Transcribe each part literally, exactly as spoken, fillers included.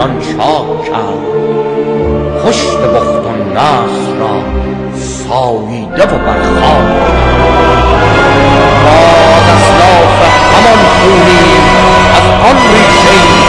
جاودان شاه کرد، پشت بخت و نصر را ساییده و برخوان. ما از اسلاف همان خونیم از آن ریشه،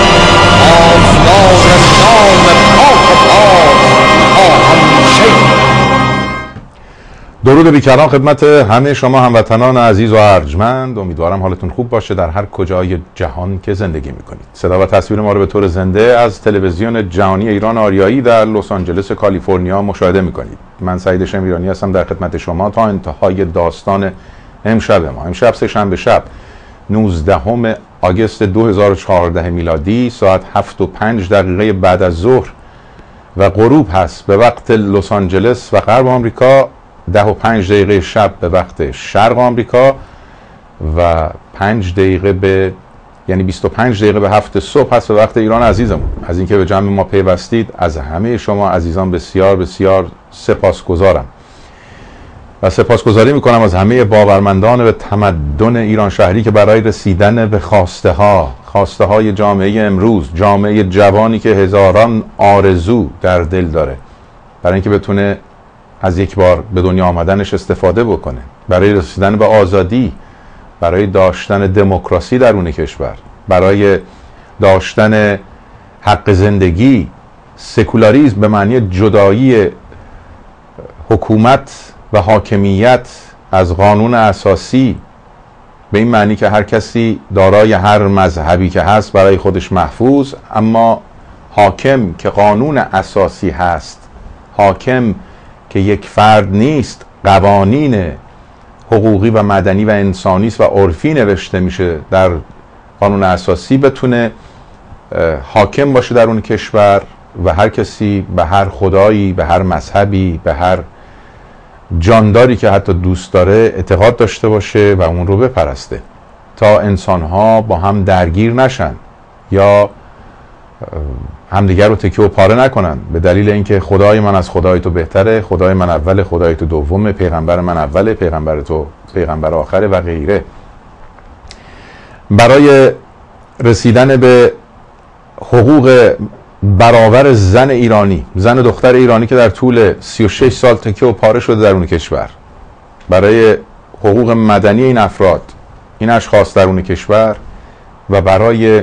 آزگار نام پاک و پاک تا همیشه. درود بیکران خدمت همه شما هموطنان عزیز و ارجمند. امیدوارم حالتون خوب باشه در هر کجای جهان که زندگی میکنید. صدا و تصویر ما رو به طور زنده از تلویزیون جهانی ایران آریایی در لس آنجلس کالیفرنیا مشاهده میکنید. من سعید شمیرانی هستم در خدمت شما تا انتهای داستان امشب ما. امشب سه شنبه شب نوزدهم آگوست دو هزار و چهارده میلادی ساعت هفت و پنج دقیقه بعد از ظهر و غروب هست به وقت لس آنجلس و غرب آمریکا، ده و پنج دقیقه شب به وقت شرق آمریکا و پنج دقیقه به یعنی بیست و پنج دقیقه به هفت صبح هست به وقت ایران عزیزمون. از اینکه به جمع ما پیوستید از همه شما عزیزان بسیار بسیار سپاسگزارم و سپاسگزاری میکنم از همه باورمندان به تمدن ایران شهری که برای رسیدن به خواسته ها خواسته های جامعه امروز، جامعه جوانی که هزاران آرزو در دل داره برای اینکه بتونه از یک بار به دنیا آمدنش استفاده بکنه، برای رسیدن به آزادی، برای داشتن دموکراسی درون کشور، برای داشتن حق زندگی، سکولاریسم به معنی جدایی حکومت و حاکمیت از قانون اساسی، به این معنی که هر کسی دارای هر مذهبی که هست برای خودش محفوظ، اما حاکم که قانون اساسی هست، حاکم که یک فرد نیست، قوانین حقوقی و مدنی و انسانی است و عرفی نوشته میشه در قانون اساسی، بتونه حاکم باشه در اون کشور و هر کسی به هر خدایی، به هر مذهبی، به هر جانداری که حتی دوست داره اعتقاد داشته باشه و اون رو بپرسته تا انسانها با هم درگیر نشن یا همدیگر رو تکیه و پاره نکنن به دلیل اینکه خدای من از خدای تو بهتره، خدای من اول، خدای تو دومه، پیغمبر من اوله، پیغمبر تو پیغمبر آخره و غیره. برای رسیدن به حقوق برابر زن ایرانی، زن دختر ایرانی که در طول سی و شش سال تکیه و پاره شده در اون کشور، برای حقوق مدنی این افراد، این اشخاص در اون کشور و برای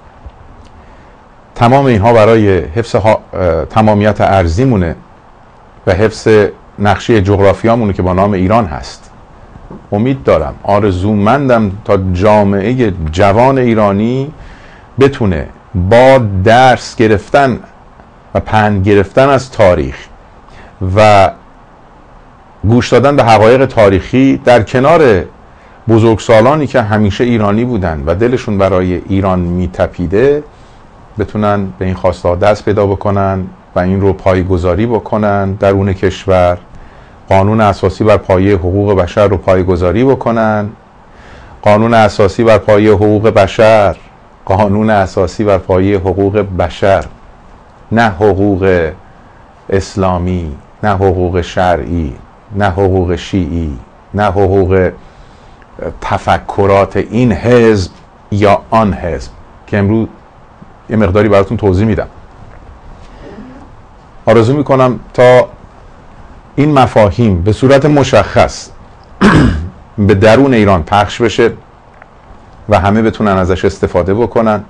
تمام اینها، برای حفظ تمامیت ارضیمونه و حفظ نقشه جغرافیامونه که با نام ایران هست. امید دارم، آرزومندم تا جامعه جوان ایرانی بتونه با درس گرفتن و پند گرفتن از تاریخ و گوش دادن به حقایق تاریخی در کنار بزرگسالانی که همیشه ایرانی بودن و دلشون برای ایران میتپیده بتونن به این خواسته ها دست پیدا بکنن و این رو پایه‌گذاری بکنن در اون کشور، قانون اساسی بر پایه حقوق بشر رو پایه‌گذاری بکنن، قانون اساسی بر پایه حقوق بشر، قانون اساسی بر پایه حقوق بشر، نه حقوق اسلامی، نه حقوق شرعی، نه حقوق شیعی، نه حقوق تفکرات این حزب یا آن حزب که امروز یه مقداری براتون توضیح میدم. آرزو میکنم تا این مفاهیم به صورت مشخص به درون ایران پخش بشه و همه بتونن ازش استفاده بکنن.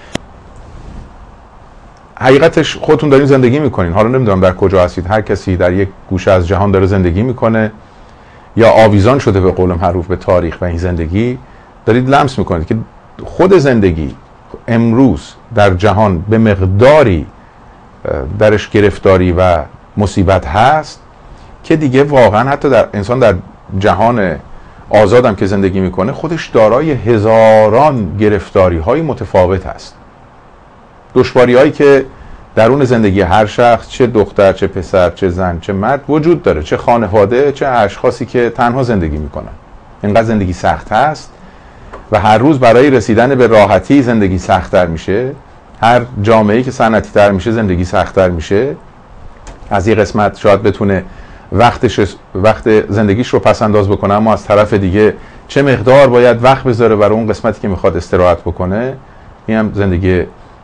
حقیقتش خودتون دارین زندگی میکنین، حالا نمیدونم در کجا هستید، هر کسی در یک گوشه از جهان داره زندگی میکنه یا آویزان شده به قول معروف به تاریخ و این زندگی دارید لمس میکنید که خود زندگی امروز در جهان به مقداری درش گرفتاری و مصیبت هست که دیگه واقعا حتی در انسان در جهان آزادم که زندگی میکنه خودش دارای هزاران گرفتاری های متفاوت هست. دشواری هایی که درون زندگی هر شخص، چه دختر، چه پسر، چه زن، چه مرد وجود داره، چه خانواده، چه اشخاصی که تنها زندگی میکنن. اینقدر زندگی سخت هست و هر روز برای رسیدن به راحتی زندگی سخت‌تر میشه. هر جامعه‌ای که صنعتی تر میشه زندگی سخت‌تر میشه. از یه قسمت شاید بتونه وقتش وقت زندگیش رو پس انداز بکنه، اما از طرف دیگه چه مقدار باید وقت بذاره برای اون قسمتی که میخواد استراحت بکنه. این هم زندگی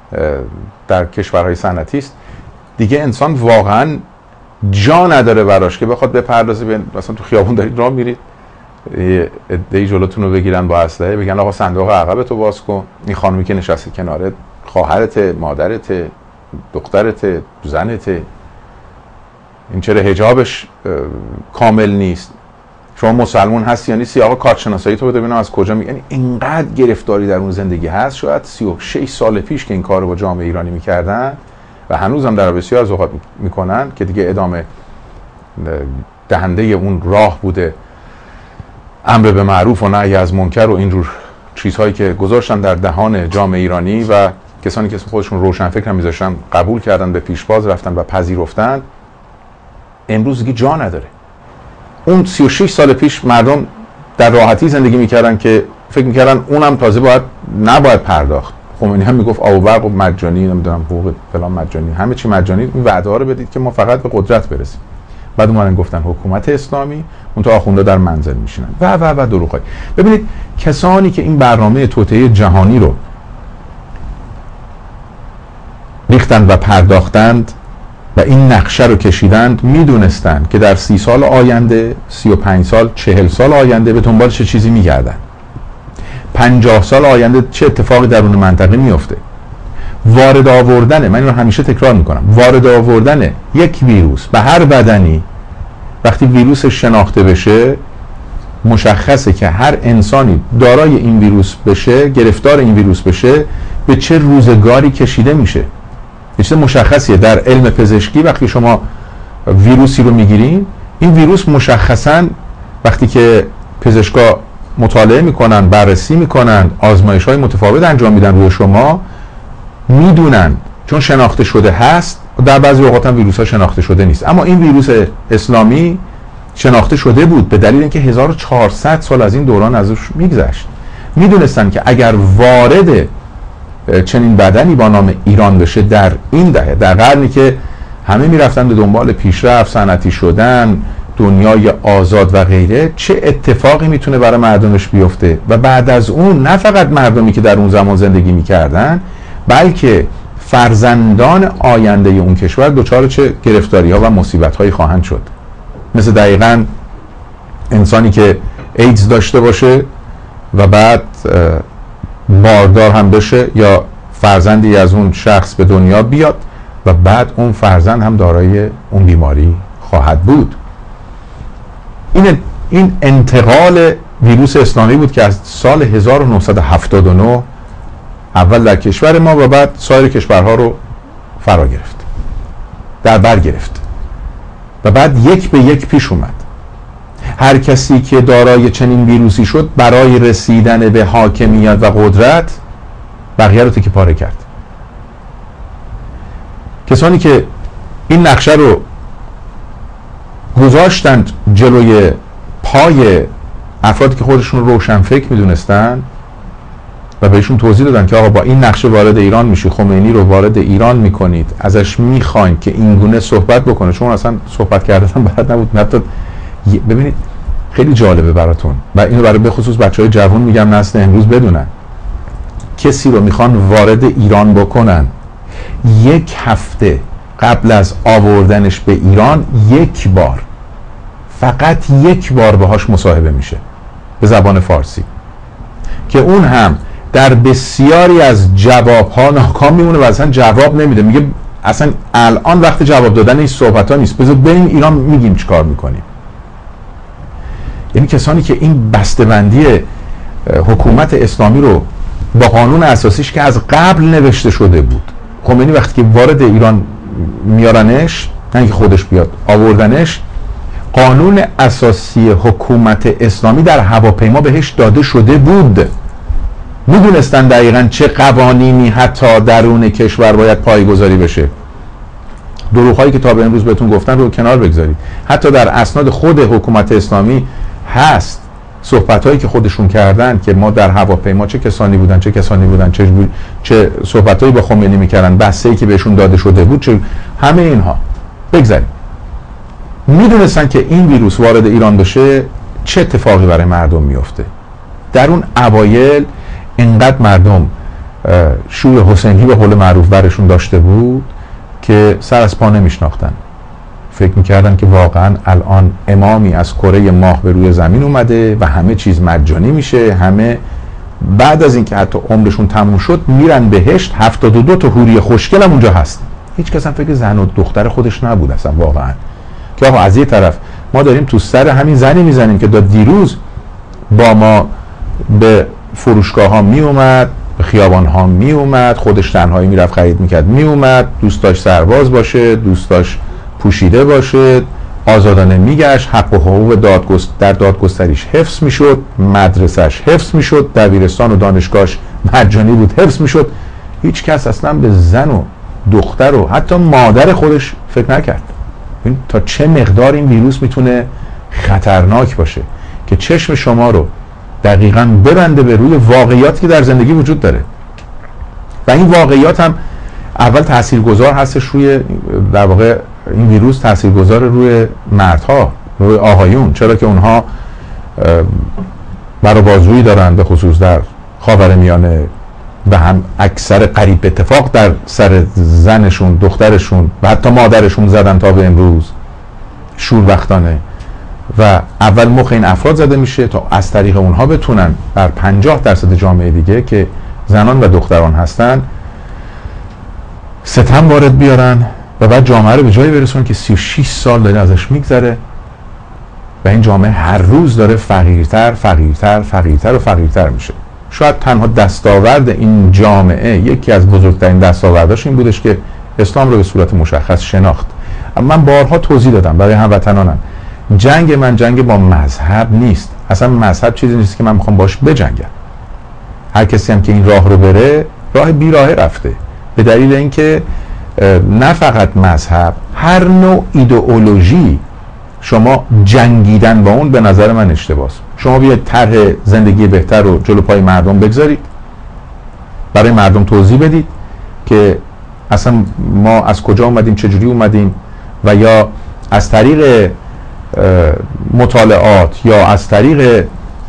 در کشورهای صنعتی است، دیگه انسان واقعا جا نداره براش که بخواد بپردازه. به مثلا تو خیابون دارید راه میرید، یه عده‌ای جلوتون رو بگیرن با اسلحه بگن آقا صندوق عقبتو باز کن، این خانومی که نشسته کنارت خواهرت، مادرت، دخترت، زنت، این چرا حجابش کامل نیست، شما مسلمون هستی یا نیستی، آقا کارت شناسایی تو بده ببینم از کجا می. یعنی اینقدر گرفتاری در اون زندگی هست. شاید سی و شش سال پیش که این کار رو با جامعه ایرانی میکردن و هنوز هم در بسیار از اوقات میکنن که دیگه ادامه دهنده اون راه بوده امر به معروف و نهی از منکر و اینجور چیزهایی که گذاشتن در دهان جامعه ایرانی و کسانی که خودشون روشن فکر هم میذاشتن قبول کردن، به پیشواز رفتن و پذیرفتن، امروز دیگه جا نداره. اون سی و شش سال پیش مردم در راحتی زندگی میکردن که فکر میکردن اونم تازه باید نباید پرداخت. خمینی هم میگفت آب و برق و مجانی، نمیدونم حقوق فلان مجانی، همه چی مجانی، این وعده ها رو بدید که ما فقط به قدرت برسیم. بعد اومدن گفتن حکومت اسلامی، اون تا آخونده در منزل میشینن و و و دروغای. ببینید کسانی که این برنامه توطئه جهانی رو ریختند و پرداختند و این نقشه رو کشیدند، میدونستند که در سی سال آینده، سی و پنج سال، چهل سال آینده به دنبال چه چیزی میگردن، پنجاه سال آینده چه اتفاقی در اون منطقه میفته. وارد آوردن، من این رو همیشه تکرار میکنم، وارد آوردن یک ویروس به هر بدنی، وقتی ویروس شناخته بشه مشخصه که هر انسانی دارای این ویروس بشه، گرفتار این ویروس بشه، به چه روزگاری کشیده میشه. یه چیز مشخصیه در علم پزشکی. وقتی شما ویروسی رو میگیرین، این ویروس مشخصاً وقتی که پزشکا مطالعه میکنن، بررسی میکنن، آزمایش‌های متفاوت انجام میدن روی شما، میدونن چون شناخته شده هست. در بعضی اوقات هم ویروس‌ها شناخته شده نیست، اما این ویروس اسلامی شناخته شده بود به دلیل اینکه هزار و چهارصد سال از این دوران ازش میگذشت. میدونستن که اگر وارد چنین بدنی با نام ایران بشه در این دهه، در قرنی که همه میرفتن به دنبال پیشرفت، صنعتی شدن، دنیای آزاد و غیره، چه اتفاقی میتونه برای مردمش بیفته. و بعد از اون نه فقط مردمی که در اون زمان زندگی میکردن، بلکه فرزندان آینده اون کشور دچار چه گرفتاری ها و مصیبت هایی خواهند شد. مثل دقیقاً انسانی که ایدز داشته باشه و بعد باردار هم بشه، یا فرزندی از اون شخص به دنیا بیاد و بعد اون فرزند هم دارای اون بیماری خواهد بود. این این انتقال ویروس اسلامی بود که از سال هزار و نهصد و هفتاد و نه اول در کشور ما و بعد سایر کشورها رو فرا گرفت، در بر گرفت و بعد یک به یک پیش اومد. هر کسی که دارای چنین ویروسی شد، برای رسیدن به حاکمیت و قدرت بقیه رو تکه پاره کرد. کسانی که این نقشه رو گذاشتند جلوی پای افرادی که خودشون روشن فکر میدونستن و بهشون توضیح دادن که آقا با این نقشه وارد ایران میشی، خمینی رو وارد ایران میکنید، ازش میخواین که اینگونه صحبت بکنه، چون اصلا صحبت کردن بلد نبود. نبود. ببینید خیلی جالبه براتون و اینو برای به خصوص بچهای جوان میگم، نسل امروز بدونن، کسی رو میخوان وارد ایران بکنن، یک هفته قبل از آوردنش به ایران یک بار، فقط یک بار باهاش مصاحبه میشه به زبان فارسی، که اون هم در بسیاری از جوابها ناکام میمونه و اصلا جواب نمیده. میگه اصلا الان وقت جواب دادن این صحبت ها نیست، بذار بریم ایران میگیم چیکار میکنیم. یعنی کسانی که این بسته‌بندی حکومت اسلامی رو با قانون اساسیش که از قبل نوشته شده بود، خمینی وقتی که وارد ایران میارنش، نه اینکه خودش بیاد، آوردنش، قانون اساسی حکومت اسلامی در هواپیما بهش داده شده بود. میدونستن دقیقاً چه قوانینی حتی درون کشور باید پایه‌گذاری بشه. دروغ‌هایی که تا به امروز بهتون گفتن رو کنار بگذارید. حتی در اسناد خود حکومت اسلامی هست صحبت‌هایی که خودشون کردن که ما در هواپیما چه کسانی بودن چه کسانی بودن چه چه صحبت‌هایی با خمینی می‌کردن، بحثی که بهشون داده شده بود، چه همه اینها. بگذاریم. میدونستن که این ویروس وارد ایران بشه چه اتفاقی برای مردم میفته. در اون اوایل اینقدر مردم شور حسینی به قول معروف برشون داشته بود که سر از پا نمیشناختن. فکر میکردن که واقعا الان امامی از کره ماه به روی زمین اومده و همه چیز مجانی میشه، همه بعد از اینکه حتی عمرشون تموم شد میرن بهشت، هفتاد و دو تا حوری خوشگل هم اونجا هست. هیچ کس هم فکر زن و دختر خودش نبود اصلا واقعا، که آقا از یه طرف ما داریم تو سر همین زنی میزنیم که داد دیروز با ما به فروشگاه ها می اومد، به خیابان ها می اومد، خودش تنهایی میرفت خرید میکرد، می اومد، دوست داشت سرباز باشه، دوست داشت پوشیده باشه، آزادانه میگشت، حق و حقوق دادگست... در دادگستریش حفظ میشد، مدرسهش حفظ میشد، دبیرستان و دانشگاهش مجانی بود حفظ میشد. هیچ کس اصلا به زن و دختر و حتی مادر خودش فکر نکرد. این تا چه مقدار این ویروس میتونه خطرناک باشه که چشم شما رو دقیقاً ببنده به روی واقعیاتی که در زندگی وجود داره. و این واقعیات هم اول تاثیرگذار هستش روی، در واقع این ویروس تاثیرگذار روی مردها، روی آقایون، چرا که اونها برا بازویی دارن، به خصوص در خاورمیانه، و هم اکثر قریب اتفاق در سر زنشون، دخترشون و حتی مادرشون زدن تا به امروز شوربختانه. و اول مخ این افراد زده میشه تا از طریق اونها بتونن بر پنجاه درصد جامعه دیگه که زنان و دختران هستن ستم وارد بیارن و بعد جامعه رو به جایی برسونن که سی و شش سال داره ازش میگذره و این جامعه هر روز داره فقیرتر فقیرتر فقیرتر و فقیرتر میشه. شاید تنها دستاورد این جامعه، یکی از بزرگترین دستاورداش این بودش که اسلام رو به صورت مشخص شناخت. اما من بارها توضیح دادم برای هموطنانم، جنگ من جنگ با مذهب نیست. اصلا مذهب چیزی نیست که من میخوام باش بجنگم. هر کسی هم که این راه رو بره راه بیراهه رفته، به دلیل اینکه نه فقط مذهب، هر نوع ایدئولوژی شما جنگیدن با اون به نظر من اشتباهه. شما بیاید طرح زندگی بهتر رو جلو پای مردم بگذارید، برای مردم توضیح بدید که اصلا ما از کجا اومدیم، چجوری اومدیم، و یا از طریق مطالعات یا از طریق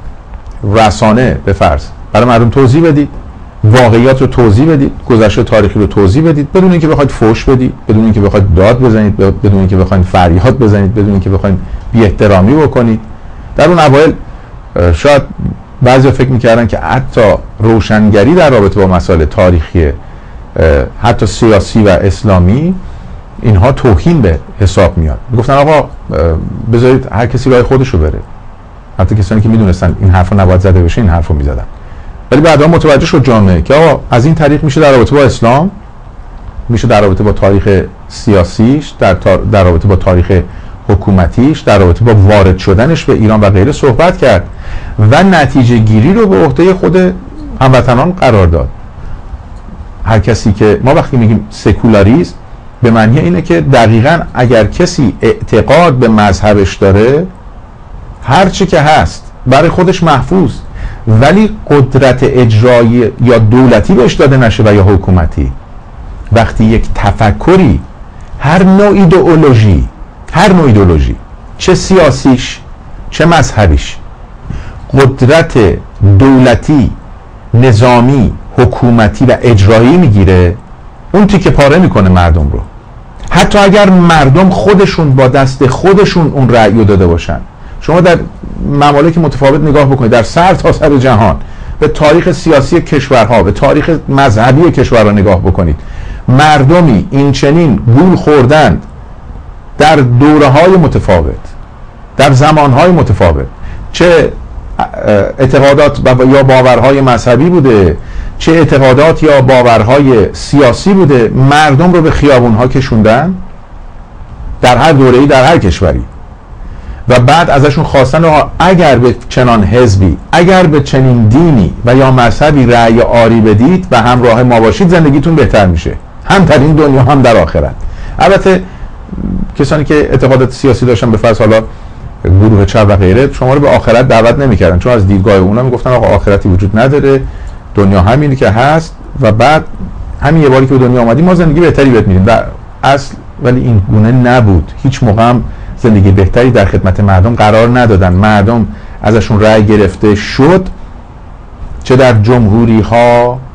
رسانه به فرض برای مردم توضیح بدید، واقعیات رو توضیح بدید، گذشته تاریخی رو توضیح بدید، بدون اینکه بخواید فحش بدید، بدون اینکه بخواید داد بزنید، بدون اینکه بخواید فریاد بزنید، بدون اینکه بخواید بی احترامی بکنید. در اون اوایل شاید بعضی فکر میکردن که حتی روشنگری در رابطه با مسائل تاریخی حتی سیاسی و اسلامی اینها توهین به حساب میاد. گفتن آقا بذارید هر کسی راه خودش رو بره. حتی کسانی که میدونستن این حرفا نباید زده بشه این حرفو میزدن. ولی بعدا متوجه شد جامعه که آقا از این طریق میشه در رابطه با اسلام، میشه در رابطه با تاریخ سیاسیش، در, در رابطه با تاریخ حکومتیش، در رابطه با وارد شدنش به ایران و غیره صحبت کرد و نتیجه گیری رو به عهده خود هموطنان قرار داد. هر کسی که ما وقتی میگیم سکولاریسم به معنی اینه که دقیقاً اگر کسی اعتقاد به مذهبش داره، هر چی که هست برای خودش محفوظ، ولی قدرت اجرایی یا دولتی بهش داده نشه و یا حکومتی. وقتی یک تفکری، هر نوع ایدئولوژی، هر نوع ایدئولوژی، چه سیاسیش چه مذهبیش، قدرت دولتی، نظامی، حکومتی و اجرایی میگیره، اون تیکه پاره میکنه مردم رو. حتی اگر مردم خودشون با دست خودشون اون رأی رو داده باشن. شما در ممالک متفاوت نگاه بکنید، در سر تا سر جهان به تاریخ سیاسی کشورها، به تاریخ مذهبی کشورها نگاه بکنید، مردمی این چنین گول خوردند در دوره‌های متفاوت، در زمانهای متفاوت، چه اعتقادات یا باورهای مذهبی بوده، چه اعتقادات یا باورهای سیاسی بوده، مردم رو به خیابونها کشوندن در هر دوره‌ای در هر کشوری، و بعد ازشون خواستن اگر به چنان حزبی، اگر به چنین دینی و یا مذهبی رأی آری بدید و همراه ما باشید زندگیتون بهتر میشه، هم در این دنیا هم در آخرت. البته کسانی که اعتقادات سیاسی داشتن، به فرض حالا گروه چپ و غیره، شما رو به آخرت دعوت نمیکردن، چون از دیدگاه اونا میگفتن آقا آخرتی وجود نداره، دنیا همینی که هست و بعد همین یه باری که به دنیا اومدیم ما زندگی بهتری بهت میدیم. در اصل ولی این گونه نبود. هیچ موقع هم زندگی بهتری در خدمت مردم قرار ندادن. مردم ازشون رأی گرفته شد، چه در جمهوری ها،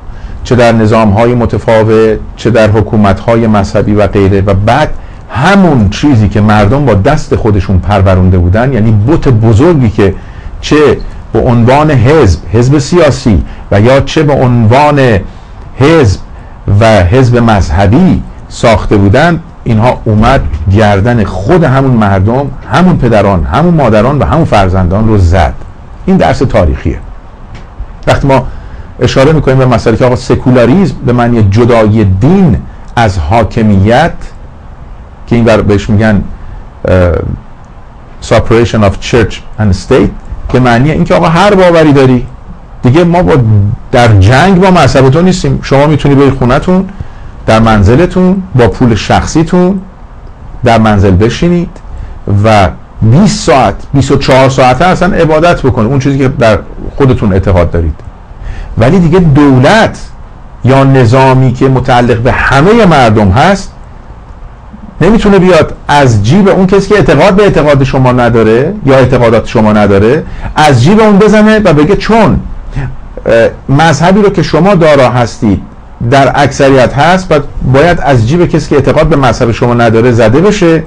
چه در نظام‌های متفاوت، چه در حکومت‌های مذهبی و غیره، و بعد همون چیزی که مردم با دست خودشون پرورونده بودن، یعنی بت بزرگی که چه به عنوان حزب حزب سیاسی و یا چه به عنوان حزب و حزب مذهبی ساخته بودن، اینها اومد گردن خود همون مردم، همون پدران، همون مادران و همون فرزندان رو زد. این درس تاریخیه. وقتی ما اشاره میکنیم به مسئله که آقا سکولاریسم به معنی جدایی دین از حاکمیت، که این بر بهش میگن separation of church and state، که معنی این که آقا هر باوری داری دیگه، ما با در جنگ با مذهبتون نیستیم. شما میتونی بری خونتون، در منزلتون، با پول شخصیتون در منزل بشینید و بیست ساعت بیست و چهار ساعته اصلا عبادت بکنید، اون چیزی که در خودتون اعتقاد دارید. ولی دیگه دولت یا نظامی که متعلق به همه مردم هست نمیتونه بیاد از جیب اون کسی که اعتقاد به اعتقاد شما نداره یا اعتقادات شما نداره از جیب اون بزنه و بگه چون مذهبی رو که شما دارا هستید در اکثریت هست و باید از جیب کسی که اعتقاد به مذهب شما نداره زده بشه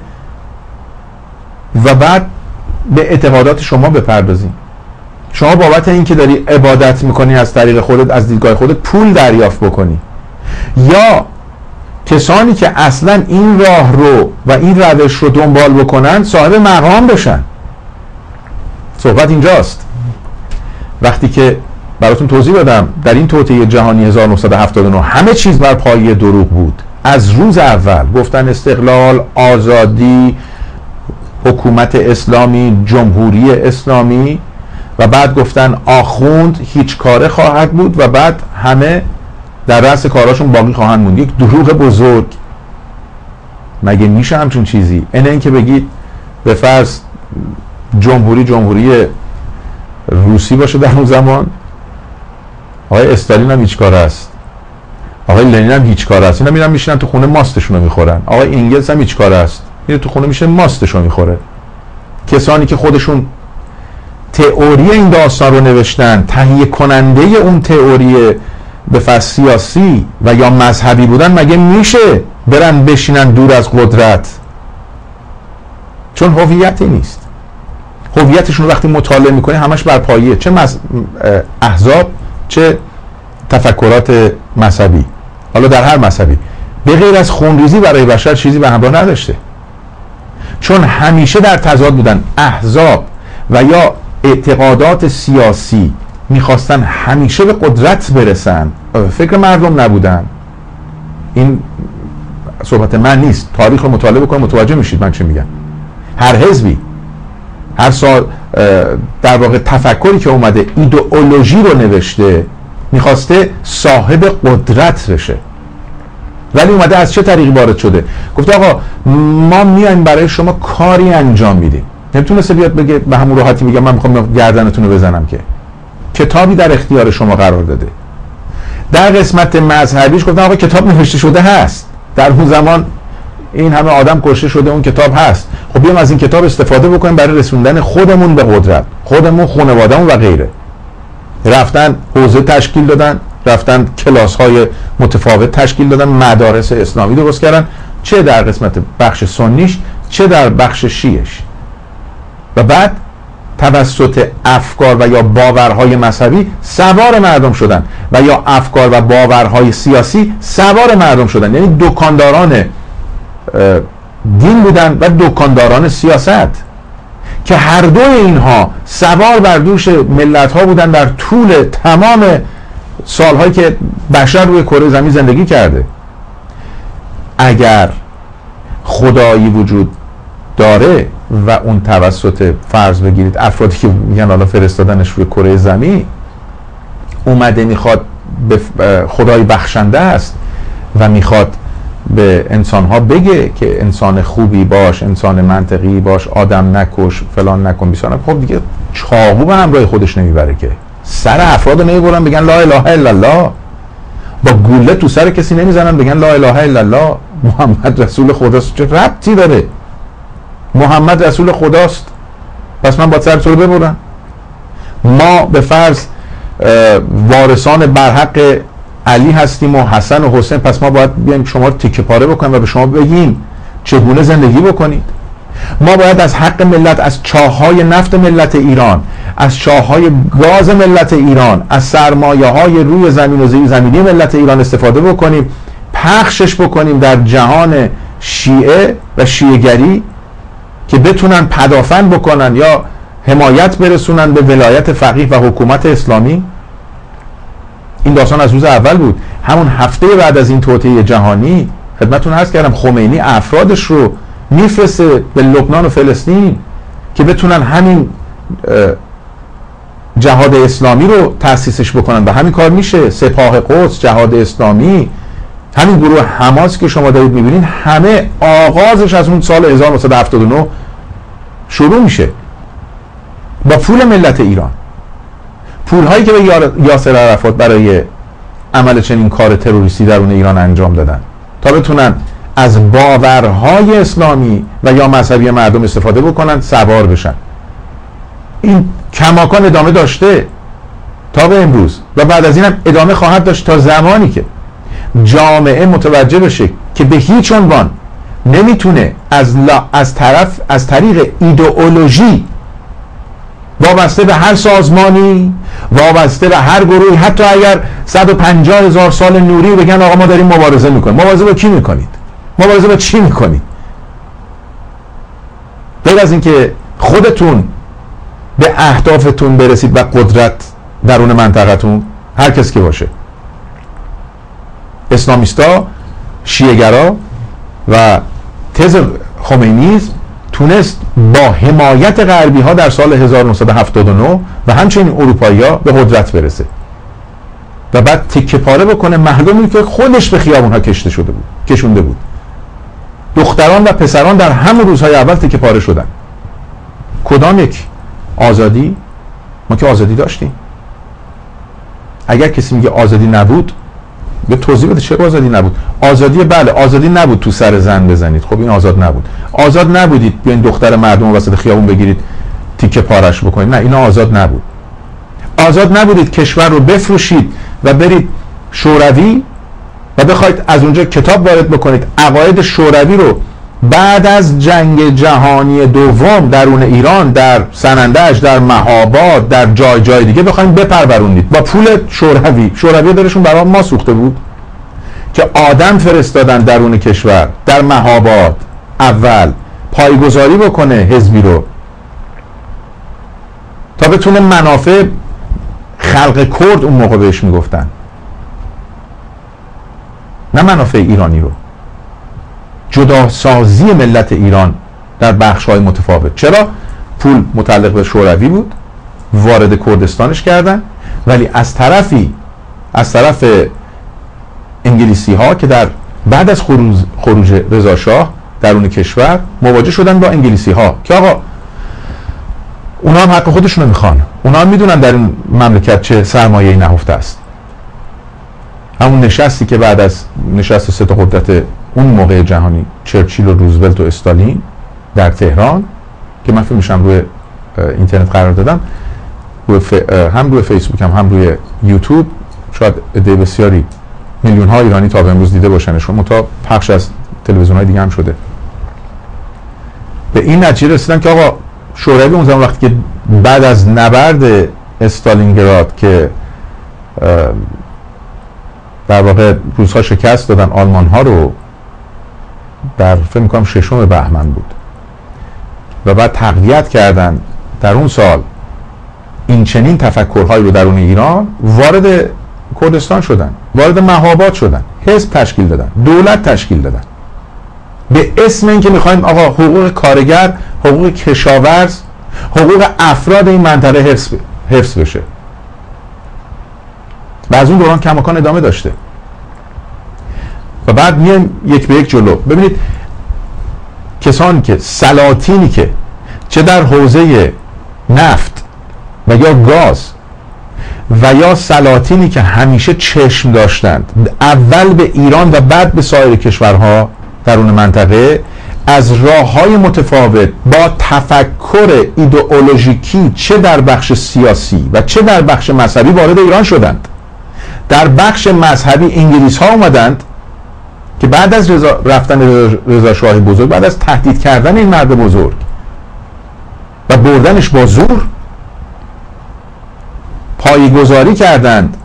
و بعد به اعتقادات شما بپردازیم. شما بابت این که داری عبادت میکنی از طریق خودت، از دیدگاه خودت پول دریافت بکنی، یا کسانی که اصلا این راه رو و این روش رو دنبال بکنن صاحب مقام بشن. صحبت اینجاست. وقتی که براتون توضیح بدم در این توطئه جهانی هزار و نهصد و هفتاد و نه همه چیز بر پایه دروغ بود. از روز اول گفتن استقلال، آزادی، حکومت اسلامی، جمهوری اسلامی، و بعد گفتن آخوند هیچ کاره خواهد بود و بعد همه در رأس کاراشون باقی خواهند موند. یک دروغ بزرگ. مگه میشه همچون چیزی؟ اینه این که بگید به فرض جمهوری جمهوری روسی باشه در اون زمان، آقای استالین هم هیچ کاره است، آقای لنین هم هیچ کاره است، اینا میرن میشینن تو خونه ماستشون رو میخورن، آقای انگلس هم هیچ کاره است، میره تو خونه میشه ماستشون میخوره. کسانی که خودشون تئوری این داستان رو نوشتن، تهیه کننده اون تئوری به فرض سیاسی و یا مذهبی بودن، مگه میشه برن بشینن دور از قدرت؟ چون هویتی نیست. هویتشون رو وقتی مطالعه میکنی همش بر پایه چه مز... احزاب، چه تفکرات مذهبی، حالا در هر مذهبی، به غیر از خونریزی برای بشر چیزی به همراه نداشته. چون همیشه در تضاد بودن. احزاب و یا اعتقادات سیاسی میخواستن همیشه به قدرت برسن، فکر مردم نبودن. این صحبت من نیست، تاریخ رو مطالعه بکنید متوجه میشید من چی میگم. هر حزبی، هر سال در واقع تفکری که اومده ایدئولوژی رو نوشته میخواسته صاحب قدرت بشه، ولی اومده از چه طریقی وارد شده؟ گفته آقا ما میایم برای شما کاری انجام میدیم. نمیتونسته بیاد بگه به همون راحتی میگم من میخوام گردنتون رو بزنم، که کتابی در اختیار شما قرار داده. در قسمت مذهبیش گفتن آقا کتاب نوشته شده هست، در اون زمان این همه آدم کشته شده، اون کتاب هست، خب بیام از این کتاب استفاده بکنیم برای رسوندن خودمون به قدرت، خودمون، خانواده‌مون و غیره. رفتن حوزه تشکیل دادن، رفتن کلاس های متفاوت تشکیل دادن، مدارس اسلامی درست کردن، چه در قسمت بخش سنیش چه در بخش شیعش، و بعد توسط افکار و یا باورهای مذهبی سوار مردم شدن و یا افکار و باورهای سیاسی سوار مردم شدن. یعنی دکانداران دین بودن و دکانداران سیاست، که هر دو اینها سوار بر دوش ملت ها بودن در طول تمام سالهایی که بشر روی کره زمین زندگی کرده. اگر خدایی وجود داره و اون توسط فرض بگیرید افرادی که میگن حالا فرستادنش روی کره زمین اومده میخواد به خدای بخشنده است و میخواد به انسانها بگه که انسان خوبی باش، انسان منطقی باش، آدم نکش، فلان نکن، بیسان، خب دیگه چاقو به همراه خودش نمیبره که. سر افراد رو نمیبرن بگن لا اله الا الله، با گوله تو سر کسی نمیزنن بگن لا اله الا الله محمد رسول خداست. چه ربطی داره؟ محمد رسول خداست، پس من با سر تو رو ببرم؟ ما به فرض وارثان برحق علی هستیم و حسن و حسین، پس ما باید بیایم شما رو تیکه پاره بکنیم و به شما بگیم چگونه زندگی بکنید. ما باید از حق ملت، از چاه‌های نفت ملت ایران، از چاه‌های گاز ملت ایران، از سرمایه‌های روی زمین و زیر زمینی ملت ایران استفاده بکنیم، پخشش بکنیم در جهان شیعه و شیعه‌گری که بتونن پدافند بکنن یا حمایت برسونن به ولایت فقیه و حکومت اسلامی. این داستان از روز اول بود. همون هفته بعد از این توطئه جهانی خدمتتون عرض کردم خمینی افرادش رو میفرسته به لبنان و فلسطین که بتونن همین جهاد اسلامی رو تأسیسش بکنن و همین کار میشه. سپاه قدس، جهاد اسلامی، همین گروه حماس که شما دارید میبینین، همه آغازش از اون سال هزار و نهصد و هفتاد و نه شروع میشه با پول ملت ایران، پول هایی که به یاسر عرفات برای عمل چنین کار تروریستی درون ایران انجام دادن تا بتونن از باورهای اسلامی و یا مذهبی مردم استفاده بکنن، سوار بشن. این کماکان ادامه داشته تا به امروز و بعد از این هم ادامه خواهد داشت تا زمانی که جامعه متوجه بشه که به هیچ عنوان نمیتونه از, از طرف از طریق ایدئولوژی وابسته به هر سازمانی، وابسته به هر گروهی، حتی اگر صد و پنجاه هزار سال نوری بگن آقا ما داریم مبارزه میکنیم. مبارزه با کی میکنید؟ مبارزه با چی میکنید؟ غیر از اینکه خودتون به اهدافتون برسید و قدرت درون منطقتون، هر کس که باشه، اسلامیستا، شیعه‌گرا و تز خمینیسم تونست با حمایت غربی ها در سال هزار و نهصد و هفتاد و نه و همچنین اروپایی ها به قدرت برسه و بعد تکه پاره بکنه مردمی که خودش به خیابون ها کشته شده بود، کشونده بود. دختران و پسران در همون روزهای اول تکه پاره شدن. کدام یک آزادی؟ ما که آزادی داشتیم. اگر کسی میگه آزادی نبود، به توضیح بده چه آزادی نبود. آزادی بله، آزادی نبود تو سر زن بزنید، خب این آزاد نبود. آزاد نبودید بیاین دختر مردم وسط خیابون بگیرید تیکه پارش بکنید، نه اینا آزاد نبود. آزاد نبودید کشور رو بفروشید و برید شوروی و بخواید از اونجا کتاب وارد بکنید، عقاید شوروی رو بعد از جنگ جهانی دوم درون ایران، در سنندج، در مهاباد، در جای جای دیگه بخواید بپرورونید با پول شوروی. شوروی دارشون برای ما سوخته بود که آدم فرستادن درون کشور، در مهاباد اول پایگذاری بکنه حزبی رو تا بتونه منافع خلق کرد اون موقع بهش میگفتن، نه منافع ایرانی رو. جدا سازی ملت ایران در بخش‌های متفاوت. چرا؟ پول متعلق به شوروی بود، وارد کردستانش کردن، ولی از طرفی از طرف انگلیسی ها که در بعد از خروج خروج رضا شاه درون کشور مواجه شدن با انگلیسی ها که آقا اونا هم حق خودشون رو میخوان، اونا هم میدونن در این مملکت چه سرمایه‌ای نهفته است. همون نشستی که بعد از نشست سه تا قدرت اون موقع جهانی، چرچیل و روزولت و استالین در تهران که من فکر می‌کنم روی اینترنت قرار دادم، روی ف... هم روی فیسبوک هم هم روی یوتیوب، شاید عده بسیاری میلیون ها ایرانی تا به امروز دیده باشنشون، متا پخش از تلویزیون های دیگه هم شده. به این نتیجه رسیدن که آقا شوروی اون زمان وقتی که بعد از نبرد استالینگراد که در واقع روس‌ها شکست دادن آلمان ها رو، در فکر می‌کنم ششم بهمن بود و بعد تقویت کردن در اون سال این چنین تفکرهایی رو درون ایران، وارد کردستان شدن، وارد مهاباد شدن، حزب تشکیل دادن، دولت تشکیل دادن به اسم اینکه می‌خوایم آقا حقوق کارگر، حقوق کشاورز، حقوق افراد این منطقه حفظ حفظ بشه. و از اون دوران کماکان ادامه داشته و بعد میایم یک به یک جلو. ببینید کسانی که سلاطینی که چه در حوزه نفت و یا گاز و یا سلاطینی که همیشه چشم داشتند اول به ایران و بعد به سایر کشورها درون منطقه، از راه‌های متفاوت با تفکر ایدئولوژیکی چه در بخش سیاسی و چه در بخش مذهبی وارد ایران شدند. در بخش مذهبی انگلیس ها اومدند که بعد از رضا رفتن رضا شاه بزرگ، بعد از تهدید کردن این مرد بزرگ و بردنش با زور، پایه‌گذاری کردند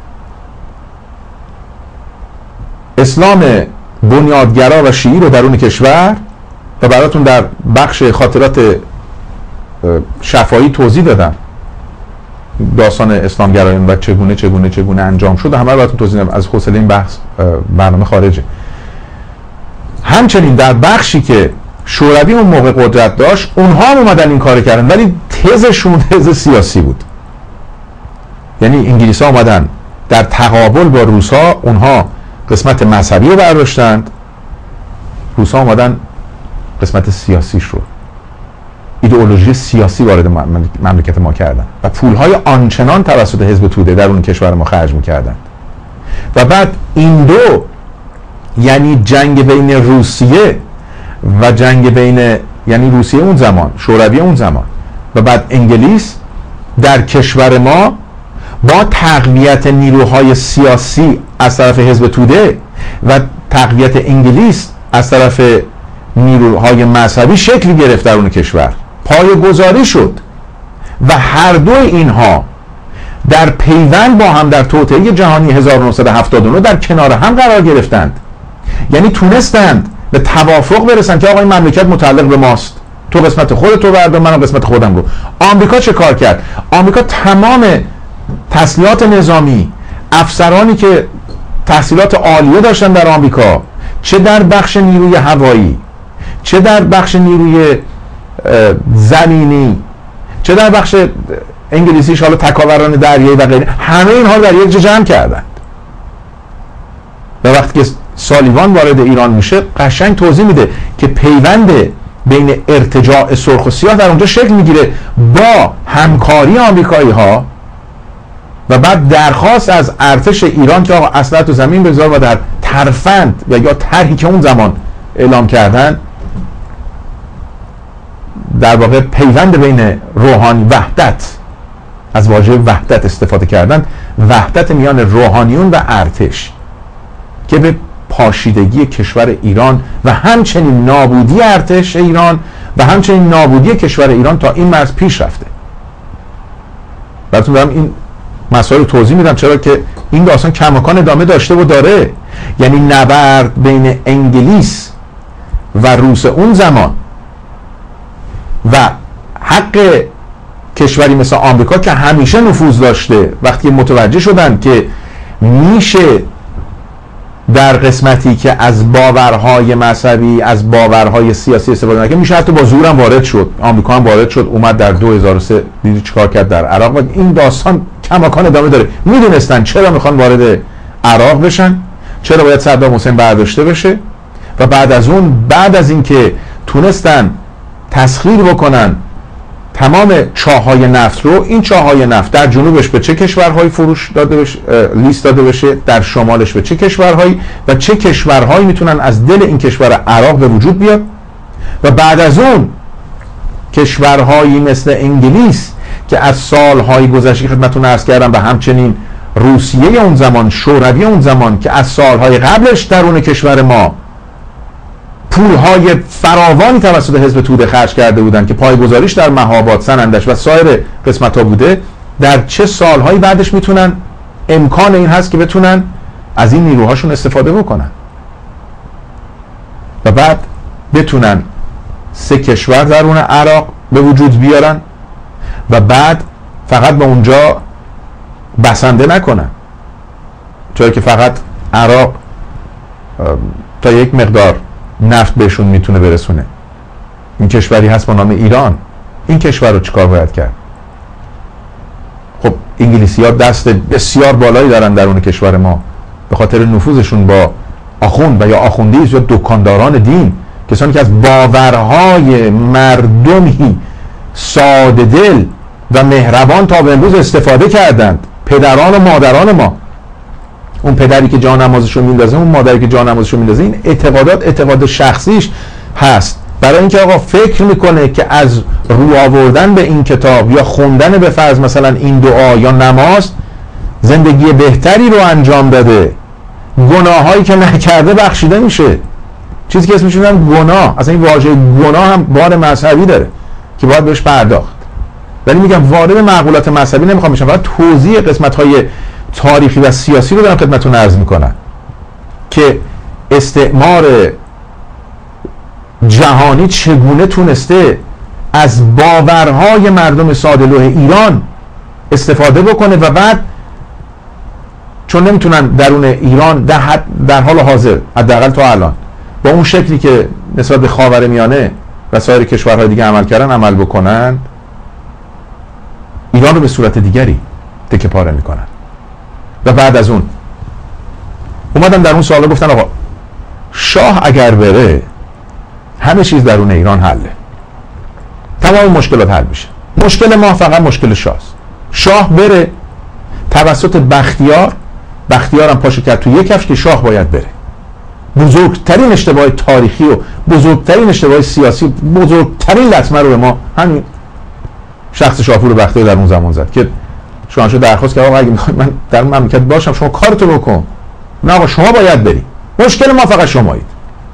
اسلام بنیادگرا و شیعی رو درون کشور و براتون در بخش خاطرات شفاهی توضیح دادم داستان اسلام گرایان و چگونه چگونه چگونه انجام شد و همه رو براتون توضیح دادم، از حوصله این بحث برنامه خارجه. همچنین در بخشی که شوروی اون موقع قدرت داشت، اونها هم اومدن این کار کردن، ولی تزشون تز سیاسی بود. یعنی انگلیس ها اومدن در تقابل با روس ها، اونها قسمت مذهبی رو برداشتند، روس ها اومدن قسمت سیاسیش رو، ایدئولوژی سیاسی وارد مملکت ما کردن و پولهای آنچنان توسط حزب توده در اون کشور ما خرج میکردن. و بعد این دو، یعنی جنگ بین روسیه و جنگ بین، یعنی روسیه اون زمان، شوروی اون زمان و بعد انگلیس در کشور ما با تقویت نیروهای سیاسی از طرف حزب توده و تقویت انگلیس از طرف نیروهای مذهبی شکل گرفت در اون کشور، پایه‌گذاری شد و هر دو اینها در پیوند با هم در توطئه جهانی هزار و نهصد و هفتاد و نه در کنار هم قرار گرفتند. یعنی تونستند به توافق برسن که آقا این مملکت متعلق به ماست، تو قسمت خودتو بردار، من قسمت خودم رو. آمریکا چه کار کرد؟ آمریکا تمام تسلیحات نظامی، افسرانی که تحصیلات عالیه داشتن در آمریکا، چه در بخش نیروی هوایی، چه در بخش نیروی زمینی، چه در بخش انگلیسیش حالا تکاوران دریایی و غیره، همه اینها در یک جا جمع کردند. و وقتی که سالیوان وارد ایران میشه قشنگ توضیح میده که پیوند بین ارتجاع سرخ و سیاه در اونجا شکل میگیره با همکاری آمریکایی ها و بعد درخواست از ارتش ایران که آقا اسلحه تو زمین بگذار و در ترفند و یا طرحی که اون زمان اعلام کردن، در واقع پیوند بین روحانی، وحدت، از واژه وحدت استفاده کردن، وحدت میان روحانیون و ارتش که به پاشیدگی کشور ایران و همچنین نابودی ارتش ایران و همچنین نابودی کشور ایران تا این مرز پیش رفته. براتون دارم این مسائل رو توضیح میدم چرا که این داستان کماکان ادامه داشته و داره. یعنی نبرد بین انگلیس و روس اون زمان و حق کشوری مثل آمریکا که همیشه نفوذ داشته، وقتی متوجه شدن که میشه در قسمتی که از باورهای مذهبی، از باورهای سیاسی استفاده نکنه، میشه حتی با زورم وارد شد. آمریکا هم وارد شد، اومد در دو هزار و سه دیدی چیکار کرد در عراق. و این داستان کماکان ادامه داره. میدونستن چرا میخوان وارد عراق بشن، چرا باید صدام حسین برداشته بشه و بعد از اون، بعد از اینکه تونستن تسخیر بکنن تمام چاهای نفت رو، این چاهای نفت در جنوبش به چه کشورهایی فروش داده بشه، لیست داده بشه، در شمالش به چه کشورهایی و چه کشورهایی میتونن از دل این کشور عراق به وجود بیاد و بعد از اون کشورهایی مثل انگلیس که از سالهای گذشته خدمتتون عرض کردم و همچنین روسیه اون زمان، شوروی اون زمان که از سالهای قبلش درون کشور ما پولهای فراوانی توسط حزب توده خرج کرده بودن که پایه‌گذاریش در مهاباد، سنندج و سایر قسمت‌ها بوده، در چه سالهایی بعدش میتونن، امکان این هست که بتونن از این نیروهاشون استفاده بکنن و بعد بتونن سه کشور درون عراق به وجود بیارن و بعد فقط به اونجا بسنده نکنن، چرا که فقط عراق تا یک مقدار نفت بهشون میتونه برسونه. این کشوری هست با نام ایران، این کشور رو چیکار باید کرد؟ خب انگلیسی ها دست بسیار بالایی دارن درون کشور ما به خاطر نفوذشون با آخوند و یا آخوندیز یا دکانداران دین، کسانی که از باورهای مردمی ساده دل و مهربان تا به امروز استفاده کردند. پدران و مادران ما، اون پدری که جان نمازشو میندازه، اون مادری که جان نمازشو میندازه، این اعتقادات اعتقاد شخصیش هست. برای اینکه آقا فکر میکنه که از رو آوردن به این کتاب یا خوندن به فرض مثلا این دعا یا نماز زندگی بهتری رو انجام داده، گناهایی که نکرده بخشیده میشه. چیزی که اسمش میذارم گناه، اصلا این واژه گناه هم بار مذهبی داره که باید بهش پرداخت. ولی میگم وارد معقولات مذهبی نمیخوام بشم، فقط توضیح قسمت‌های تاریخی و سیاسی رو دارم خدمتتون عرض میکنم که استعمار جهانی چگونه تونسته از باورهای مردم ساده‌لوح ایران استفاده بکنه و بعد چون نمیتونن درون ایران در, در حال حاضر حداقل تا الان با اون شکلی که نسبت به خاورمیانه و سایر کشورهای دیگه عمل کردن عمل بکنن، ایران رو به صورت دیگری تکه پاره میکنن. و بعد از اون اومدن در اون سوالا گفتن آقا شاه اگر بره همه چیز درون ایران حله، تمام مشکلات حل میشه. مشکل ما فقط مشکل شاست. شاه بره توسط بختیار، بختیار هم پاشو کرد تو یک کفش که شاه باید بره. بزرگترین اشتباه تاریخی و بزرگترین اشتباه سیاسی، بزرگترین لطمه رو به ما همین شخص شاپور بختیار در اون زمان زد که شاهنشاه درخواست کرد آقا اگه میخوای من در مملکت باشم شما کارتو بکن. نه آقا شما باید بری، مشکل ما فقط شمایید.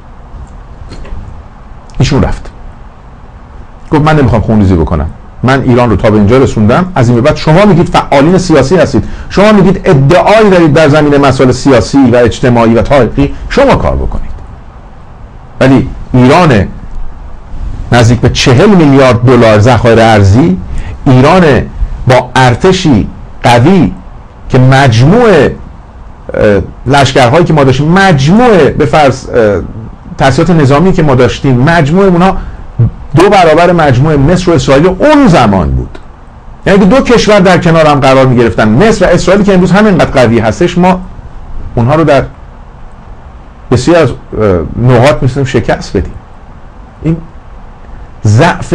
ایشون رفت گفت من نمیخوام خونریزی بکنم، من ایران رو تا به اینجا رسوندم، از این به بعد شما میگید فعالین سیاسی هستید، شما میگید ادعایی دارید در زمینه مسائل سیاسی و اجتماعی و تاریخی، شما کار بکنید. ولی ایران نزدیک به چهل میلیارد دلار ذخایر ارزی، ایران با ارتشی قوی که مجموع لشکرهایی که ما داشتیم، مجموع به فرض تاسیسات نظامی که ما داشتیم، مجموع اونها دو برابر مجموع مصر و اسرائیل اون زمان بود. یعنی دو کشور در کنار هم قرار می گرفتن، مصر و اسرائیل که امروز همینقدر قوی هستش، ما اونها رو در بسیار از نقاط میتونیم شکست بدیم. این ضعف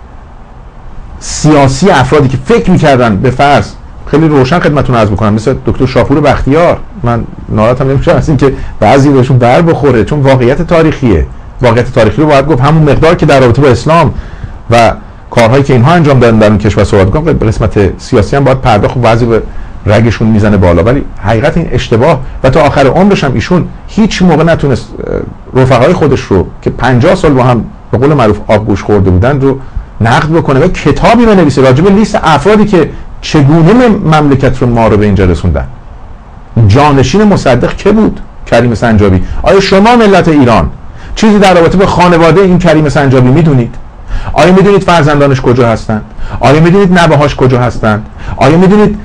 سیاسی افرادی که فکر میکردن به فرض خیلی روشن خدمتتون عرض بکنم، مثل دکتر شاپور بختیار، من ناراحتم نمیشم از این که بعضی بهشون بر بخوره، چون واقعیت تاریخیه. واقعیت تاریخی رو باید گفت همون مقدار که در رابطه با اسلام و کارهایی که اینها انجام دادن در اون کشور صحبت کنم، به قسمت سیاسی هم باید پرداخت و بعضی به رگشون میزنه بالا. ولی حقیقت این اشتباه و تا آخر عمرش هم ایشون هیچ موقع نتونست رفقای خودش رو که پنجاه سال با هم به قول معروف آبگوش خورده بودن رو نقد بکنه و کتابی بنویسه راجع به لیست افرادی که چگونه مملکت رو ما رو به اینجا رسوندن. جانشین مصدق که بود؟ کریم سنجابی. آیا شما ملت ایران چیزی در رابطه به خانواده این کریم سنجابی میدونید؟ آیا میدونید فرزندانش کجا هستند؟ آیا میدونید نوه‌هاش کجا هستند؟ آیا میدونید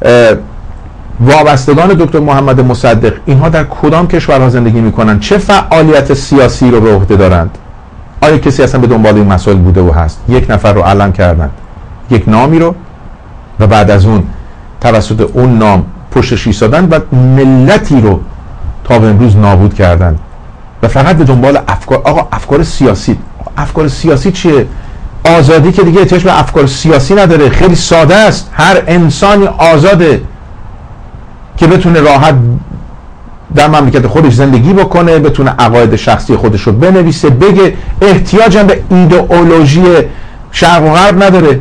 وابستگان دکتر محمد مصدق اینها در کدام کشورها زندگی میکنن؟ چه فعالیت سیاسی رو به عهده دارند؟ آیا کسی اصلا به دنبال این مسائل بوده و هست؟ یک نفر رو علم کردند، یک نامی رو، و بعد از اون توسط اون نام پشتش ایستادن و ملتی رو تا به امروز نابود کردند و فقط به دنبال افکار. آقا افکار سیاسی، افکار سیاسی چیه؟ آزادی که دیگه احتیاج به افکار سیاسی نداره، خیلی ساده است. هر انسانی آزاده که بتونه راحت در مملکت خودش زندگی بکنه، بتونه عقاید شخصی خودش رو بنویسه، بگه. احتیاج هم به ایدئولوژی شرق و غرب نداره.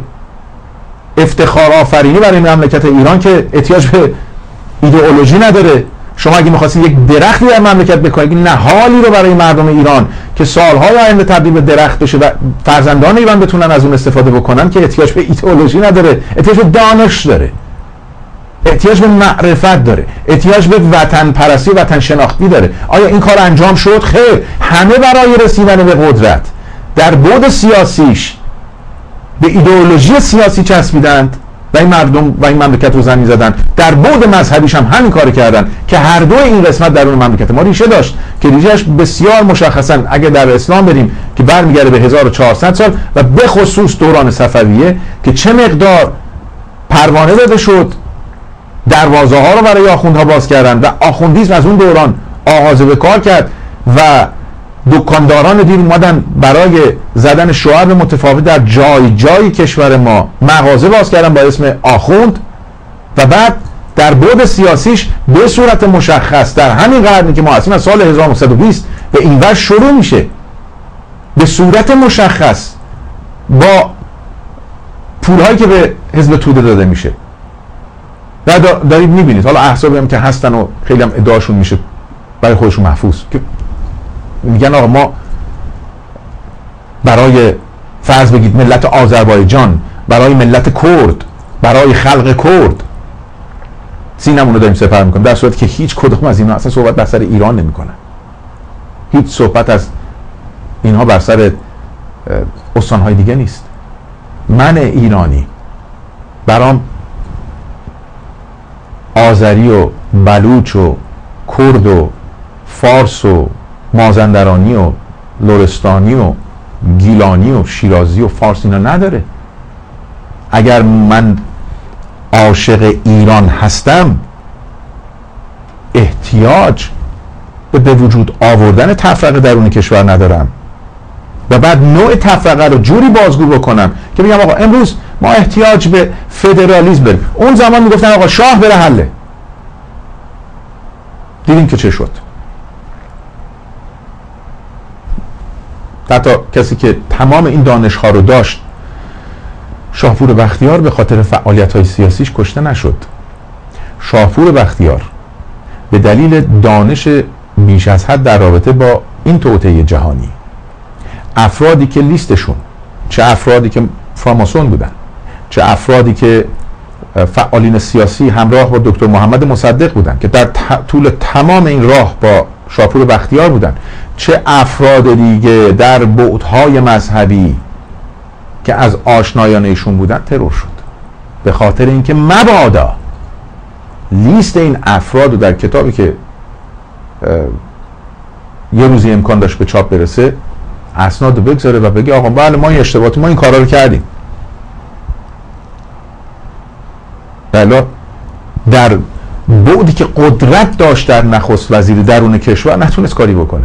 افتخار آفرینی برای مملکت ایران که احتیاج به ایدئولوژی نداره. شما اگه می‌خواستید یک درختی در مملکت بکنید، نهالی رو برای مردم ایران که سالهای آینده تبدیل به درخت بشه و فرزندان ایران بتونن از اون استفاده بکنن، که احتیاج به ایدئولوژی نداره، احتیاج به دانش داره، احتیاج به معرفت داره، احتیاج به وطن پرستی و وطن شناختی داره. آیا این کار انجام شد؟ خیر. همه برای رسیدن به قدرت در بعد سیاسیش به ایدئولوژی سیاسی چسبیدند و این مردم و این مملکت رو زمین زدن. در بعد مذهبیش هم همین کار کردن که هر دو این قسمت در اون مملکت ما ریشه داشت که ریشهش بسیار مشخصا اگه در اسلام بریم که برمیگرده به هزار و چهارصد سال و به خصوص دوران صفویه که چه مقدار پروانه داده شد، دروازه ها رو برای آخوندها باز کردن و آخوندیسم از اون دوران آغاز به کار کرد و دکانداران دین اومدن برای زدن شعار متفاوت در جای جای کشور ما مغازه باز کردن با اسم آخوند و بعد در بعد سیاسیش به صورت مشخص در همین قرنی که ما هستیم از سال هزار و نهصد و بیست به این ور شروع میشه، به صورت مشخص با پولهایی که به حزب توده داده میشه بعد دارید میبینید حالا احزابی هم که هستن و خیلی هم ادعاشون میشه برای خودشون محفوظ که میگن آقا ما برای فرض بگید ملت آذربایجان، برای ملت کرد، برای خلق کرد سینمون رو داریم سپر میکنیم، در صورتی که هیچ کدوم از اینا اصلا صحبت بر سر ایران نمیکنن. هیچ صحبت از اینها بر سر استانهای دیگه نیست. من ایرانی برام آذری و بلوچ و کرد و فارس و مازندرانی و لرستانی و گیلانی و شیرازی و فارس اینا نداره. اگر من عاشق ایران هستم احتیاج به به وجود آوردن تفرقه درون کشور ندارم و بعد نوع تفرقه رو جوری بازگو بکنم که بگم آقا امروز ما احتیاج به فدرالیسم داریم. اون زمان میگفتن آقا شاه بره حله. دیدیم که چه شد. حتی کسی که تمام این دانش‌ها رو داشت، شاهپور بختیار، به خاطر فعالیت‌های سیاسیش کشته نشد. شاهپور بختیار به دلیل دانش بیش از حد در رابطه با این توطئه جهانی، افرادی که لیستشون، چه افرادی که فراماسون بودن، چه افرادی که فعالین سیاسی همراه با دکتر محمد مصدق بودن که در طول تمام این راه با شاهپور بختیار بودن، چه افراد دیگه در بعدهای مذهبی که از آشنایان ایشون بودن، ترور شد. به خاطر اینکه مبادا لیست این افراد رو در کتابی که یه روزی امکان داشت به چاپ برسه اسناد رو بگذاره و بگه آقا بله ما این اشتباهاتی، ما این کارا رو کردیم. بله در بعدی که قدرت داشت در نخست وزیر درون کشور نتونست کاری بکنه،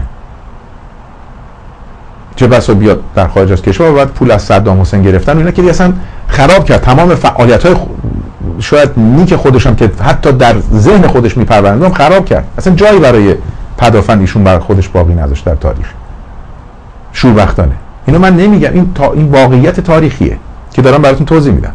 چه بسا بیاد در خارج از کشور و بعد پول از صدام حسین گرفتن و اینا که اصلا خراب کرد تمام فعالیت‌های خ... شاید نیک خودش هم که حتی در ذهن خودش میپرورند هم خراب کرد. اصلا جایی برای پدافند ایشون برای خودش باقی نذاشت در تاریخ. شوربختانه. اینو من نمیگم، این تا... این واقعیت تاریخیه که دارم براتون توضیح میدم.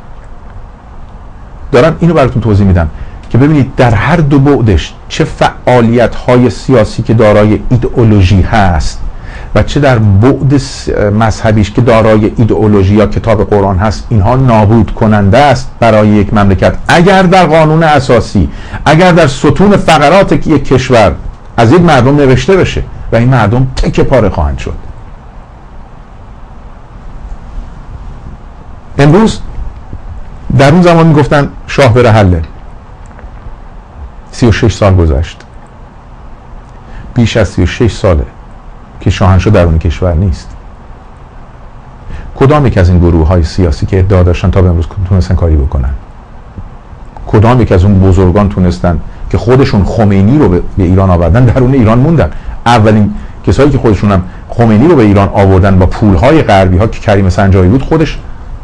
دارم اینو براتون توضیح میدم که ببینید در هر دو بعدش، چه فعالیت‌های سیاسی که دارای ایدئولوژی هست و چه در بعد مذهبیش که دارای ایدئولوژی یا کتاب قرآن هست، اینها نابود کننده است برای یک مملکت. اگر در قانون اساسی، اگر در ستون فقرات یک کشور از یک مردم نوشته بشه و این مردم تکه پاره خواهند شد. امروز در اون زمان میگفتن شاه بره حله. سی و شش سال گذشت، بیش از سی و شش ساله که شاهنشاه درون کشور نیست. کدام یک از این گروه های سیاسی که ادعا داشتن تا به امروز تونستن کاری بکنن؟ کدام یک از اون بزرگان تونستن که خودشون خمینی رو به ایران آوردن درون ایران موندن؟ اولین کسایی که خودشون هم خمینی رو به ایران آوردن با پولهای غربی ها که کریم سنجاری بود، خودش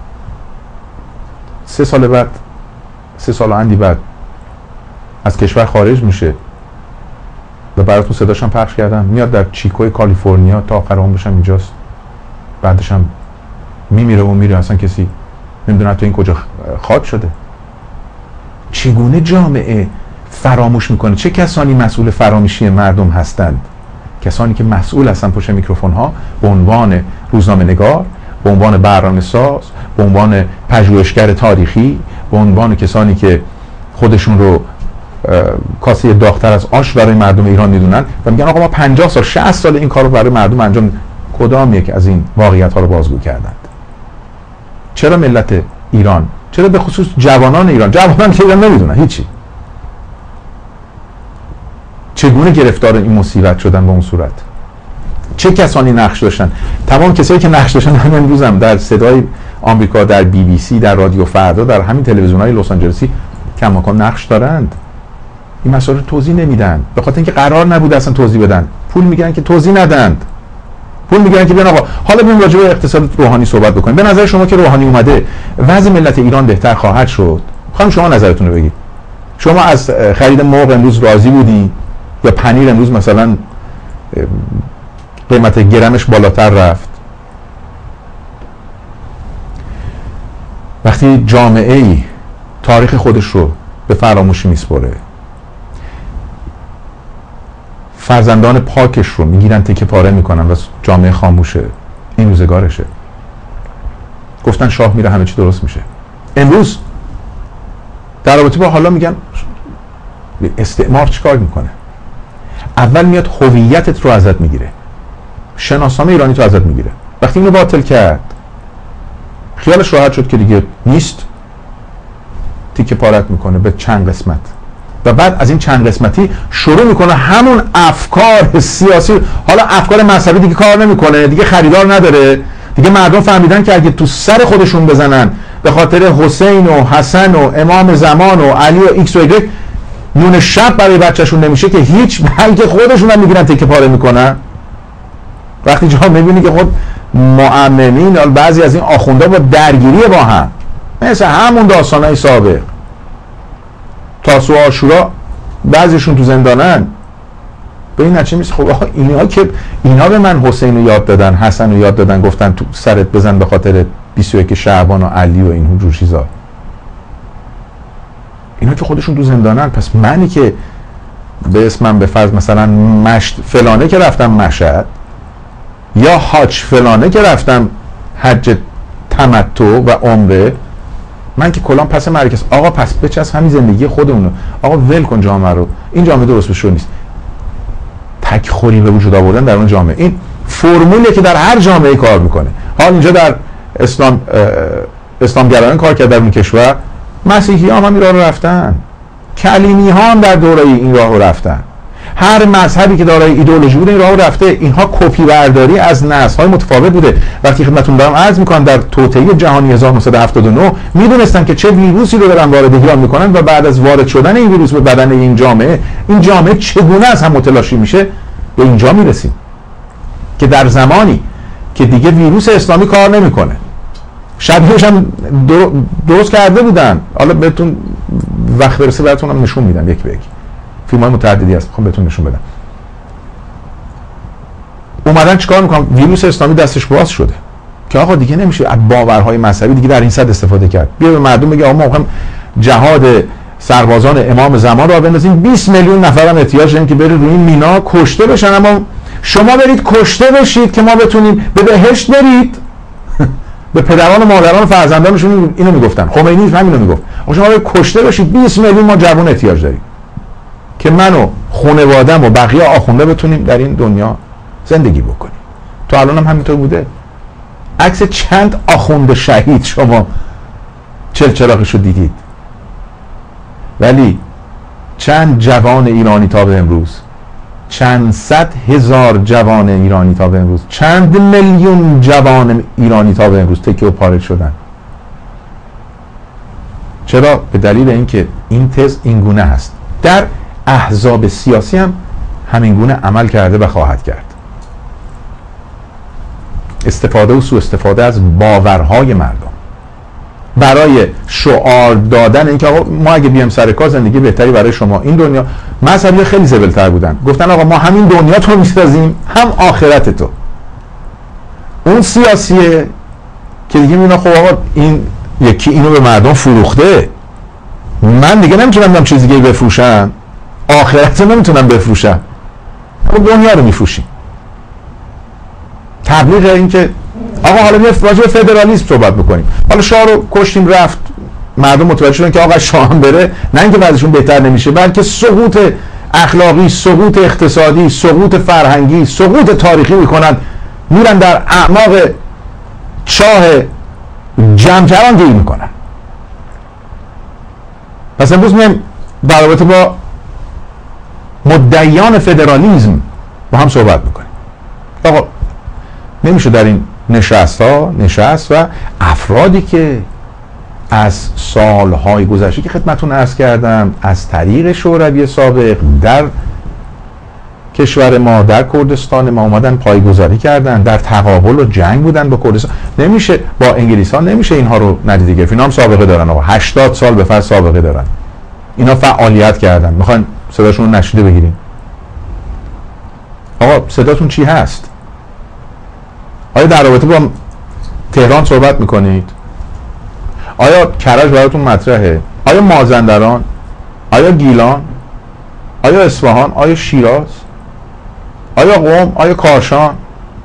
سه سال بعد سه سال اندی بعد از کشور خارج میشه و براتون صداش هم پخش کردم، میاد در چیکوی کالیفرنیا تا آخر عمرش هم اینجاست، بعدش هم میمیره و میره، اصلا کسی نمیدونه تو این کجا خاک شده. چگونه جامعه فراموش میکنه؟ چه کسانی مسئول فراموشی مردم هستند؟ کسانی که مسئول هستن پشت میکروفون ها به عنوان روزنامه نگار، به عنوان برنامه ساز، به عنوان پژوهشگر تاریخی، به عنوان کسانی که خودشون رو کاسه داغ‌تر از آش برای مردم ایران میدونن و میگن آقا ما پنجاه سال شصت سال این کارو برای مردم انجام. کدام یک از این واقعیت ها رو بازگو کردند؟ چرا ملت ایران، چرا به خصوص جوانان ایران، جوانان که ایران نمیدونن هیچی، چگونه گرفتار این مصیبت شدن به اون صورت؟ چه کسانی نقش داشتن؟ تمام کسایی که نقش داشتن همین امروز هم در صدای آمریکا، در بی بی سی، در رادیو فردا، در همین تلویزیون‌های لس آنجلسی کماکان نقش دارند. این مسائل رو توضیح نمیدن به خاطر اینکه قرار نبوده اصلا توضیح بدن. پول میگیرن که توضیح ندند. پول میگیرن که بیان آقا حالا بریم راجع به اقتصاد روحانی صحبت بکنیم. به نظر شما که روحانی اومده وضع ملت ایران بهتر خواهد شد؟ خانم شما نظرتون رو بگید. شما از خرید مرغ امروز راضی بودی یا پنیر امروز مثلا قیمت گرمش بالاتر رفت؟ وقتی جامعه ای تاریخ خودش رو به فراموشی میسپره، فرزندان پاکش رو میگیرن تکه پاره میکنن و جامعه خاموشه. این روزگارشه. گفتن شاه میره همه چی درست میشه. امروز در رابطه با حالا میگن استعمار چیکار میکنه؟ اول میاد هویتت رو ازت میگیره، شناسنامه ایرانی تو ازت میگیره. وقتی اینو باطل کرد خیالش راحت شد که دیگه نیست، تیکه پارت میکنه به چند قسمت و بعد از این چند قسمتی شروع میکنه همون افکار سیاسی. حالا افکار مذهبی دیگه کار نمیکنه، دیگه خریدار نداره، دیگه مردم فهمیدن که اگه تو سر خودشون بزنن به خاطر حسین و حسن و امام زمان و علی و ایکس و ایگرگ نون شب برای بچهشون نمیشه که هیچ، بلکه خودشون هم میگیرن تکه پاره میکنن. وقتی جا میبینی که خود مؤمنین بعضی از این آخوندا با درگیری با هم مثل همون داستانهای سابق تاسوعا و عاشورا بعضیشون تو زندانن، به این نتیجه میشه خب آقا اینا که اینا به من حسین رو یاد دادن، حسن رو یاد دادن، گفتن تو سرت بزن به خاطر بیست و یک شعبان و علی و این جور چیزا، اینا که خودشون تو زندانن. پس منی که به اسمم به فرض مثلا مشت فلانه که رفتم مشهد یا حاج فلانه که رفتم حج تمتع و عمره، من که کلام پس مرکز آقا پس بچس همین زندگی خودمونو، آقا ول کن جامعه رو، این جامعه درست بشه نیست. تک خوری به وجود آوردن در اون جامعه، این فرمولیه که در هر جامعه کار میکنه. حال اینجا در اسلام اسلامگرایان کار کرد در اون کشور، مسیحی ها هم این راه رو رفتن، کلیمی ها هم در دوره این راه رو رفتن، هر مذهبی که دارای ایدئولوژی بوده این راه رو رفته. اینها کپی برداری از نسل های متفاوت بوده. وقتی خدمتتون دارم عرض میکنم در توطئه جهانی هزار و نهصد و هفتاد و نه میدونستن که چه ویروسی رو دارن وارد ایران میکنن و بعد از وارد شدن این ویروس به بدن این جامعه، این جامعه چگونه از هم متلاشی میشه. به اینجا میرسیم که در زمانی که دیگه ویروس اسلامی کار نمیکنه، شبیهش هم درست کرده بودن، حالا بهتون وقت برسه براتونم نشون میدم یک به یک، فیلم‌های متعددی هست میخوام بهتون نشون بدم. اومدن چیکار میکنن؟ ویروس اسلامی دستش باز شده که آقا دیگه نمیشه از باورهای مذهبی دیگه در این صد استفاده کرد. بیا به مردم بگه آقا ما میخوایم جهاد سربازان امام زمان رو بندازیم، بیست میلیون نفر هم احتیاج داریم که برید روی این مینا کشته بشن، اما شما برید کشته بشید که ما بتونیم به بهشت برید. به پدران و مادران و فرزندانشون اینو میگفتن، خمینی همینو میگفت، آقا شما برید کشته بشید، بیست میلیون ما جوان احتیاج داریم که من و خانواده‌ام و بقیه آخونده بتونیم در این دنیا زندگی بکنیم. تو الان هم همینطور بوده. عکس چند آخونده شهید شما چلچراغشو دیدید، ولی چند جوان ایرانی تا به امروز، چند صد هزار جوان ایرانی تا به امروز، چند میلیون جوان ایرانی تا به امروز تکه و پاره شدن. چرا؟ به دلیل اینکه این تز این گونه هست. در احزاب سیاسی هم همین گونه عمل کرده و خواهد کرد. استفاده و سوء استفاده از باورهای مردم برای شعار دادن اینکه آقا ما اگه بیام سر کار زندگی بهتری برای شما. این دنیا مذهبی خیلی زبلتر بودن، گفتن آقا ما همین دنیا تو میسازیم هم آخرت تو. اون سیاسیه که دیگه میونه خب آقا این یکی اینو به مردم فروخته، من دیگه نمیتونم دم چیزی دیگه بفروشم، آخرت رو نمیتونم بفروشم، اما دنیا رو میفروشیم. تبلیغ این که آقا حالا بیا راجع به فدرالیسم صحبت بکنیم، حالا شاه رو کشتیم رفت، مردم متوجه شدن که آقا شاه هم بره نه اینکه وضعشون بهتر نمیشه، بلکه سقوط اخلاقی، سقوط اقتصادی، سقوط فرهنگی، سقوط تاریخی میکنن، میرن در اعماق چاه جمجران گیر میکنن. پس امروز میایم در رابطه با مدعیان فدرالیسم با هم صحبت میکنیم. آقا نمیشه در این نشست ها نشست و افرادی که از سالهای گذشته که خدمتون عرض کردم از طریق شوروی سابق در کشور ما، در کردستان ما اومدن پایگذاری کردن، در تقابل و جنگ بودن با کردستان. نمیشه با انگلیس ها نمیشه اینها رو ندیده گرفت. اینا هم سابقه دارن آقا، هشتاد سال به فرض سابقه دارن، اینا فعالیت کردن. میخواین صداشون رو نشیده بگیریم؟ آقا صداتون چی هست؟ آیا در رابطه با تهران صحبت میکنید؟ آیا کرج براتون مطرحه؟ آیا مازندران؟ آیا گیلان، آیا اصفهان، آیا شیراز، آیا قم، آیا کاشان؟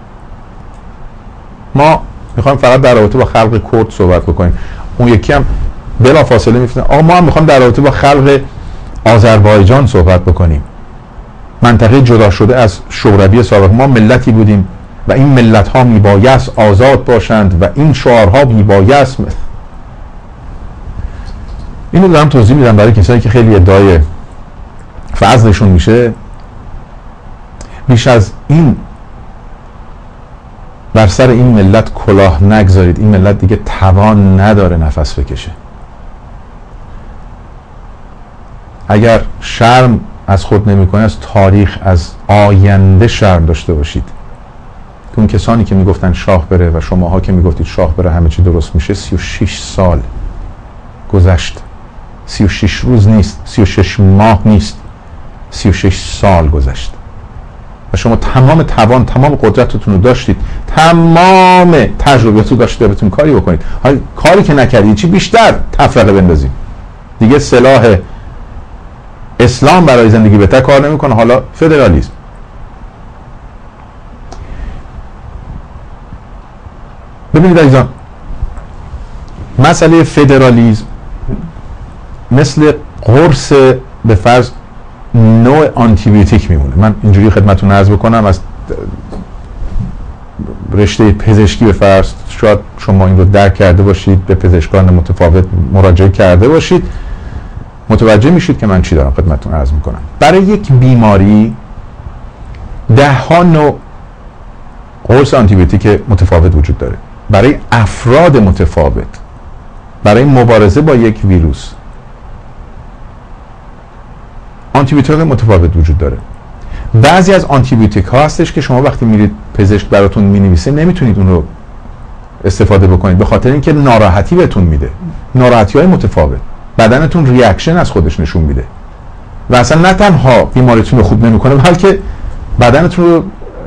ما میخوایم فقط در رابطه با خلق کرد صحبت بکنیم. اون یکی هم بلا فاصله میفته آقا ما هم میخوایم در رابطه با خلق آذربایجان صحبت بکنیم، منطقه جدا شده از شوروی سابق. ما ملتی بودیم و این ملت ها میبایست آزاد باشند و این شعارها میبایست. اینو دارم توضیح میدم برای کسایی که خیلی ادعای فضلشون میشه. بیش از این بر سر این ملت کلاه نگذارید. این ملت دیگه توان نداره نفس بکشه. اگر شرم از خود نمیکنه، از تاریخ، از آینده شرم داشته باشید. اون کسانی که میگفتن شاه بره و شماها که میگفتید شاه بره همه چی درست میشه، سی و شش سال گذشت. سی و شش روز نیست، سی و شش ماه نیست، سی و شش سال گذشت و شما تمام توان، تمام قدرتتون رو داشتید، تمام تجربیاتو داشته بهتون کاری بکنید. حالا کاری که نکردید چی بیشتر تفرقه بندازید. دیگه سلاح اسلام برای زندگی بهتر کار نمیکنه، حالا فدرالیسم. ببینید عزیزان، مسئله فدرالیسم مثل قرص به فرض نوع آنتیبیوتیک میمونه. من اینجوری خدمتتون عرض بکنم، از رشته پزشکی به فرض شاید شما این رو درک کرده باشید، به پزشکان متفاوت مراجعه کرده باشید، متوجه میشید که من چی دارم خدمتتون عرض میکنم. برای یک بیماری ده ها نوع قرص آنتیبیوتیک متفاوت وجود داره، برای افراد متفاوت، برای مبارزه با یک ویروس آنتیبیوتیک متفاوت وجود داره. بعضی از آنتیبیوتیک ها هستش که شما وقتی میرید پزشک براتون مینویسه نمیتونید اون رو استفاده بکنید، به خاطر اینکه ناراحتی بهتون میده، ناراحتی های متفاوت، بدنتون ریاکشن از خودش نشون میده و اصلا نه تنها بیماریتون رو خوب نمیکنه بلکه بدنتون رو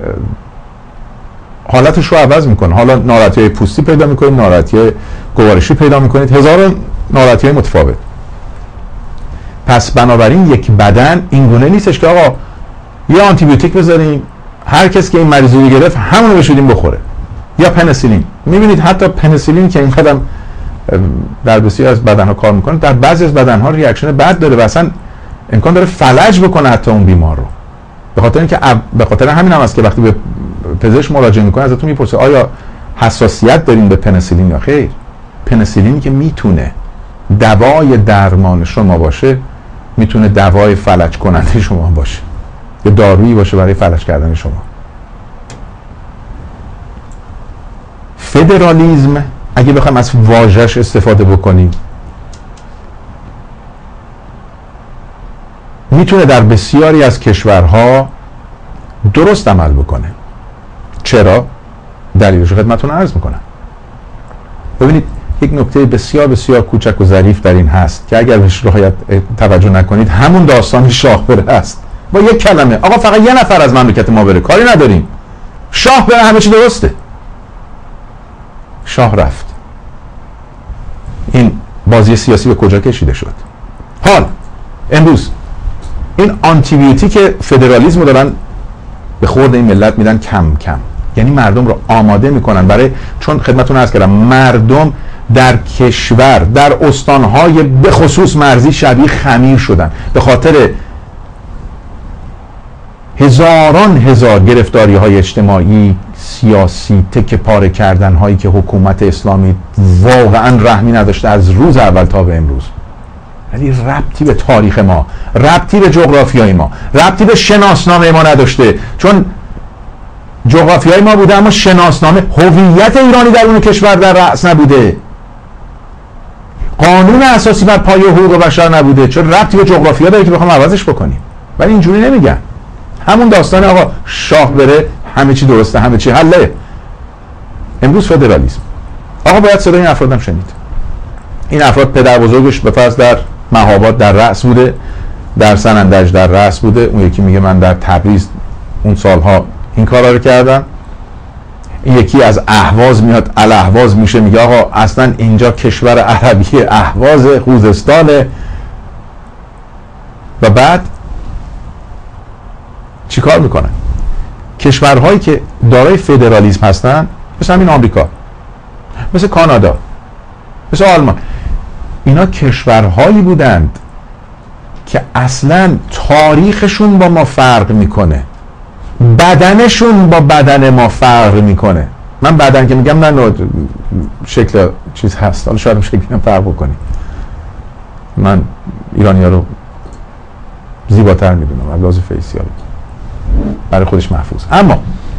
حالتش رو عوض میکنه. حالا ناراحتی های پوستی پیدا میکنید، ناراحتی های گوارشی پیدا میکنید، هزار ناراحتی های متفاوت. پس بنابراین یک بدن اینگونه نیستش که آقا یه آنتیبیوتیک بذاریم هر کس که این مریضی رو گرفت همونو بشودیم بخوره، یا پنیسیلین. میبینید حتی پنیسیلین که این قدم در بسیاری از بدنها کار میکنه، در بعضی از بدنها ریاکشن بد داره و اصلا امکان داره فلج بکنه حتی اون بیمار رو. به خاطر اینکه به خاطر همین هم است که وقتی به پزشک مراجعه میکنه ازتون میپرسه آیا حساسیت دارین به پنیسیلین یا خیر. پنیسیلینی که میتونه دوای درمان شما باشه، میتونه دوای فلج کننده شما باشه، یا دارویی باشه برای فلج کردن شما. فدرالیسم اگه بخوایم از واژه‌اش استفاده بکنیم، میتونه در بسیاری از کشورها درست عمل بکنه. چرا؟ دلیلش رو خدمتتون عرض میکنم. ببینید یک نکته بسیار بسیار کوچک و ظریف در این هست که اگر بهش رعایت توجه نکنید همون داستان شاه بره است. با یک کلمه آقا فقط یه نفر از مملکت ما بره، کاری نداریم، شاه بره همه چی درسته. شاه رفت، این بازی سیاسی به کجا کشیده شد؟ حال امروز این آنتیبیوتیک فدرالیسم رو دارن به خورد این ملت میدن کم کم، یعنی مردم رو آماده میکنن برای، چون خدمتتون عرض کردم مردم در کشور در استانهای به خصوص مرزی شبیه خمیر شدن به خاطر هزاران هزار گرفتاری های اجتماعی، سیاسی، تکه پاره کردن هایی که حکومت اسلامی واقعا رحمی نداشته از روز اول تا به امروز. ولی ربطی به تاریخ ما، ربطی به جغرافیای ما، ربطی به شناسنامه ما نداشته، چون جغرافیای ما بوده اما شناسنامه، هویت ایرانی در اون کشور در رأس نبوده، قانون اساسی بر پایه حقوق بشر نبوده، چون ربطی به جغرافیا داره که بخوام عوضش بکنیم. ولی اینجوری نمیگن، همون داستان آقا شاه بره همه چی درسته، همه چی حله. امروز فدرالیسم، آقا باید صدای این افرادم شنید. این افراد پدر بزرگش به فرض در مهاباد در رأس بوده، در سنندج در رأس بوده، اون یکی میگه من در تبریز اون سالها این کارا رو کردم، این یکی از اهواز میاد الاهواز میشه میگه آقا اصلا اینجا کشور عربی اهواز خوزستانه. و بعد چیکار میکنن؟ کشورهایی که دارای فدرالیسم هستن، مثل همین آمریکا، مثل کانادا، مثل آلمان، اینا کشورهایی بودند که اصلا تاریخشون با ما فرق میکنه، بدنشون با بدن ما فرق میکنه. من بدن که میگم نه شکل چیز هست، حالا شاید شکلی هم فرق بکنی. من ایرانی ها رو زیباتر میدونم از لحاظ فیسیال، برای خودش محفوظ. اما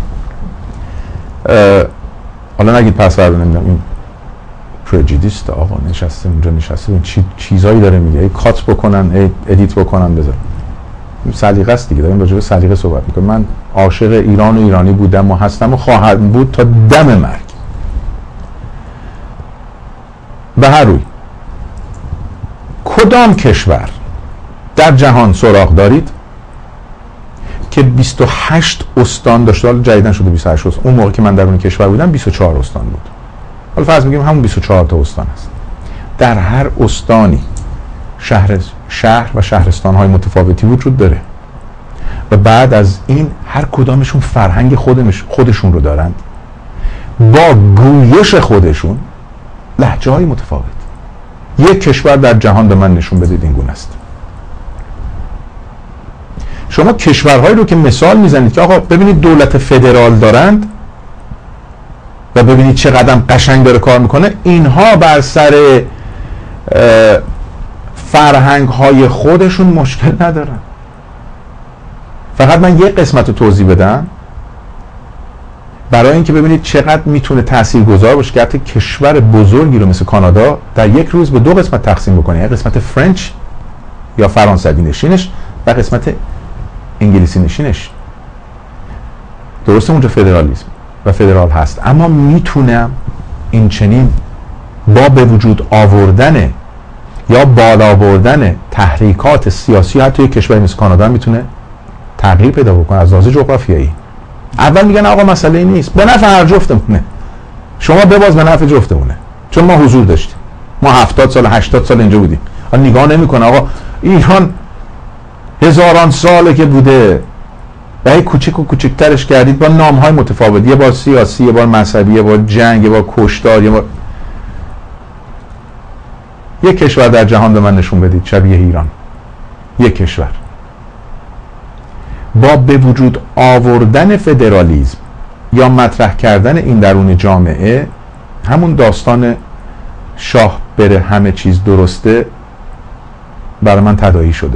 حالا نگید پس فرق نمیدونم این پرجیدیست آقا نشسته اونجا نشسته این چی چیزایی داره میگه، ای کات بکنن ای ادیت بکنن بذارن. سلیقه است دیگه، داریم راجع به سلیقه صحبت میکنم. من عاشق ایران و ایرانی بودم و هستم و خواهم بود تا دم مرگ. به هر روی کدام کشور در جهان سراغ دارید که بیست و هشت استان داشته؟ حالا جدیدن شده بیست و هشت استان، اون موقع که من در اون کشور بودم بیست و چهار استان بود. حالا فرض میگیم همون بیست و چهار تا استان است. در هر استانی شهر شهر و شهرستان های متفاوتی وجود داره و بعد از این هر کدامشون فرهنگ خودش خودشون رو دارند، با گویش خودشون، لهجه های متفاوت. یک کشور در جهان به من نشون بدید این گونه است. شما کشورهایی رو که مثال میزنید که آقا ببینید دولت فدرال دارند و ببینید چقدر قشنگ داره کار میکنه، اینها بر سر فرهنگ های خودشون مشکل ندارن. فقط من یک قسمت رو توضیح بدم برای اینکه ببینید چقدر میتونه تاثیرگذار باشه که حتی کشور بزرگی رو مثل کانادا در یک روز به دو قسمت تقسیم بکنه، یک قسمت فرنچ یا فرانسوی نشینش و قسمت انگلیسی نشینش. درسته اونجا فدرالیسم و فدرال هست، اما میتونم این چنین با به وجود آوردن یا بالا بردن تحریکات سیاسی حتی یک کشوری مثل کانادا میتونه تغییر پیدا بکنه از لحاظ جغرافیایی. اول میگن آقا مسئله نیست، به نفع هر جفتمونه، شما بباز به نفع جفتمونه، چون ما حضور داشتیم، ما هفتاد سال هشتاد سال اینجا بودیم. حالا نگاه نمیکنه آقا ایران هزاران ساله که بوده و هی کوچک و کوچکترش کردید با نامهای متفاوت، یه بار سیاسی، یه بار مذهبی، یه بار جنگ، یه بار کشتار، یه بار. یک کشور در جهان به من نشون بدید شبیه ایران، یک کشور با به وجود آوردن فدرالیسم یا مطرح کردن این درون جامعه، همون داستان شاه بره همه چیز درسته برای من تداعی شده.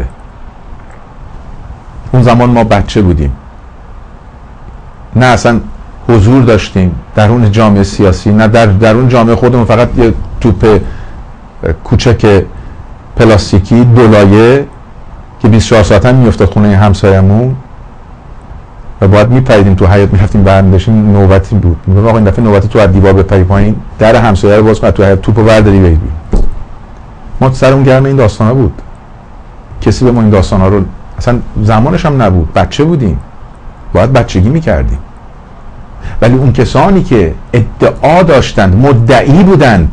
اون زمان ما بچه بودیم، نه اصلا حضور داشتیم درون جامعه سیاسی، نه در درون جامعه خودمون فقط یه توپ کوچک پلاستیکی دولایه که بیست و چهار ساعت هم میافتاد خونه همسایه‌مون و باید میپریدیم تو حیاط، میرفتیم برمی‌داشتیم. نوبتی بود میگم آقا این دفعه نوبتی تو از دیوار بپری پایین، در همسایه رو باز کن، تو حیاط توپو برداری برید. ما سرمون گرم این داستانا بود، کسی به ما این داستانا رو اصلا زمانش هم نبود، بچه بودیم، باید بچگی میکردیم. ولی اون کسانی که ادعا داشتند، مدعی بودند،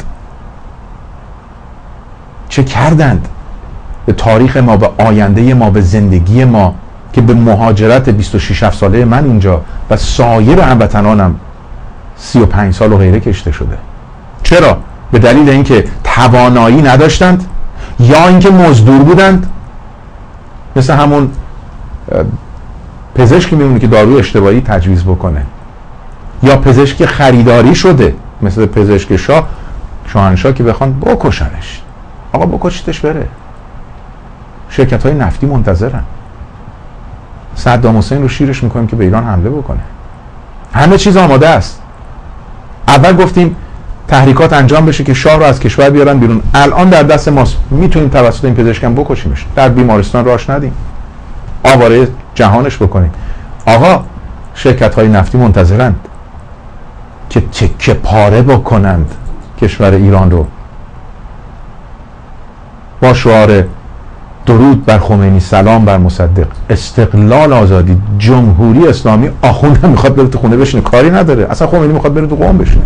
چه کردند به تاریخ ما، به آینده ما، به زندگی ما، که به مهاجرت بیست و شش ساله من اینجا و سایر هموطنانم سی و پنج سال و غیره کشته شده. چرا؟ به دلیل اینکه توانایی نداشتند یا اینکه مزدور بودند، مثل همون پزشکی میمونه که دارو اشتباهی تجویز بکنه، یا پزشک خریداری شده مثل پزشک شاه شاهنشاه که بخوان بکشنش. آقا بکشیدش بره، شرکت های نفتی منتظرن، صدام حسین رو شیرش میکنیم که به ایران حمله بکنه. همه چیز آماده است. اول گفتیم تحریکات انجام بشه که شاه رو از کشور بیارن بیرون، الان در دست ماست، میتونیم توسط این پزشکم بکشیمش، در بیمارستان راش ندیم، آواره جهانش بکنیم. آقا شرکت های نفتی منتظرند که تکه پاره بکنند کشور ایران رو با شعار درود بر خمینی، سلام بر مصدق، استقلال، آزادی، جمهوری اسلامی. آخوند میخواد بره تو خونه بشینه، کاری نداره. اصلا خمینی میخواد بره تو قم بشینه،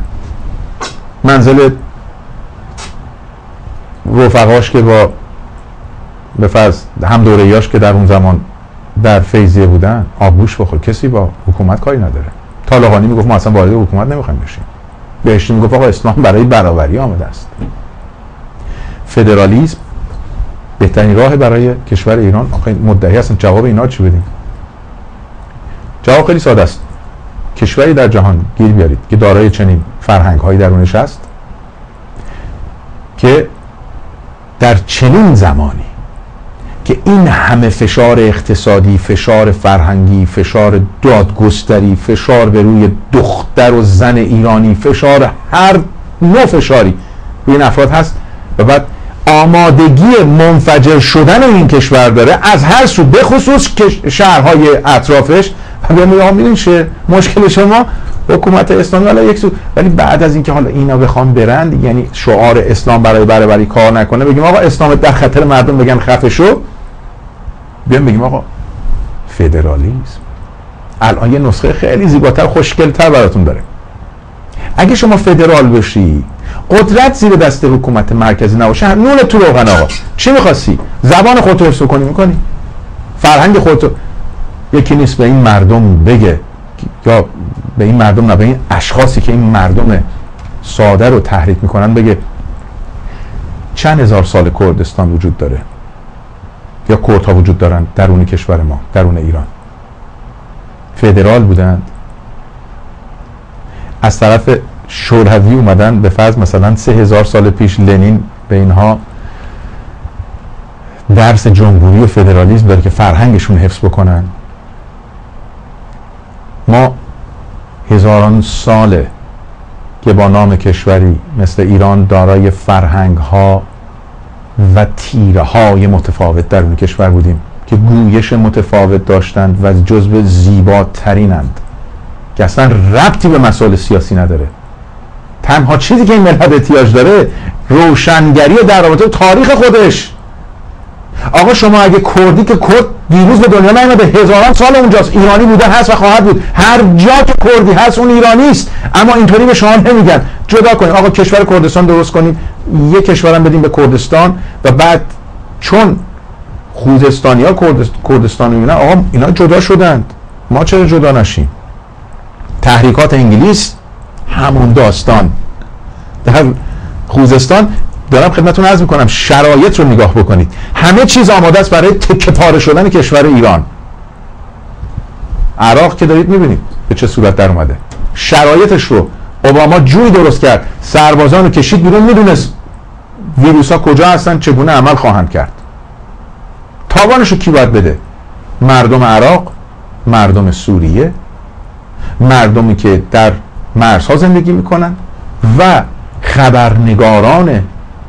منزل رفقاش که با به فرض هم دوره‌ایاش که در اون زمان در فیضیه بودن آبگوش بخور، کسی با حکومت کاری نداره. طالقانی میگفت ما اصلا وارد حکومت نمیخوایم بشیم. بهشتی میگفت آقا اسلام برای برابری آمده است. فدرالیسم بهترین راه برای کشور ایران. آخه مدعی هستن جواب اینا چی بدیم؟ جواب خیلی ساده است. کشوری در جهان گیر بیارید که دارای چنین فرهنگ هایی درونش است که در چنین زمانی که این همه فشار اقتصادی، فشار فرهنگی، فشار دادگستری، فشار به روی دختر و زن ایرانی، فشار هر نوع فشاری روی این افراد هست و بعد آمادگی منفجر شدن این کشور داره از هر سو، به خصوص شهرهای اطرافش. و میگم میدونین چه مشکل شما؟ حکومت اسلامی حالا یک سو، ولی بعد از اینکه حالا اینا بخوام برند، یعنی شعار اسلام برای برابری کار نکنه، بگیم آقا اسلام در خطر، مردم بگن خفه شو، بیام بگیم آقا فدرالیسم. الان یه نسخه خیلی زیباتر، خوشگل‌تر براتون داره. اگه شما فدرال بشی، قدرت زیر دست حکومت مرکزی نباشه، نون تو روغن. آقا چی می‌خواستی؟ زبان خودت رو حفظ کنی می‌کنی؟ فرهنگ خودت. یکی نیست به این مردم بگه، یا به این مردم نه، به این اشخاصی که این مردم ساده رو تحریک میکنن بگه چند هزار سال کردستان وجود داره یا کردها وجود دارن درون کشور ما، درون ایران. فدرال بودند، از طرف شوروی اومدن، به فرض مثلا سه هزار سال پیش لنین به اینها درس جمهوری و فدرالیسم داره که فرهنگشون حفظ بکنن. ما هزاران ساله که با نام کشوری مثل ایران دارای فرهنگ ها و تیره های متفاوت درون کشور بودیم که گویش متفاوت داشتند و جزو زیباترینند که اصلا ربطی به مسائل سیاسی نداره. تنها چیزی که این ملت احتیاج داره روشنگری در رابطه تاریخ خودش. آقا شما اگه کردی، که کرد دیروز به دنیا نیامده، هزاران سال اونجاست، ایرانی بوده، هست و خواهد بود. هر جا که کردی هست اون ایرانی است، اما اینطوری به شما نمیگن. جدا کنید، آقا کشور کردستان درست کنید، یک کشورم بدیم به کردستان و بعد چون خوزستانی‌ها کردستان میبینن، آقا اینا جدا شدند، ما چرا جدا نشیم؟ تحریکات انگلیس همون داستان در خوزستان. دارم خدمتتون عرض میکنم شرایط رو نگاه بکنید، همه چیز آماده است برای تکه پاره شدن کشور ایران. عراق که دارید میبینید به چه صورت در اومده، شرایطش رو اوباما جوری درست کرد، سربازان رو کشید بیرون، میدونست ویروس ها کجا هستن، چگونه عمل خواهند کرد. تاوانش رو کی باید بده؟ مردم عراق، مردم سوریه، مردمی که در مرزها زندگی میکنن و خبرنگاران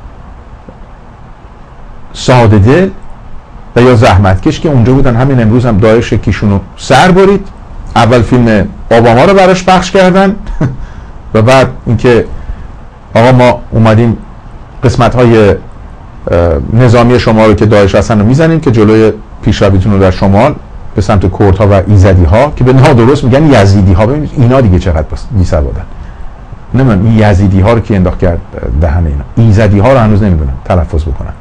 ساده دل و یا زحمتکش که اونجا بودن. همین امروز هم داعش کیشونو سر برید، اول فیلم اوباما رو براش پخش کردن و بعد اینکه آقا ما اومدیم قسمت های نظامی شما رو که داعش هستن رو میزنیم که جلوی پیشرویتون رو در شمال به سمت کردها و ایزدی ها که به نادرست میگن یزیدی ها. ببینید اینا دیگه چقدر بی سوادن. نمیدونم این یزیدی ها رو که انداخت کرد دهن اینا، ایزدی ها رو هنوز نمیدونم تلفظ بکنن.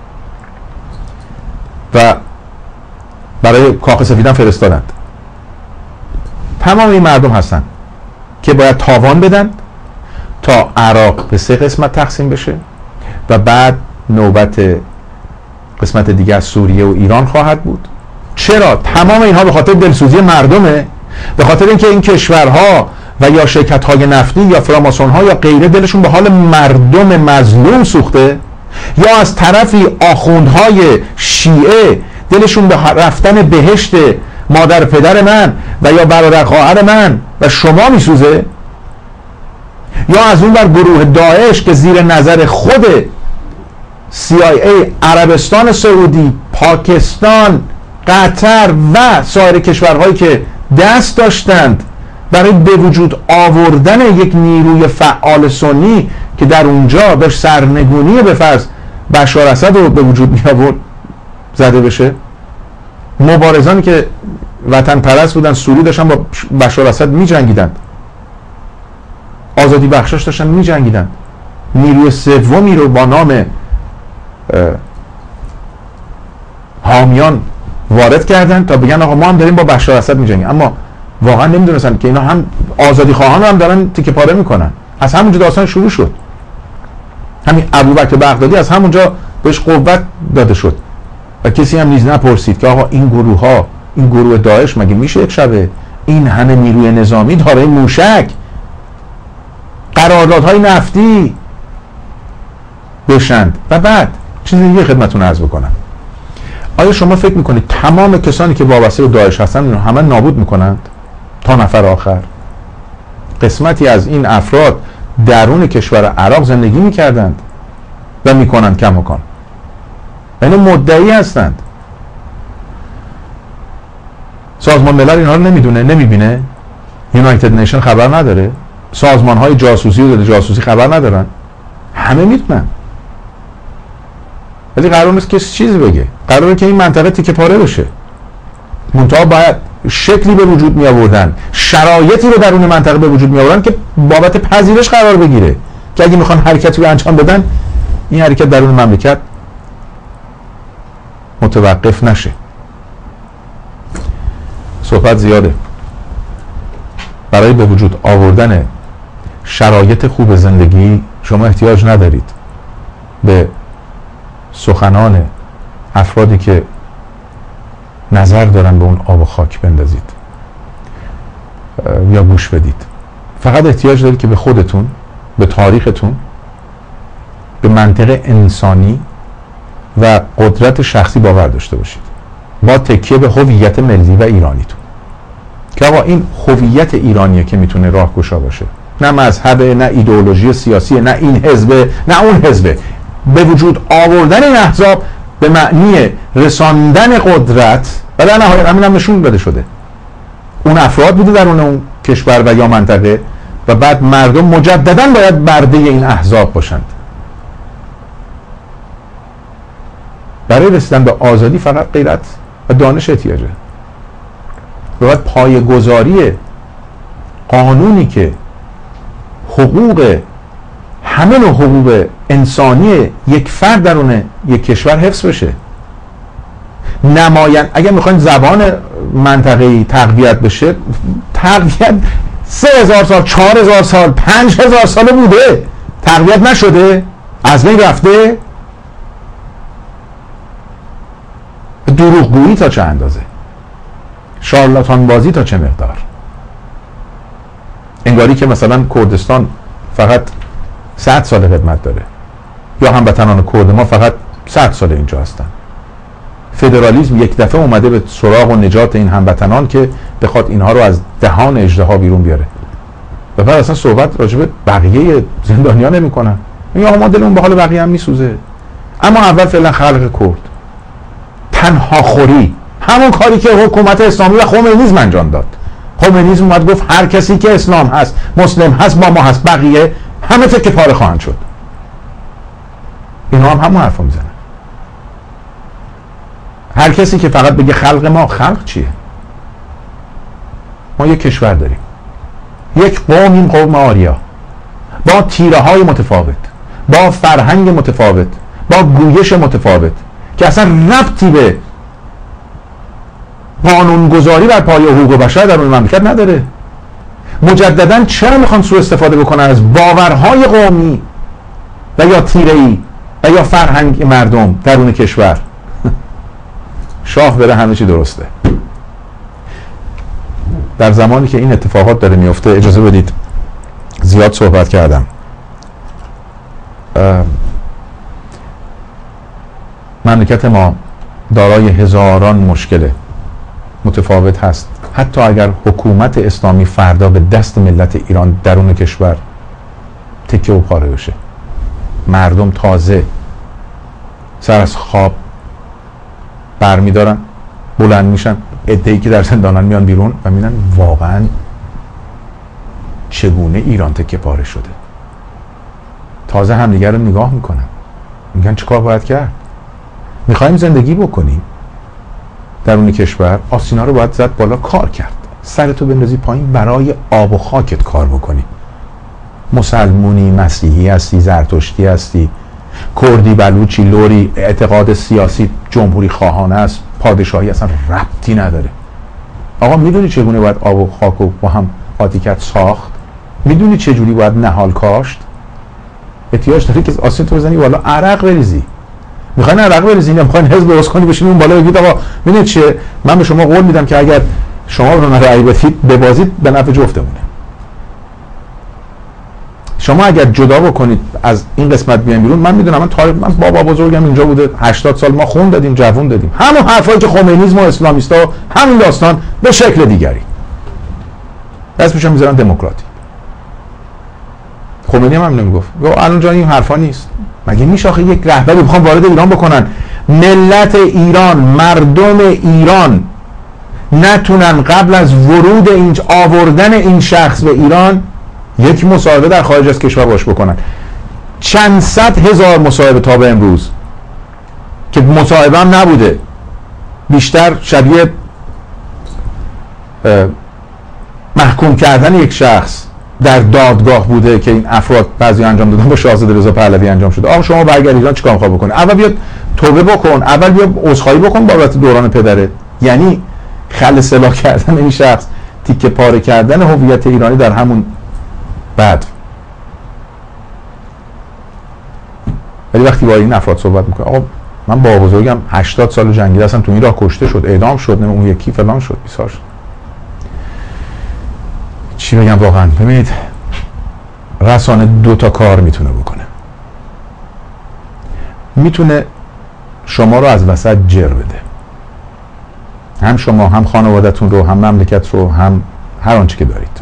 و برای کاخ سفیدم فرستادند. تمام این مردم هستن که باید تاوان بدن تا عراق به سه قسمت تقسیم بشه و بعد نوبت قسمت دیگه از سوریه و ایران خواهد بود. چرا؟ تمام اینها به خاطر دلسوزی مردمه، به خاطر اینکه این کشورها و یا شرکت‌های نفتی یا فراماسون‌ها یا غیره دلشون به حال مردم مظلوم سوخته، یا از طرفی آخوندهای شیعه دلشون به رفتن بهشت مادر پدر من و یا برادر خواهر من و شما میسوزه، یا از اون بر گروه داعش که زیر نظر خود سی آی ای، عربستان سعودی، پاکستان، قطر و سایر کشورهایی که دست داشتند برای به وجود آوردن یک نیروی فعال سنی که در اونجا به سرنگونی به فرض بشار اسد رو به وجود می آورد زده بشه. مبارزانی که وطن پرست بودن، سوری داشتن با بشار اسد می جنگیدند، آزادی بخشاش داشتن می جنگیدند. نیروی سومی رو با نام حامیان وارد کردن تا بگن آقا ما هم داریم با بشار اسد می‌جنگیم، اما واقعا نمیدونستن که اینا هم آزادی خواهان رو هم دارن تیکه پاره میکنن. از همونجا داستان شروع شد. همین ابوبکر بغدادی از همونجا بهش قوت داده شد و کسی هم نیز نپرسید که آقا این گروه ها، این گروه داعش مگه میشه یک شبه این همه نیروی نظامی دارای موشک، قراردادهای نفتی بشند؟ و بعد چیز دیگه خدمتتون عرض بکنم. آیا شما فکر میکنید تمام کسانی که وابسته به داعش هستن همه نابود میکنند تا نفر آخر؟ قسمتی از این افراد درون کشور عراق زندگی میکردند و میکنند کماکان، یعنی مدعی هستند. سازمان ملل اینها رو نمیدونه، نمیبینه، یونایتد نیشن خبر نداره، سازمان های جاسوسی و ضد جاسوسی خبر ندارن، همه میدونن. ولی قرار نیست کسی چیزی بگه، قراره که این منطقه تیکه پاره بشه. منتها باید شکلی به وجود می آوردن، شرایطی رو در اون منطقه به وجود می آوردن که بابت پذیرش قرار بگیره که اگه میخوان حرکتی رو انجام بدن این حرکت در اون مملکت متوقف نشه. صحبت زیاده. برای به وجود آوردن شرایط خوب زندگی شما احتیاج ندارید به سخنان افرادی که نظر دارن به اون آب و خاک بندازید یا گوش بدید. فقط احتیاج دارید که به خودتون، به تاریختون، به منطق انسانی و قدرت شخصی باور داشته باشید، با تکیه به هویت ملی و ایرانیتون که آقا این هویت ایرانیه که میتونه راهگشا باشه، نه مذهب، نه ایدئولوژی سیاسی، نه این حزب، نه اون حزب. به وجود آوردن این احزاب به معنی رساندن قدرت و در نهایت همین هم نشون داده شده. اون افراد بوده در اون کشور و یا منطقه و بعد مردم مجددا باید برده این احزاب باشند. برای رسیدن به آزادی فقط غیرت و دانش احتیاجه. باید پایه‌گذاری قانونی که حقوق همه نوع حقوق انسانی یک فرد درون یک کشور حفظ بشه. نمایند اگر میخواین زبان منطقه‌ای تقویت بشه، تقویت سه هزار سال، چهار هزار سال، پنج هزار ساله بوده، تقویت نشده، از بین رفته. دروغگویی تا چه اندازه، شارلاتان بازی تا چه مقدار. انگاری که مثلا کردستان فقط صد سال خدمت داره یا هموطنان کرد ما فقط صد سال اینجا هستن. فدرالیسم یک دفعه اومده به سراغ و نجات این هموطنان که بخواد اینها رو از دهان اژدها بیرون بیاره و بعد اصلا صحبت راجع به بقیه زندانیا نمی‌کنن. میگن ما دلمون به حال بقیه هم میسوزه. اما اول فعلا خلق کرد، تنها خوری، همون کاری که حکومت اسلامی و خمینیسم انجام داد. خمینیسم اومد گفت هر کسی که اسلام هست، مسلم هست، با ما هست، بقیه همه تکه پاره خواهند شد. اینا هم همون حرفو میزنن. هر کسی که فقط بگه خلق ما، خلق چیه؟ ما یک کشور داریم، یک قومیم، قوم آریا، با تیره های متفاوت، با فرهنگ متفاوت، با گویش متفاوت که اصلا ربطی به قانونگذاری بر پایه حقوق بشر در اون مملکت نداره. مجددا چرا میخوان سوء استفاده بکنن از باورهای قومی و یا تیره‌ای و یا فرهنگ مردم درون کشور؟ شاه بره همه چی درسته. در زمانی که این اتفاقات داره میفته، اجازه بدید زیاد صحبت کردم، مملکت ما دارای هزاران مشکل متفاوت هست. حتی اگر حکومت اسلامی فردا به دست ملت ایران درون کشور تکه و پاره بشه، مردم تازه سر از خواب برمیدارن، بلند میشن، عده‌ای که در زندانن میان بیرون و میبینن واقعا چگونه ایران تکه پاره شده. تازه همدیگر رو نگاه میکنن، میگن چیکار باید کرد؟ میخوایم زندگی بکنیم در اون کشور، آسینا رو باید زد بالا، کار کرد. سرتو بندازی پایین، برای آب و خاکت کار بکنی. مسلمونی، مسیحی هستی، زرتشتی هستی، کردی، بلوچی، لوری، اعتقاد سیاسی جمهوری خواهانه است، پادشاهی اصلا ربطی نداره. آقا میدونی چگونه باید آب و خاک و با هم قاطی کرد ساخت؟ میدونی چجوری باید نهال کاشت؟ احتیاج داری که آسین تو بزنی بالا عرق بریزی. میخواین عرق بریزین یا میخواین حزب درست کنی بشین اون بالا بگید آقا ببینید چه، من به شما قول میدم که اگر شما به من رأی بدید ببازید به نفع جفتمونه. شما اگر جدا بکنید از این قسمت بیاین بیرون، من میدونم من تاریخ، من بابا بزرگم اینجا بوده، هشتاد سال ما خون دادیم، جوون دادیم، همون حرفایی که خمینیسم و اسلامیستا و همین داستان به شکل دیگری اسمش میذارن دموکراتی. خمینی هم همین میگفت الان جای این حرفا نیست. مگه میشه آخه یک رهبری بخوام وارد ایران بکنن، ملت ایران، مردم ایران نتونن قبل از ورود این آوردن این شخص به ایران یک مصاحبه در خارج از کشور باش بکنن؟ چند صد هزار مصاحبه تا به امروز که مصاحبه هم نبوده، بیشتر شبیه محکوم کردن یک شخص در دادگاه بوده که این افراد بعضی انجام دادن، با شاهزاده رضا پهلوی انجام شده. آقا شما برگرد ایران چیکار می‌خوای بکنی؟ اول بیا توبه بکن، اول بیا عذرخواهی بکن بابت دوران پدره. یعنی خل سلا کردن این شخص، تیکه پاره کردن هویت ایرانی در همون بعد. ولی وقتی با این افراد صحبت میکنه، آقا من با بزرگم هشتاد سال جنگیده، اصلا تو این راه کشته شد، اعدام شد، نه اون یکی فلان شد، بیسار شد. چی بگم واقعا؟ ببینید رسانه دو تا کار میتونه بکنه. میتونه شما رو از وسط جر بده، هم شما، هم خانوادتون رو، هم مملکت رو، هم هر آنچه که دارید.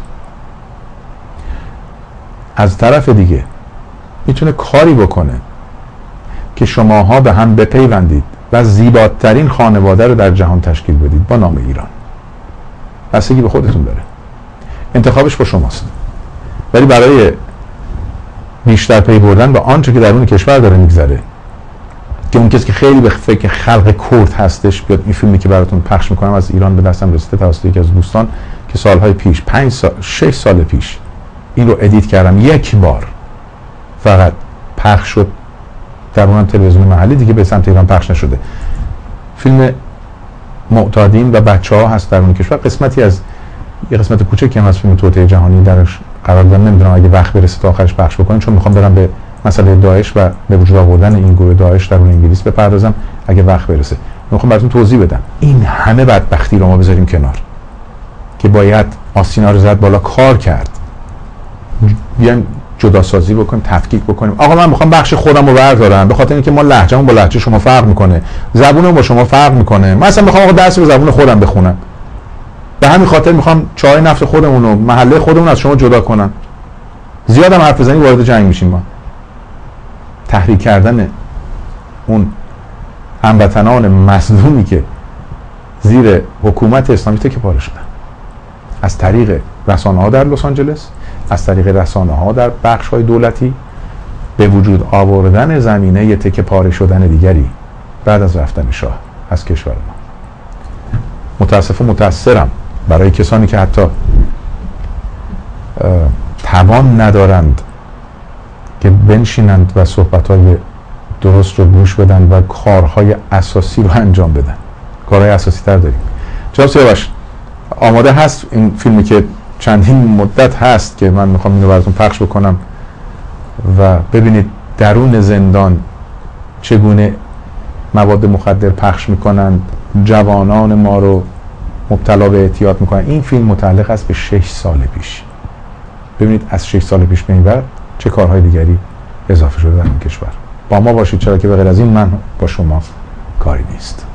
از طرف دیگه میتونه کاری بکنه که شماها به هم بپیوندید و زیباترین خانواده رو در جهان تشکیل بدید با نام ایران. بستگی به خودتون داره، انتخابش با شماست. ولی برای بیشتر پی بردن به آنچه که درون کشور داره میگذره، که اون کسی که خیلی به فکر خلق کرد هستش بیاد این فیلمی که براتون پخش میکنم از ایران به دستم رسیده توسط یکی از دوستان که سالهای پیش، پنج سال، شش سال پیش این رو ادیت کردم، یک بار فقط پخش شد در اون تلویزیون محلی، دیگه به سمت ایران پخش نشده. فیلم معتادین و بچه ها هست در اون کشور، قسمتی از یه قسمت کوچکی هم از فیلم توطئه جهانی درش قرار دادن. نمیدونم اگه وقت برسه تا آخرش پخش بکنیم، چون میخوام برم به مسئله داعش و به وجود آوردن این گروه داعش در اون انگلیس بپردازم اگه وقت برسه. میخوام براتون توضیح بدم این همه بدبختی رو ما بذاریم کنار که باید آسینا رو زد بالا، کار کرد، بیایم جدا سازی بکنیم، تفکیک بکنیم. آقا من میخوام بخش خودم رو بردارم به خاطر اینکه ما لهجه‌مون با لهجه شما فرق میکنه، زبونمون با شما فرق میکنه. من اصلا میخوام آقا درس به زبون خودم بخونم، به همین خاطر میخوام چای نفت خودمون و محله خودمون از شما جدا کنم. زیادم حرف بزنی وارد جنگ میشیم. ما تحریک کردن اون هموطنان مظلومی که زیر حکومت اسلامی تکه پاره شدن از طریق رسانه ها در لس آنجلس، از طریق رسانه ها در بخش های دولتی، به وجود آوردن زمینه ی تکه پاره شدن دیگری بعد از رفتن شاه از کشور ما. متاسفم متأثرم برای کسانی که حتی توان ندارند که بنشینند و صحبت‌های درست رو گوش بدن و کارهای اساسی رو انجام بدن. کارهای اساسی تر داریم. جناب سیاوش آماده هست این فیلمی که چندین مدت هست که من میخوام اینو براتون پخش بکنم و ببینید درون زندان چگونه مواد مخدر پخش میکنند، جوانان ما رو مبتلا به اعتیاد میکنن. این فیلم متعلق است به شش سال پیش. ببینید از شش سال پیش به این بعد چه کارهای دیگری اضافه شده در این کشور. با ما باشید، چرا که به غیر از این من با شما کاری نیست.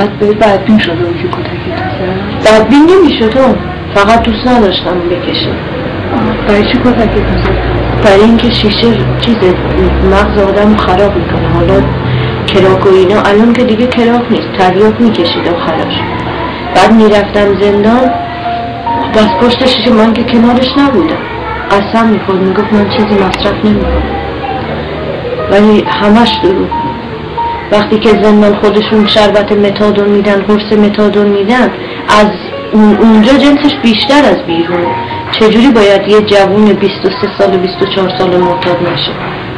بعد بهت بدبین شده بود که کتکی تو زد؟ بدبین نمیشد، فقط دوست نداشتم بکشه. برای چی کتکی تو زد؟ برای اینکه شیشه چیز مغز آدم خراب میکنه. حالا کراک و اینا الان که دیگه کراک نیست، تریاک میکشید آخرش. بعد میرفتم زندان، بس پشت شیشه من که کنارش نبودم، قسم میخورد میگفت من چیزی مصرف نمیکنم، ولی همش دروغ. وقتی که زندان خودشون شربت متادون میدن، قرص متادون میدن، از اونجا جنسش بیشتر از بیرون. چجوری باید یه جوون بیست و سه سال بیست و چهار سال معتاد نشه؟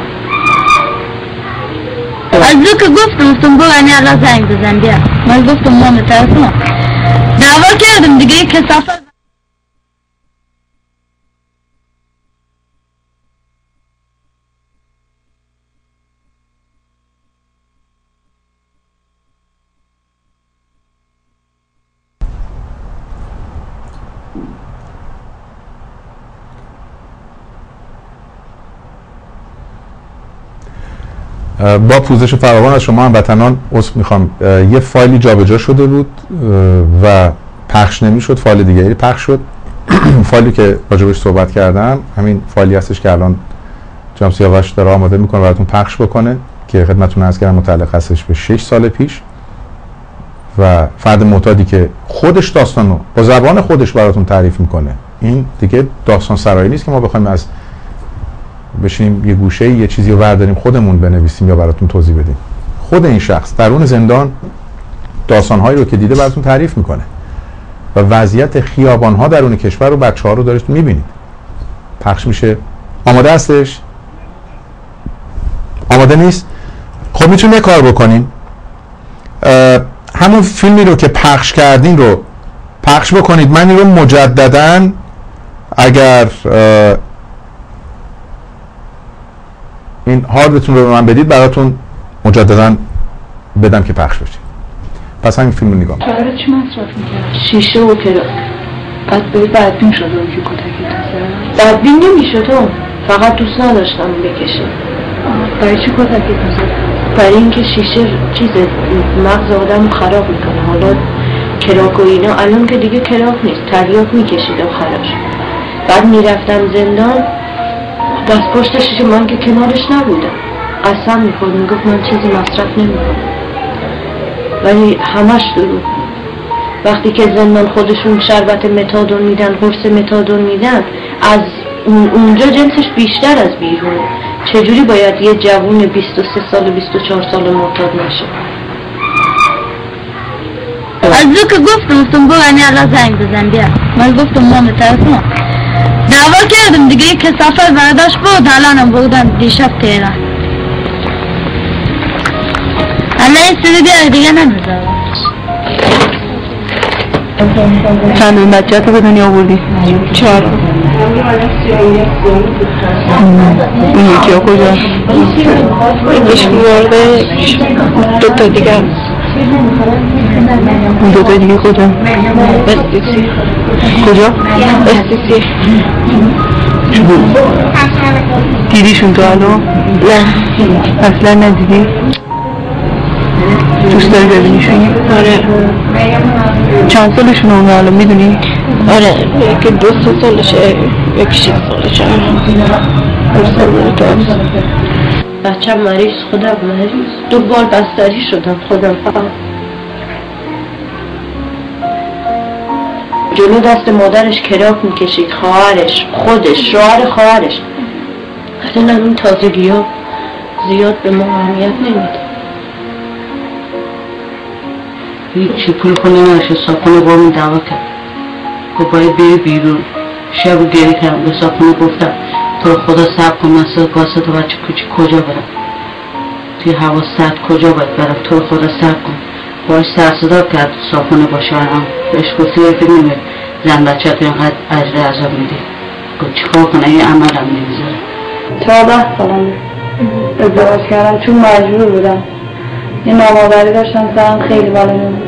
از دو که گفتم گفتم برو یعنی الان زنگ بزن بیا. من گفتم مام تلفن دعوا کردم دیگه، کثافت. با پوزش فراوان از شما هموطنان عذر میخوام، یه فایلی جابجا شده بود و پخش نمیشد، فایل دیگری پخش شد. فایلی که راجبش صحبت کردم همین فایلی هستش که الان جناب سیاوش داره آماده میکنه براتون پخش بکنه، که خدمتتون عرض کردم متعلق هستش به شش سال پیش و فرد معتادی که خودش داستانو با زبان خودش براتون تعریف میکنه. این دیگه داستان سرایی نیست که ما بخوایم از بشینیم یه گوشه یه چیزی رو برداریم خودمون بنویسیم یا براتون توضیح بدیم. خود این شخص درون زندان داستان‌هایی رو که دیده براتون تعریف میکنه و وضعیت خیابان‌ها درون کشور رو بچه‌ها رو دارید میبینید. پخش میشه. آماده هستش؟ آماده نیست؟ خب میتونیم یه کار بکنیم، همون فیلمی رو که پخش کردین رو پخش بکنید. من این رو مجدداً اگر این هاردتون رو به من بدید براتون مجددا بدم که پخش بشه. پس همین فیلم رو نگاه کنید. برای چی مصرف می‌کرد؟ شیشه و کراک. بعد بهت بدبین شده بود که کتکی تو زد؟ بدبین نمیشد، فقط دوست نداشتم بکشه. برای چی کتکی تو زد؟ برای اینکه شیشه چیز مغز آدم خراب میکنه. حالا کراک و اینا الان که دیگه کراک نیست، تریاک میکشید آخرش. بعد میرفتم زندان، بس پشت شیشه من که کنارش نبودم، قسم میخورد میگفت من چیزی مصرف نمیکنم، ولی همش دروغ. وقتی که زندان خودشون شربت متادون میدن، قرص متادون میدن، از اونجا جنسش بیشتر از بیرون. چجوری باید یه جوون بیست و سه سال بیست و چهار سال معتاد نشه؟ از دو که گفتم گفتم برو یعنی الان زنگ بزن بیا. من گفتم مام تلفن دعوا کردم دیگه، کثافت برداشت بود. الانم بودم دیشب تهران. الان این سری بیار دیگه نمیذارم. چند بچه تو به دنیا آوردی؟ چهار. اون یکی ها کجا؟ یکیش بیارده، دو تا دیگه اون دو تا دیگه کجا؟ استیسی. کجا؟ استیسی. چی بود؟ دیدیشون تو الان؟ نه. اصلا ندیدی؟ دوست داری ببینیشون؟ آره. چند سالشون اون الان میدونی؟ آره، یکی دو سه سالشه، یکی شیش سالشه. دو سال داره. بچه مریض، خودم مریض. دو بار بستری شدم خودم فقط. جلو دست مادرش کراک میکشید، خواهرش، خودش، شوهر خواهرش. الان همین تازگی ها زیاد به ما اهمیت نمیده. هیچی پول خونه نشه، صاحبخونه با من دعوا کرد، گفت باید بری بیرون. شب رو گریه کردم، به صاحبخونه گفتم تو خدا صبر کن، من واسه تو بچه کوچیک کجا برم، توی هوا سرد کجا باید برم، تو خدا صبر کن. باید سر صدا کرد صاحبخونه با شوهرم، بهش گفتی که نمیاد زن بچه تو اینقدر اجر عذاب میده. گفت چیکار کنه، این عملم نمیذاره. چهارده سالم ازدواج کردم چون مجبور بودم، یه نامآوری داشتم سرم خیلی بالا نمید.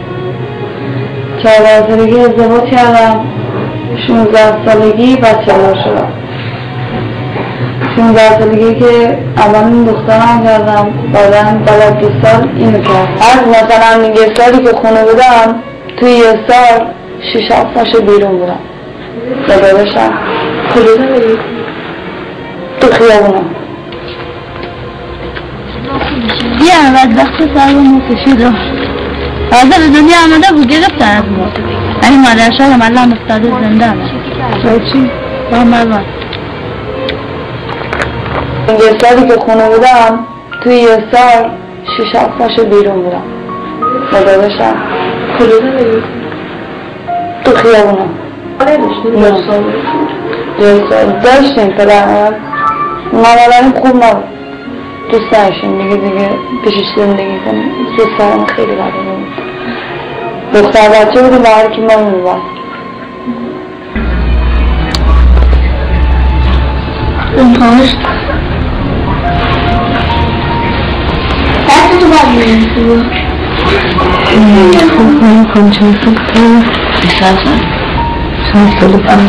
چهارده سالگی ازدواج کردم، شونزده سالگی بچه دار شدم. شونزده سالگی که اولین دخترم کردم بعدن بعد دو سال اینو کرد. از مثلا یه سالی که خونه بودم توی یه سال شیش هفت ماشه بیرون بودم و داداشم کجا بری؟ تو خیابونم یه بدبخت سر ما کشید رو تازه به دنیا آمده بود گرفتن از ما. این مادرش هم الان افتاده زنده همه چی؟ با مروان یه سالی که خونه بودم توی یه سال شیش هفت ماشه بیرون بودم و داداشم کجا بری؟ تو خیابونم داشتیم پدرم مامانم خوب نبود دوست داشتیم دیگه دیگه پیشش زندگی کنیم دوستانم خیلی بده بود دختر بچه بودیم به هر کی ما میباید اونهاش دست تو باید میرسی خوب نمی کنم چند سال تو بیسال سال چند سال کنم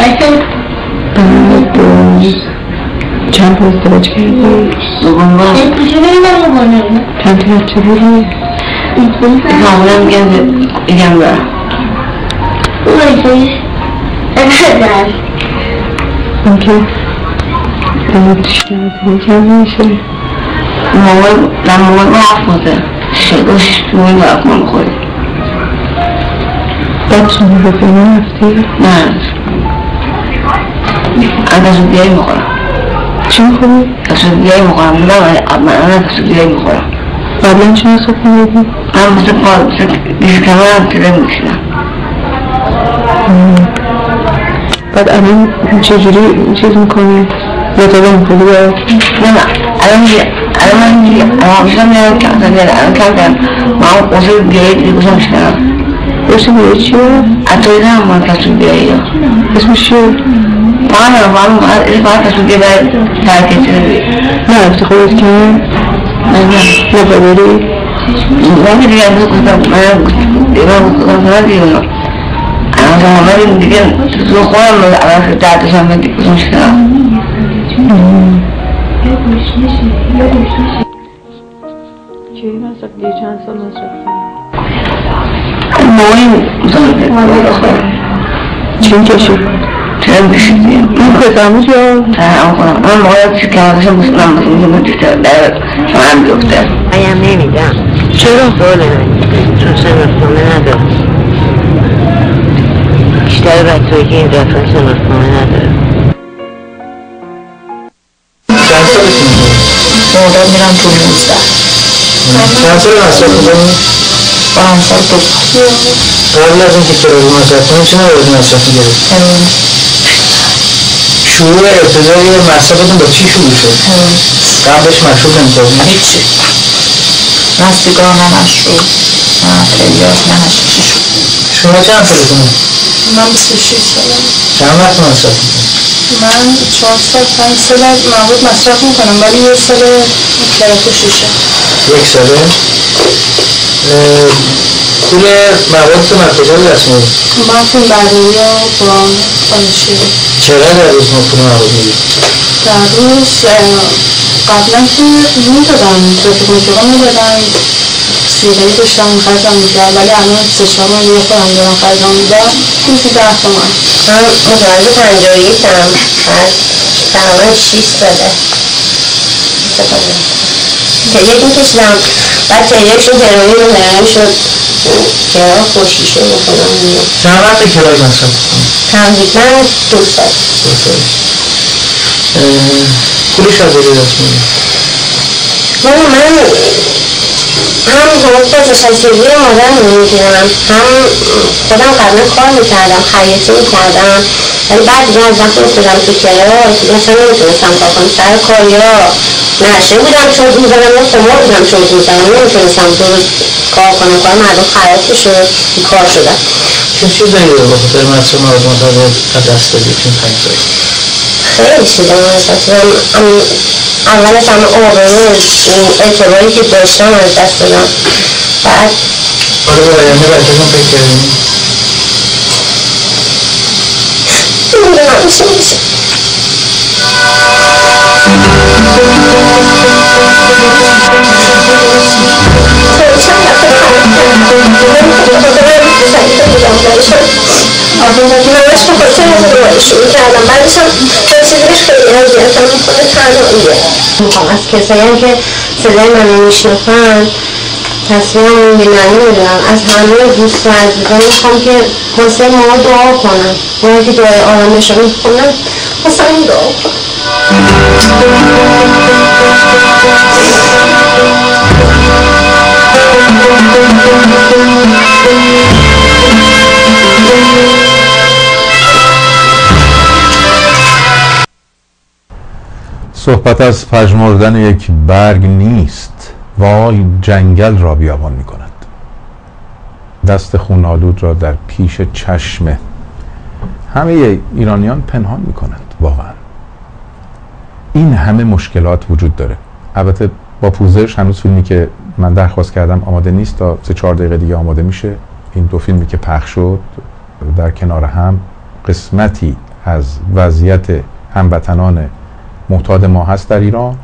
چند پا ازدواج کردی؟ دوم باز چند تا بچه داری؟ معمولا میگم میگم برم اون که دمت تشکیم ازدواج هم نمیشه مامان من مامان ما حفظه شدوش مامان با اکمان بخوری بعد شما به خونه رفتی؟ نه من دست بیایی میخورم چی میخوری؟ دست بیایی میخورم نه من دست بیایی میخورم قبلا چی مصرف میدی؟ من مثل پا مثل بیش کمرم تیره میکشیدم بعد الان چجوری چیز میکنی؟ یا تا دارم خودی باید؟ نه نه الان میگه الان من میگه الان میشتم میگم کم تا میگه الان کم کم من قصه بیایی دیگه گوشم شکنم قصه بیایی چیه؟ اتوی نه من قصه بیایی اسمش چیه؟ فقط هم فقط فقط قصه بیایی باید ترکه چیزه بید نه افتی خودت که نه نه نه ببری؟ من که دیگه امروز گفتم من گفتم فقط دیگه اونو الان زمان دیگه تو خودم الان دردش هم من دیگه گوشم شکنم چی مصرف دیگه چند سال مصرف ماهی مصرف چی کشی؟ ترم کشیدیم این کتاموش یا؟ ترم کنم من ماهی چی کمارشم مسلم مسلم دیگه در شما هم دکتر ایم نمیدم چرا؟ سوال نمیدم چون شناسنامه ندارم بیشتر بچه که این دفعه شناسنامه ندارم چند سالتون بود؟ مادر میرم تو نوزده چند سال مصرف میکنی؟ با همسر دو سال قبل از اینکه کرایه مصرف کنی چه موردی مصرف میگیری؟ شروع ابتدایی مصرفتون با چی شروع شد؟ قبلش مشروب نمی‌خوردی؟ هیچی نه سیگار نه مشروب نه تریاک نه حشیش شما چند سالتونه؟ من بیست و شش سالم چند وقت مصرف میکنی؟ من چهار سال پنج سال مواد مصرف میکنم ولی یه سال کراک و شیشه یک ساله؟ پول مواد تو من کجا به دست میاری؟ من پول برداری و قرآن دانشجویی چقدر در روز ما پول مواد میگیری؟ در روز قبلا که میدادم رفیق میشقا میدادم سیغهی داشتم خرجم میکرد ولی الان سه چهار ماه دیگه خودم دارم خرجم میدم روزی ده تومن من متولد پنجاه و یکم بعد تقریبا شیش ساله تریاک میکشیدم بعد تریاکشون هروئین و هروئین شد کراک و شیشه و فلان اینا چند وقت کرایه مصرف میکنی؟ تقریبا دو سال دو سال پولش از کجا دست میاری؟ بابا من هم حقوق بازنشستگی مادرم رو میگیرم هم خودم قبلا کار میکردم خیاطی میکردم ولی بعد دیگه از وقتی افتادم تو کراک دیگه اصلا نمیتونستم کار کنم سر کاریا نشه بودم چوب میزنم یا خمار بودم چوب میزنم نمیتونستم درست کار کنم کار مردم خراب شد بیکار شدم چه چیزایی رو به خاطر مصرف مواد مخدر از دست دادی تو این پنج سال؟ خیلی چیزا من از دست دادم اول از همه آبرو اعتباری که داشتم از دست دادم بعد حالا به آینده بچه‌تون فکر کردین؟ نمیدونم میشه میشه داشتم همش به خاطر ازدواج شروع کردم. بعدش هم رسیدش خیلی اذیتم میکنه تنهاییه. میخوام از کسایی هم که صدای منو میشنفن تصمیمم یه معنی بدونم. از همه دوست و عزیزان میخوام که واسه ما دعا کنم. ما که دعای آرامش رو میخونم واسه این دعا کنم. صحبت از پژمردن یک برگ نیست، وای جنگل را بیابان می کند. دست خون‌آلود را در پیش چشم همه ایرانیان پنهان می کنند. واقعا این همه مشکلات وجود داره. البته با پوزش هنوز فیلمی که من درخواست کردم آماده نیست، تا سه چهار دقیقه دیگه آماده میشه. این دو فیلمی که پخش شد در کنار هم قسمتی از وضعیت هموطنان معتاد ما هست در ایران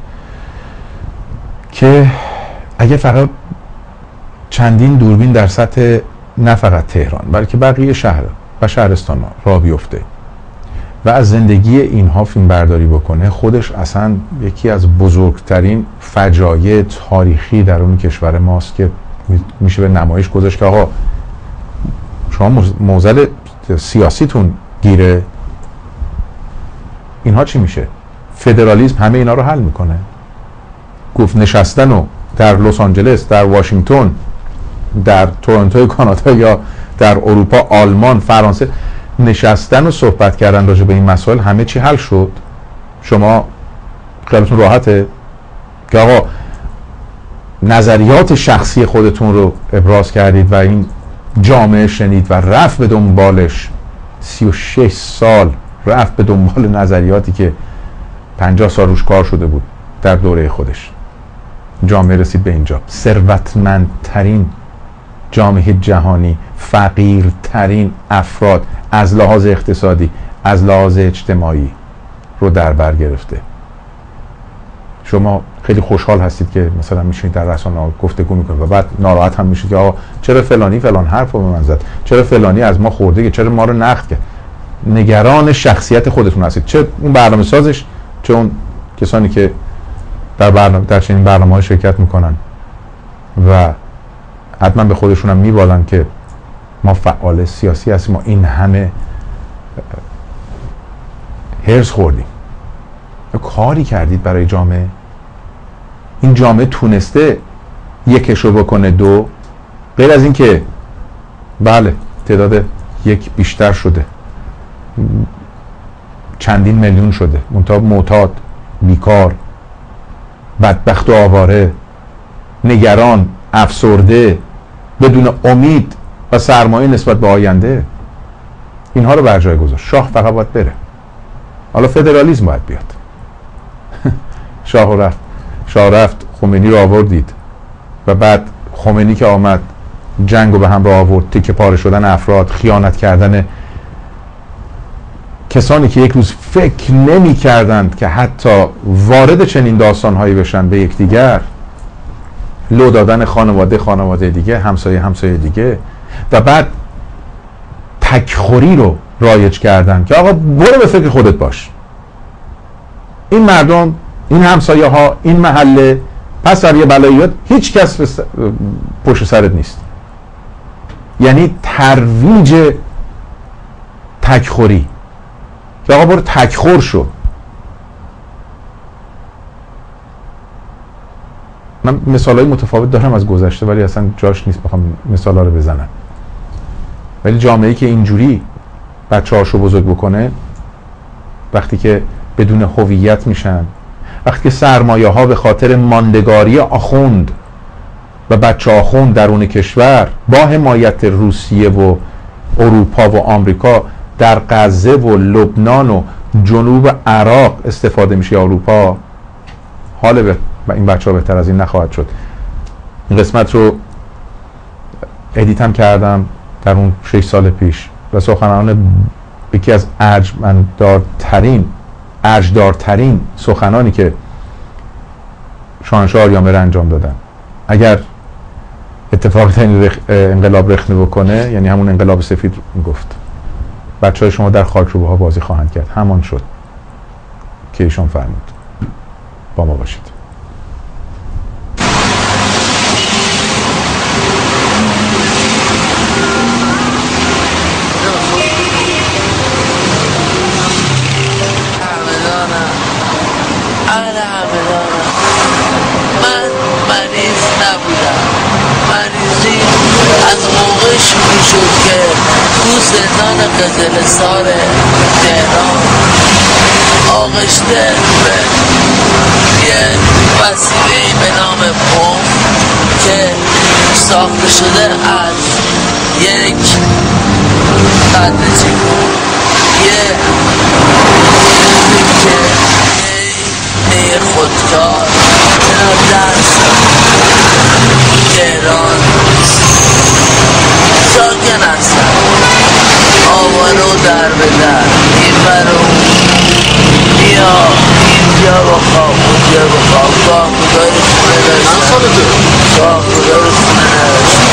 که اگه فقط چندین دوربین در سطح نه فقط تهران بلکه بقیه شهر و شهرستان ها را بیفته و از زندگی اینها فیلم برداری بکنه، خودش اصلا یکی از بزرگترین فجایع تاریخی در اون کشور ماست که میشه به نمایش گذاشت که آقا شما موزل سیاسیتون گیره، اینها چی میشه؟ فدرالیسم همه اینا رو حل میکنه؟ گفت نشستن و در لس آنجلس، در واشنگتن، در تورنتو کانادا یا در اروپا، آلمان، فرانسه نشستن و صحبت کردن راجع به این مسائل همه چی حل شد؟ شما خیالتون راحته که آقا نظریات شخصی خودتون رو ابراز کردید و این جامعه شنید و رفت به دنبالش، سی و شش سال رفت به دنبال نظریاتی که پنجاه سال روش کار شده بود در دوره خودش. جامعه رسید به اینجا، ثروتمندترین جامعه جهانی، فقیرترین افراد از لحاظ اقتصادی، از لحاظ اجتماعی رو در بر گرفته. شما خیلی خوشحال هستید که مثلا میشینید در رسانه‌ها گفتگو میکنید و بعد ناراحت هم میشید که آقا چرا فلانی فلان حرفو به من زد، چرا فلانی از ما خورده، چرا ما رو نقد کرد. نگران شخصیت خودتون هستید، چه اون برنامه سازش، چه اون کسانی که در برنامه در چنین برنامه‌ها شرکت میکنن و حتما به خودشون هم میبالن که ما فعال سیاسی هستیم، ما این همه هرس خوردیم. کاری کردید برای جامعه؟ این جامعه تونسته یکشو بکنه؟ دو، غیر از این که بله تعداد یک بیشتر شده، چندین میلیون شده، منتها معتاد، بیکار، بدبخت و آواره، نگران، افسرده، بدون امید و سرمایه نسبت به آینده، اینها رو بر جای گذاشت. شاه فقط باید بره، حالا فدرالیسم باید بیاد. شاه رفت، شاه رفت خمینی رو آوردید و بعد خمینی که آمد جنگ رو به هم رو آورد، تیکه پاره شدن افراد، خیانت کردن کسانی که یک روز فکر نمی کردند که حتی وارد چنین داستانهایی بشن به یکدیگر، لو دادن خانواده خانواده دیگه، همسایه همسایه دیگه، و بعد تکخوری رو رایج کردن که آقا برو به فکر خودت باش، این مردم، این همسایه ها، این محله، پس هر یه بلاییات هیچ کس پشت سرت نیست. یعنی ترویج تکخوری که آقا برو تکخور شو. من مثالای متفاوت دارم از گذشته ولی اصلا جاش نیست بخوام مثالا رو بزنم. ولی جامعه‌ای که اینجوری بچه‌هاشو بزرگ بکنه، وقتی که بدون هویت میشن، وقتی که سرمایه ها به خاطر ماندگاری آخوند و بچه آخوند درون کشور با حمایت روسیه و اروپا و آمریکا در غزه و لبنان و جنوب عراق استفاده میشه، اروپا، حال به این بچه ها بهتر از این نخواهد شد. این قسمت رو ادیت هم کردم در اون شش سال پیش و سخنان یکی از ارجمندارترین ارجدارترین سخنانی که شاهنشاه آریامر انجام دادن. اگر اتفاقی این رخ... انقلاب رخنه بکنه، یعنی همون انقلاب سفید میگفت بچه های شما در خاکروبه‌ها بازی خواهند کرد. همان شد که ایشان فرمود. با ما باشید. زندان قزلستان تهران آغشته به یه وسیله‌ای به نام بمب که ساخته شده از یک قطره یه که نیر خودکار کنار دست تهران ساکن هستن، آوارو در به در این برو بیا اینجا بخواب اونجا بخواب گاه خدای خونه داشتن گاه خدای خونه نداشتن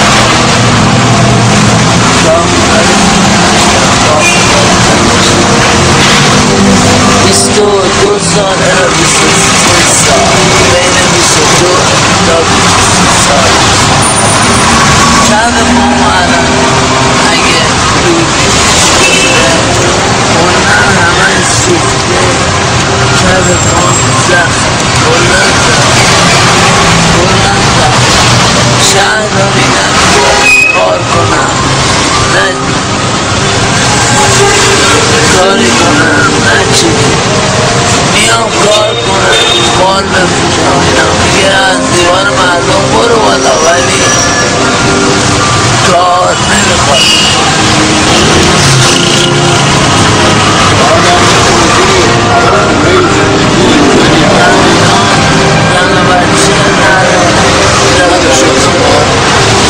گاه خدای خونه نداشتن بیست و دو سال الا بیست و سه سال بین بیست و دو تا بیست و سه سال چند ما الان اگه دودی شده اونن همه سوخته چند ما زخم بلند بلند شهر رو میدن کار کنم نه کاری کنم نه چی میام کار کنم بال بفروشم اینا میگه از دیوار مردم برو بالا ولی کار نمیخواد زن بچه نره زن شد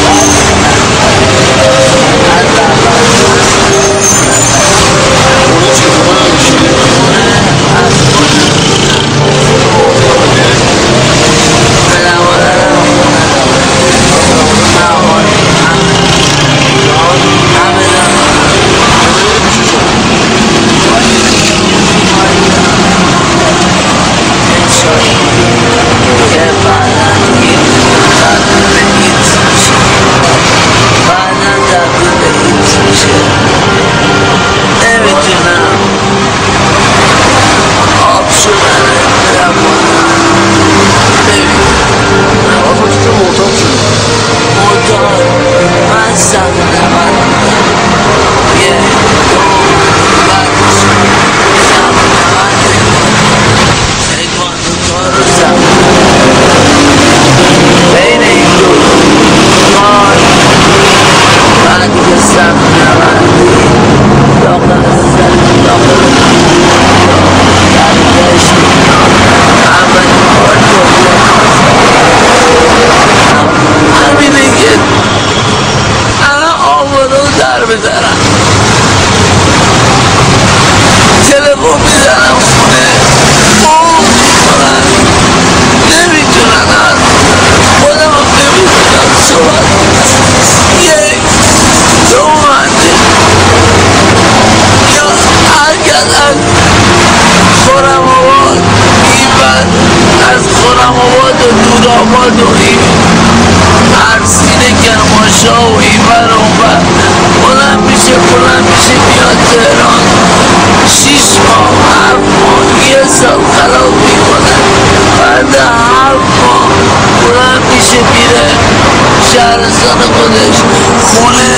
شهرستان خودش خونه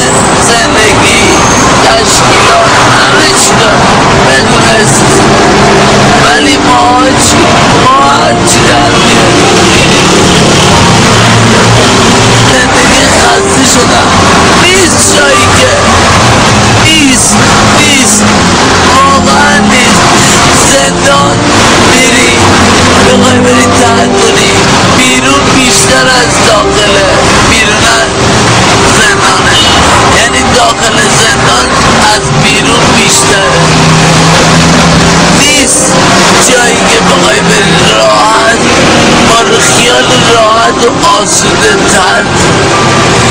زندگی تشکیلات همه چی داره بدون استثنا ولی ما چی؟ ما هرچی در میاریم زندگی خسته شدم نیست جایی که نیست نیست واقعا نیست زندان میری بخوای بری تحتونی بیرون بیشتر از داخله بیرون از زندانه یعنی داخل زندان از بیرون بیشتره نیست جایی که بخوای بری راحت با خیال راحت و آسوده تر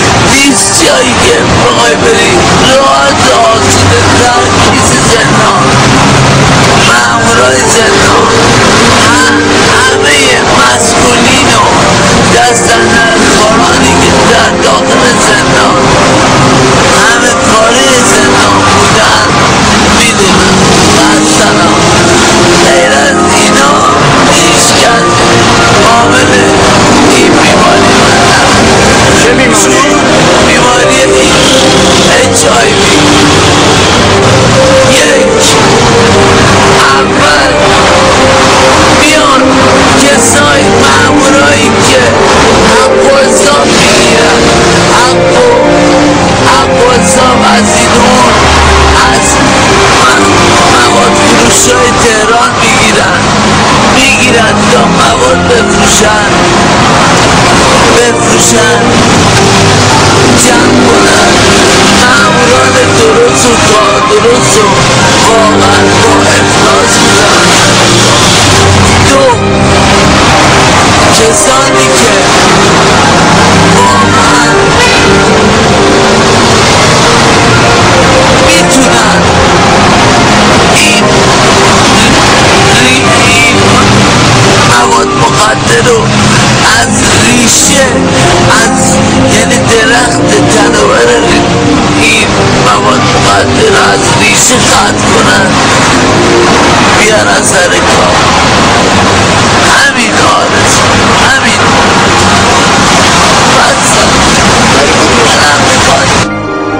نیست جایی که بخوای بری راحت آسوده ترکیز زندان مامورای زندان همه مسئولین و دستاندرکارانی که در داخل زندان همه کاری زندان بودن میدونن مثلا غیر از اینا هیچ کس عامل این بیماری من چه بیماری؟ بیماری اچ آی وی یک اول میان کسای مامورایی که حق و حساب میگیرن حق و حق و حساب از اینون از مواد فروش های تهران میگیرن میگیرن تا مواد بفروشن بفروشن جمع کنن ماموران درست و کار درست و واقعا با افلاس میزنن دو کسانی که واقعا میتونن این این مواد مخدر رو از ریشه از یعنی درخت تناور این مواد مخدر رو از ریشه قطع کنن بیارن سر کار همین آرزو همین بس منم میخواد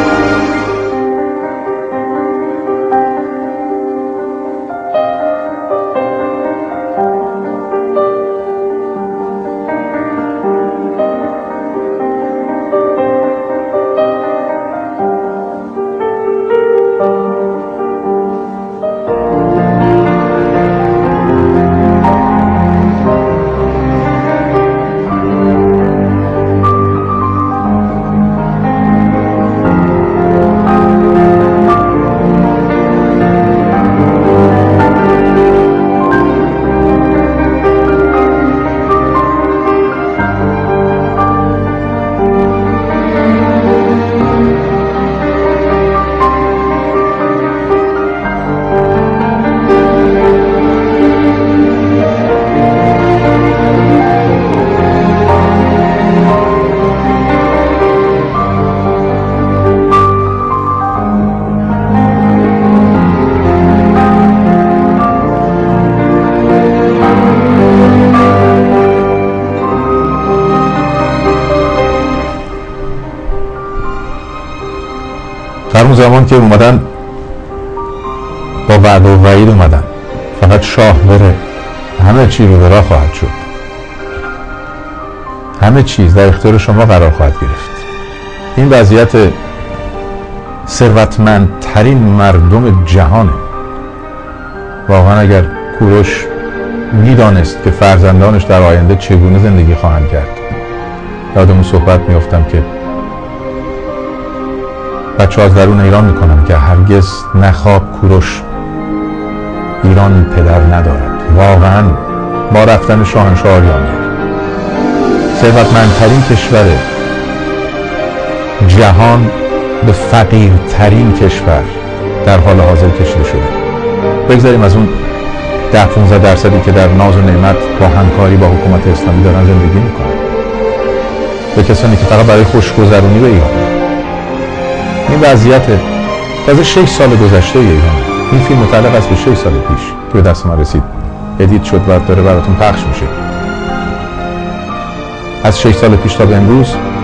در اون زمان که اومدن با وعده و وعید اومدن فقط شاه بره همه چی رو به راه خواهد شد، همه چیز در اختیار شما قرار خواهد گرفت. این وضعیت ثروتمندترین مردم جهانه. واقعا اگر کوروش میدانست که فرزندانش در آینده چگونه زندگی خواهند کرد، یاد اون صحبت میافتم که بچه ها از درون ایران میکنن که هرگز نخواب کوروش ایران پدر ندارد. واقعا با رفتن شاهنشاه آریامه ثروتمندترین کشور جهان به فقیرترین کشور در حال حاضر کشیده شده. بگذاریم از اون ده پونزده درصدی که در ناز و نعمت با همکاری با حکومت اسلامی دارن زندگی میکنن، به کسانی که فقط برای خوشگذرونی به ایران. این وضعیت تازه شش سال گذشته ایران. این فیلم متعلق است به شش سال پیش که به دست من رسید، ادیت شد و داره براتون پخش میشه. از شش سال پیش تا به امروز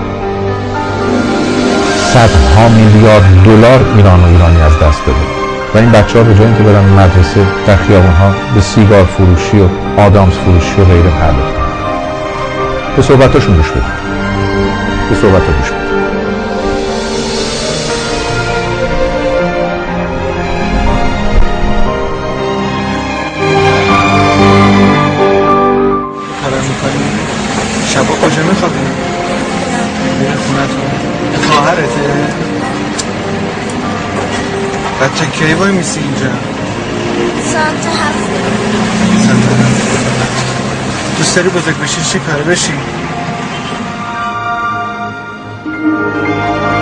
صدها میلیارد دلار ایران و ایرانی از دست داده و این بچه ها به جای اینکه برن مدرسه در خیابون ها به سیگار فروشی و آدامس فروشی و غیره پرداختن. به صحبتاشون گوش بدید، به صحبتاشون گوش بدید. شبا کجا میخوابی؟ میره خونتون؟ خواهرته؟ بچه کی وای میسی اینجا؟ ساعت هفت. ساعت هفت. دوست داری بزرگ بشی چی کاره بشی؟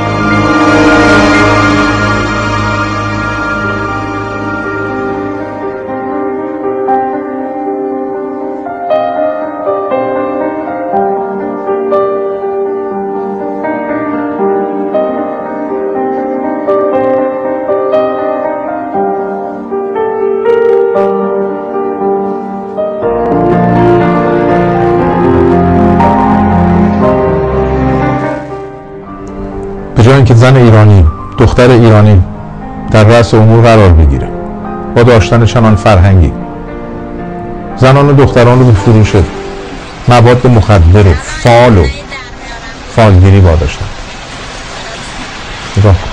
جای اینکه زن ایرانی، دختر ایرانی در رأس امور قرار بگیره با داشتن چنان فرهنگی، زنان و دختران رو به فروش مواد مخدر و فال و فالگیری واداشتن. نگاه کن.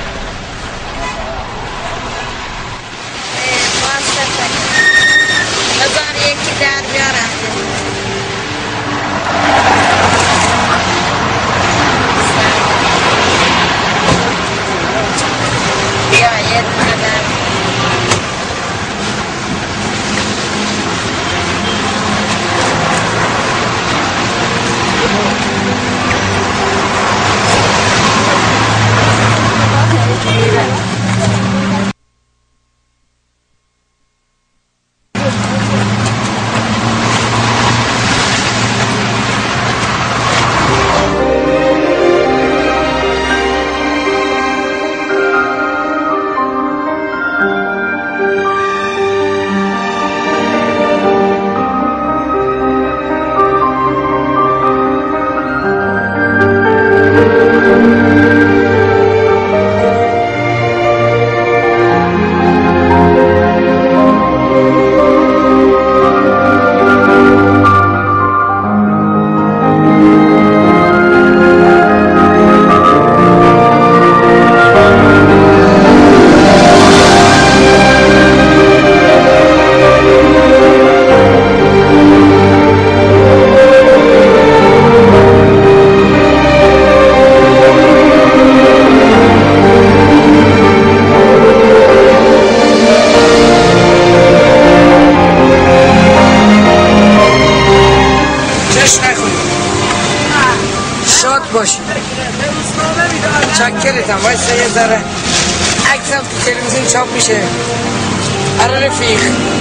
چکرتم وایستا یه ذره عکسم تو تلویزیون چاپ میشه. آره رفیق.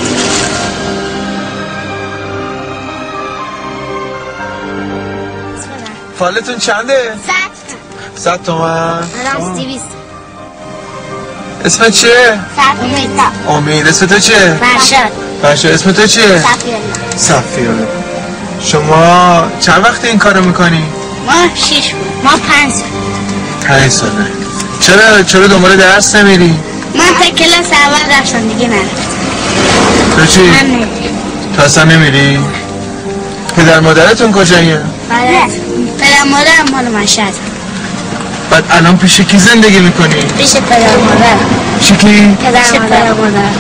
فالتون چنده؟ صد صد تومن؟ راست دیویست. اسمت چیه؟ امید. امید. اسم تو چیه؟ فرشاد. فرشاد. اسم تو چیه؟ صفیالله. صفیالله. شما چند وقت این کارو میکنی؟ ما شیش بود. ما پنج سال. پنج ساله. چرا چرا دنبال درس نمیری؟ من تا کلاس اول رفتم دیگه نرفتم. تو چی؟ من نمیرم. تو اصلا نمیری؟ پدر مادرتون کجایه؟ بله. پدر مادرم مال مشهد. بعد الان پیش کی زندگی میکنی؟ پیش پدر مادرم. پیش کی؟ پدر مادرم.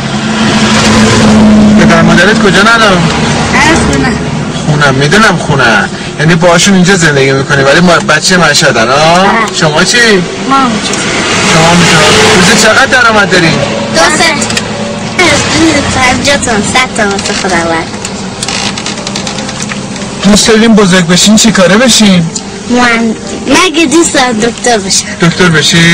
پدر مادرت کجا ندارم؟ من خونه. خونم میدونم خونه. یعنی باهاشون اینجا زندگی میکنی ولی ما بچه مشهدن ها؟ شما چی؟ ما همونجا. شما میتونم. روزی چقدر درآمد دارین؟ دو ست. پنجاه تومن صد تومن تو خدا ورد. دوست داریم بزرگ بشین چی کاره بشین؟ من من که دوست دارم دکتر بشم. دکتر بشی؟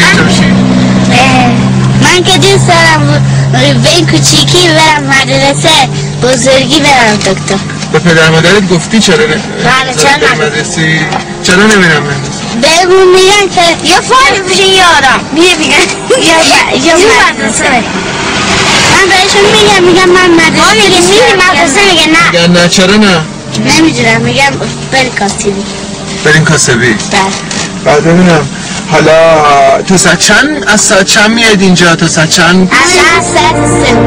من که دوست دارم به این کوچیکی برم مدرسه بزرگی برم دکتر. به پدر مادرت گفتی چرا نه؟ بله چرا مدرسی؟ چرا نمیرم مدرسه؟ بهمون میگن که یا فارغ بشین یا آرام. میگه میگن یا یا مدرسه. من بهشون میگم میگم من مدرسه میگم مدرسه میگه نه. میگن نه چرا نه؟ نمیدونم میگم بریم کاسبی. بریم کاسبی؟ بله. بعد ببینم حالا تو ساعت چند از ساعت چند میاد اینجا تو ساعت چند؟ از ساعت سه.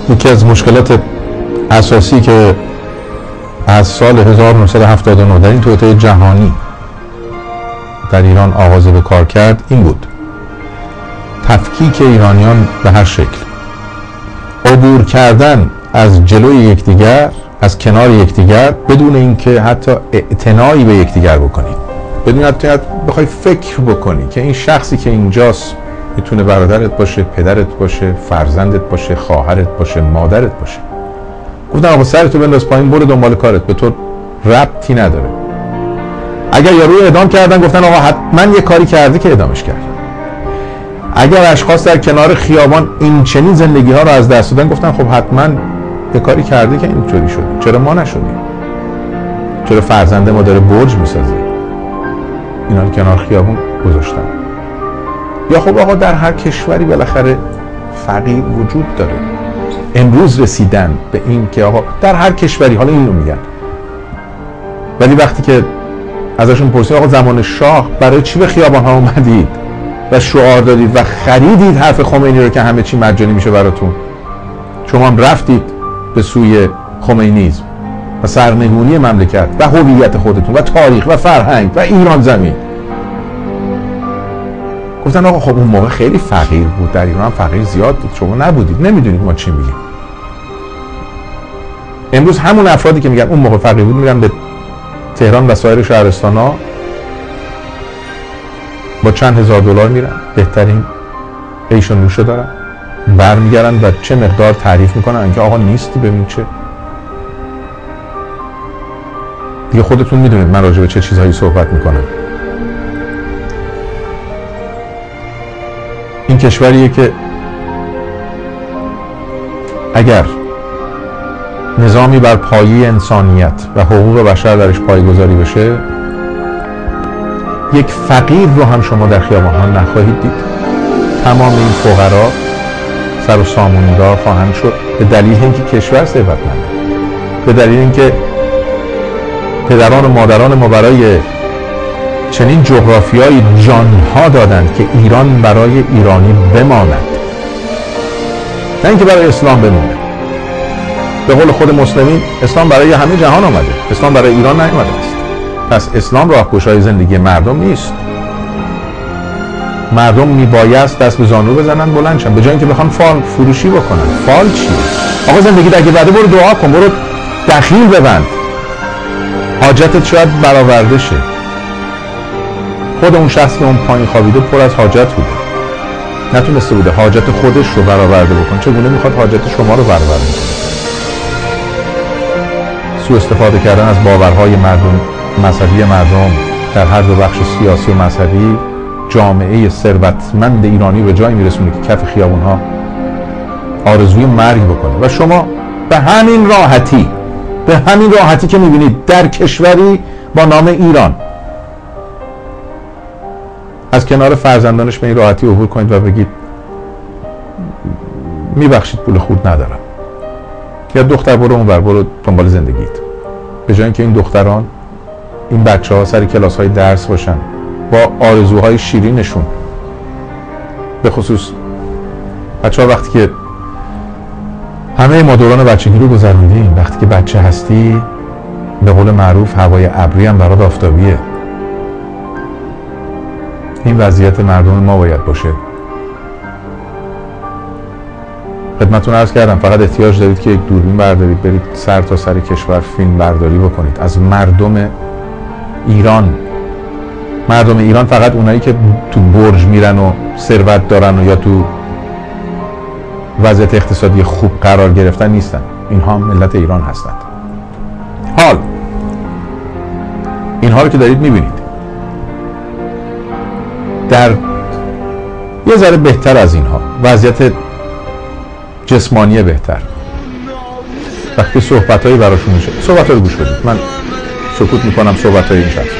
یکی از مشکلات اساسی که از سال هزار و نهصد و هفتاد و نه در این توطئه جهانی در ایران آغاز به کار کرد این بود: تفکیک ایرانیان به هر شکل، عبور کردن از جلوی یکدیگر، از کنار یکدیگر، بدون اینکه حتی اعتنایی به یکدیگر بکنی، بدون حتی بخوای فکر بکنی که این شخصی که اینجاست میتونه برادرت باشه، پدرت باشه، فرزندت باشه، خواهرت باشه، مادرت باشه. گفتن آقا سرتو بنداز پایین، برو دنبال کارت، به تو ربطی نداره. اگر یارو اعدام کردن گفتن آقا حتما یه کاری کردی که اعدامش کرد. اگر اشخاص در کنار خیابان این چنین زندگی ها رو از دست دادن گفتن خب حتما یه کاری کرده که اینطوری شد، چرا ما نشدیم؟ چرا فرزند ما داره برج میسازه؟ اینا رو کنار خیابون گذاشتن. یا خب آقا در هر کشوری بالاخره فقیر وجود داره. امروز رسیدن به این که آقا در هر کشوری، حالا اینو میگن، ولی وقتی که ازشون پرسید آقا زمان شاه برای چی به خیابان ها اومدید و شعار دادید و خریدید حرف خمینی رو که همه چی مجانی میشه براتون، شما هم رفتید به سوی خمینیسم و سرنگونی مملکت و هویت خودتون و تاریخ و فرهنگ و ایران زمین. گفتن آقا خب اون موقع خیلی فقیر بود، در ایران هم فقیر زیاد بود، شما نبودید، نمیدونید ما چی میگیم. امروز همون افرادی که میگن اون موقع فقیر بود میرن به تهران و سایر شهرستانا با چند هزار دلار میرن، بهترین عیش و نوشه دارن، برمیگردن و چه مقدار تعریف میکنن اینکه آقا نیستی، ببین چه. دیگه خودتون میدونید من راجع به چه چیزهایی صحبت میکنم. این کشوریه که اگر نظامی بر پایه انسانیت و حقوق بشر درش پایه‌گذاری بشه، یک فقیر رو هم شما در خیابان‌ها نخواهید دید. تمام این فقرا سر و سامونی‌دار خواهند شد به دلیل اینکه کشور ثروتمنده، به دلیل اینکه پدران و مادران ما برای چنین جغرافیایی جانها دادند که ایران برای ایرانی بماند، نه اینکه برای اسلام بمونه. به قول خود مسلمین اسلام برای همه جهان آمده، اسلام برای ایران نیامده است. پس اسلام راهگشای زندگی مردم نیست. مردم میبایست دست به زانو بزنن بلند شن، به جای اینکه بخوان فال فروشی بکنن. فال چیه؟ آقا زندگی اگه بده برو دعا کن، برو دخیل ببند، حاجتت شاید برآورده شه. خود اون شخص که اون پایین خوابیده پر از حاجت بوده، نتونسته بوده حاجت خودش رو برآورده بکنه، چگونه میخواد حاجت شما رو برآورده کنه؟ سوء استفاده کردن از باورهای مردم، مذهبی مردم در هر دو بخش سیاسی و مذهبی جامعه ثروتمند ایرانی به جایی میرسونه که کف خیابونها آرزوی مرگ بکنه. و شما به همین راحتی، به همین راحتی که میبینید در کشوری با نام ایران از کنار فرزندانش به این راحتی عبور کنید و بگید میبخشید پول خود ندارم، یا دختر برو اونور، برو دنبال زندگیت، به جای اینکه این دختران، این بچه ها سر کلاس های درس باشن با آرزوهای شیرینشون. به خصوص بچه ها وقتی که همه ما دوران بچگی رو گذروندیم، وقتی که بچه هستی به قول معروف هوای ابری هم برات آفتابیه. این وضعیت مردم ما باید باشه. خدمتتون عرض کردم فقط احتیاج دارید که یک دوربین بردارید، برید سر تا سر کشور فیلم برداری بکنید از مردم ایران. مردم ایران فقط اونایی که تو برج میرن و ثروت دارن و یا تو وضعیت اقتصادی خوب قرار گرفتن نیستن، اینها هم ملت ایران هستند. حال اینها رو که دارید میبینید در یه ذره بهتر از اینها، وضعیت جسمانی بهتر، وقتی صحبتایی براشون میشه، صحبت‌ها رو گوش بدید. من سکوت میکنم صحبت‌های این شخص.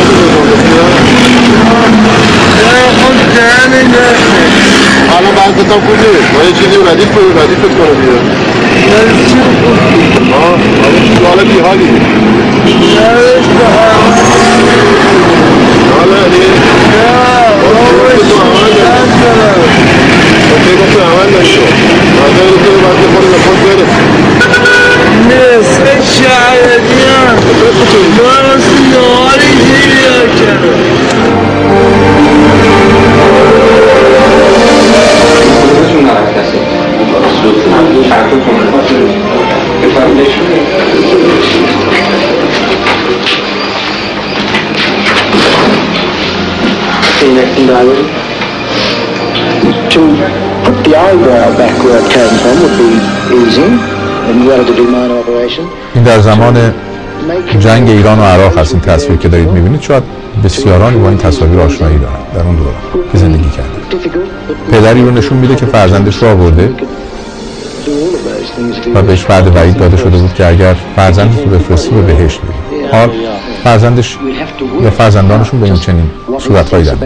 حالا بعد گفتم خوبه ما یه چیزی رو ردیف کنیم ردیفت کنه بیا آه آه حالا بی حالی حالا علی تو عمل داری تو گفت عمل داری تو مردم رو تو باید بخوری به خود برس نصف شهردیان درست نهاری زیریا کرد To put the eyebrow back where it came from would be easy, and you had to do minor operation. این در زمان جنگ ایران و عراق هست. این تصویر که دارید میبینید شاید بسیارانی با این تصاویر آشنایی دارن در اون دوران که زندگی کرده. پدری رو نشون میده که فرزندش رو آورده و بهش وعده وعید داده شده بود که اگر فرزندش رو بفرستی به بهشت میری. حال فرزندش یا فرزندانشون به این چنین صورتهایی دارن.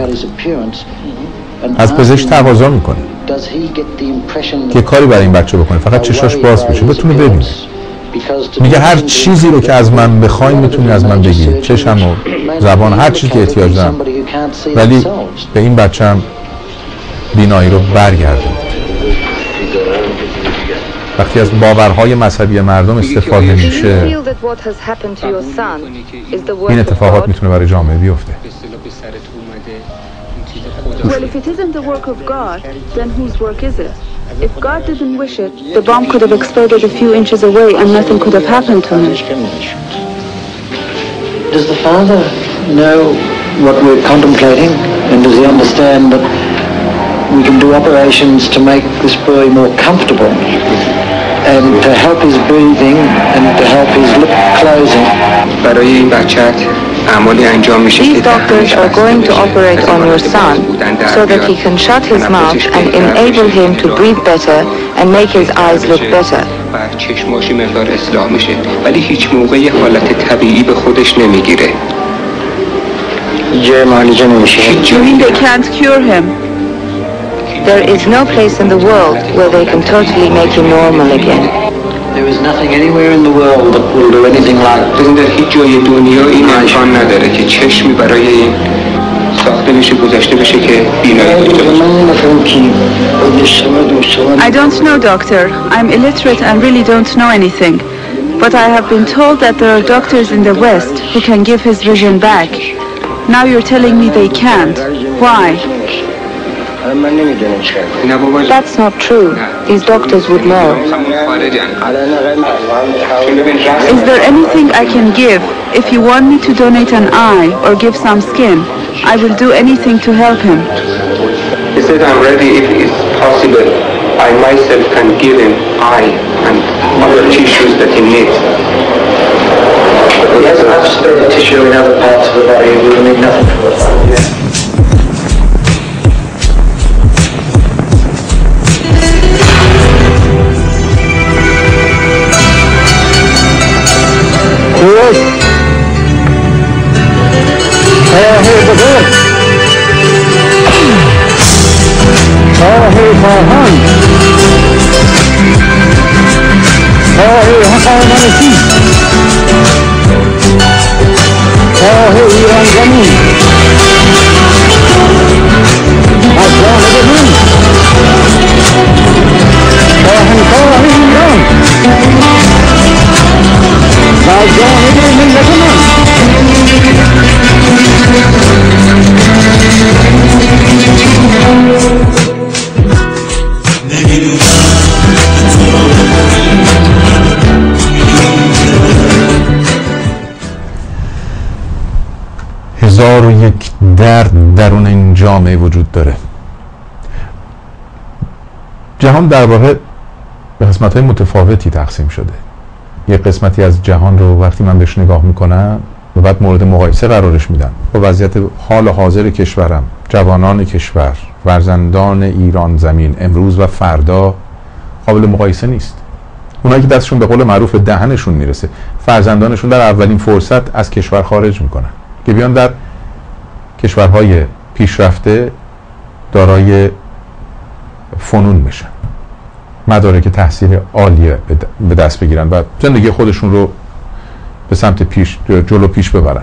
از پزشک تقاضا میکنه که کاری برای این بچه بکنه، فقط چشاش باز بشه بتونه ببینه. میگه هر چیزی رو که از من بخواین میتونی از من بگیرید، چشم و زبان، هر چیزی که احتیاج دارم، ولی به این بچه هم بینایی رو برگردونید. وقتی از باورهای مذهبی مردم استفاده میشه این اتفاقات میتونه برای جامعه بیفته. Well, if it isn't the work of God, then whose work is it? If God didn't wish it, the bomb could have exploded a few inches away and nothing could have happened to him. Does the father know what we're contemplating, and does he understand that we can do operations to make this boy more comfortable and to help his breathing and to help his lip closing? برای این بچت عملی انجام میشه. These doctors are going to operate on your son so that he can shut his mouth and enable him to breathe better and make his eyes look better. و چشماشی مقدار اصلاح میشه ولی هیچ موقع یه حالت طبیعی به خودش نمیگیره. جای معالجه نمیشه. You mean they can't cure him? There is no place in the world where they can totally make him normal again. There is nothing anywhere in the world that will do anything like that. در هیچ جای دنیا این امکان نداره که چشمی برای این ساخته بشه گذاشته بشه که بینایی داشته باشه. I don't know, doctor. I'm illiterate and really don't know anything. But I have been told that there are doctors in the West who can give his vision back. Now you're telling me they can't. Why? That's not true. These doctors would know. Is there anything I can give? If you want me to donate an eye or give some skin, I will do anything to help him. He said I'm ready if it's possible. I myself can give him eye and other tissues that he needs. He has enough spare tissue in other parts of the body. We will need nothing for it. Yes. Hey, hey, the book. Oh, hey, my hand. Oh, hey, how am I see? Oh, hey, you're on coming. I've gone to the moon. Oh, hey, oh, hey, you're on. I've gone to the moon, let him on. هزار و یک درد درون این جامعه وجود داره. جهان در واقع به قسمت‌های متفاوتی تقسیم شده. یک قسمتی از جهان رو وقتی من بهش نگاه میکنم و بعد مورد مقایسه قرارش میدم با وضعیت حال حاضر کشورم، جوانان کشور، فرزندان ایران زمین امروز و فردا قابل مقایسه نیست. اونایی که دستشون به قول معروف دهنشون میرسه، فرزندانشون در اولین فرصت از کشور خارج میکنن که بیان در کشورهای پیشرفته دارای فنون میشن، مدارک تحصیل عالیه به دست بگیرن و زندگی خودشون رو به سمت پیش جلو پیش ببرن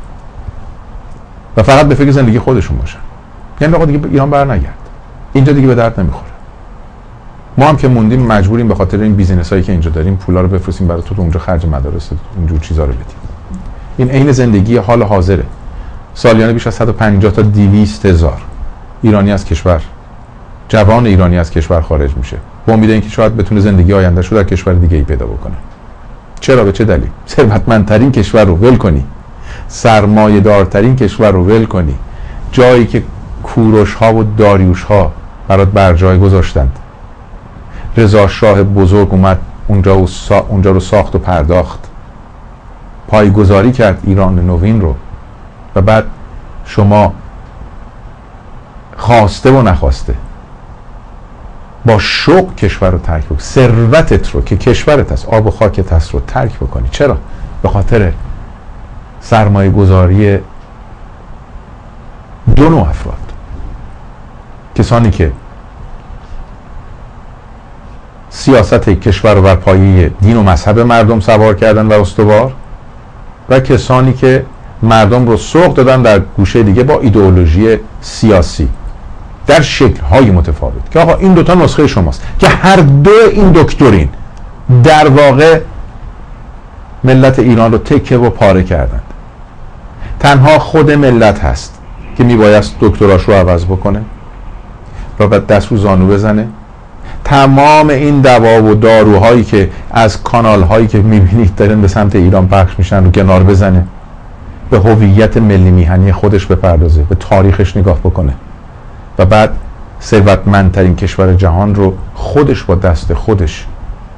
و فقط به فکر زندگی خودشون باشن. یعنی آقا دیگه ایران بر نگرد، اینجا دیگه به درد نمیخوره. ما هم که موندیم مجبوریم به خاطر این بیزینس هایی که اینجا داریم پولا رو بفرستیم برای تو اونجا خرج مدارس اینجور چیزا رو بدیم. این عین زندگی حال حاضره. سالیانه بیش از صد و پنجاه تا دویست هزار ایرانی از کشور، جوان ایرانی از کشور خارج میشه با امید اینکه شاید بتونه زندگی آینده‌اش رو در کشور دیگه ای پیدا بکنه. چرا؟ به چه دلیل؟ ثروتمندترین کشور رو ول کنی، سرمایه دارترین کشور رو ول کنی، جایی که کوروش ها و داریوش ها برات بر جای گذاشتند. رضا شاه بزرگ اومد اونجا, و سا... اونجا رو ساخت و پرداخت، پایگذاری کرد ایران نوین رو و بعد شما خواسته و نخواسته با شوق کشور رو ترک بکنی، ثروتت رو که کشورت هست، آب و خاکت هست رو ترک بکنی. چرا؟ به خاطر سرمایه گذاری دو نوع افراد، کسانی که سیاست کشور رو بر پایه دین و مذهب مردم سوار کردن و استوار، و کسانی که مردم رو سوق دادن در گوشه دیگه با ایدئولوژی سیاسی در شکل‌های متفاوت که آقا این دوتا نسخه شماست که هر دو این دکترین در واقع ملت ایران رو تکه و پاره کردند. تنها خود ملت هست که میبایست دکتراش رو عوض بکنه و بعد دست رو زانو بزنه. تمام این دوا و داروهایی که از کانال‌هایی که میبینید دارن به سمت ایران پخش میشن رو کنار بزنه، به هویت ملی میهنی خودش بپردازه، به تاریخش نگاه بکنه و بعد ثروتمندترین کشور جهان رو خودش با دست خودش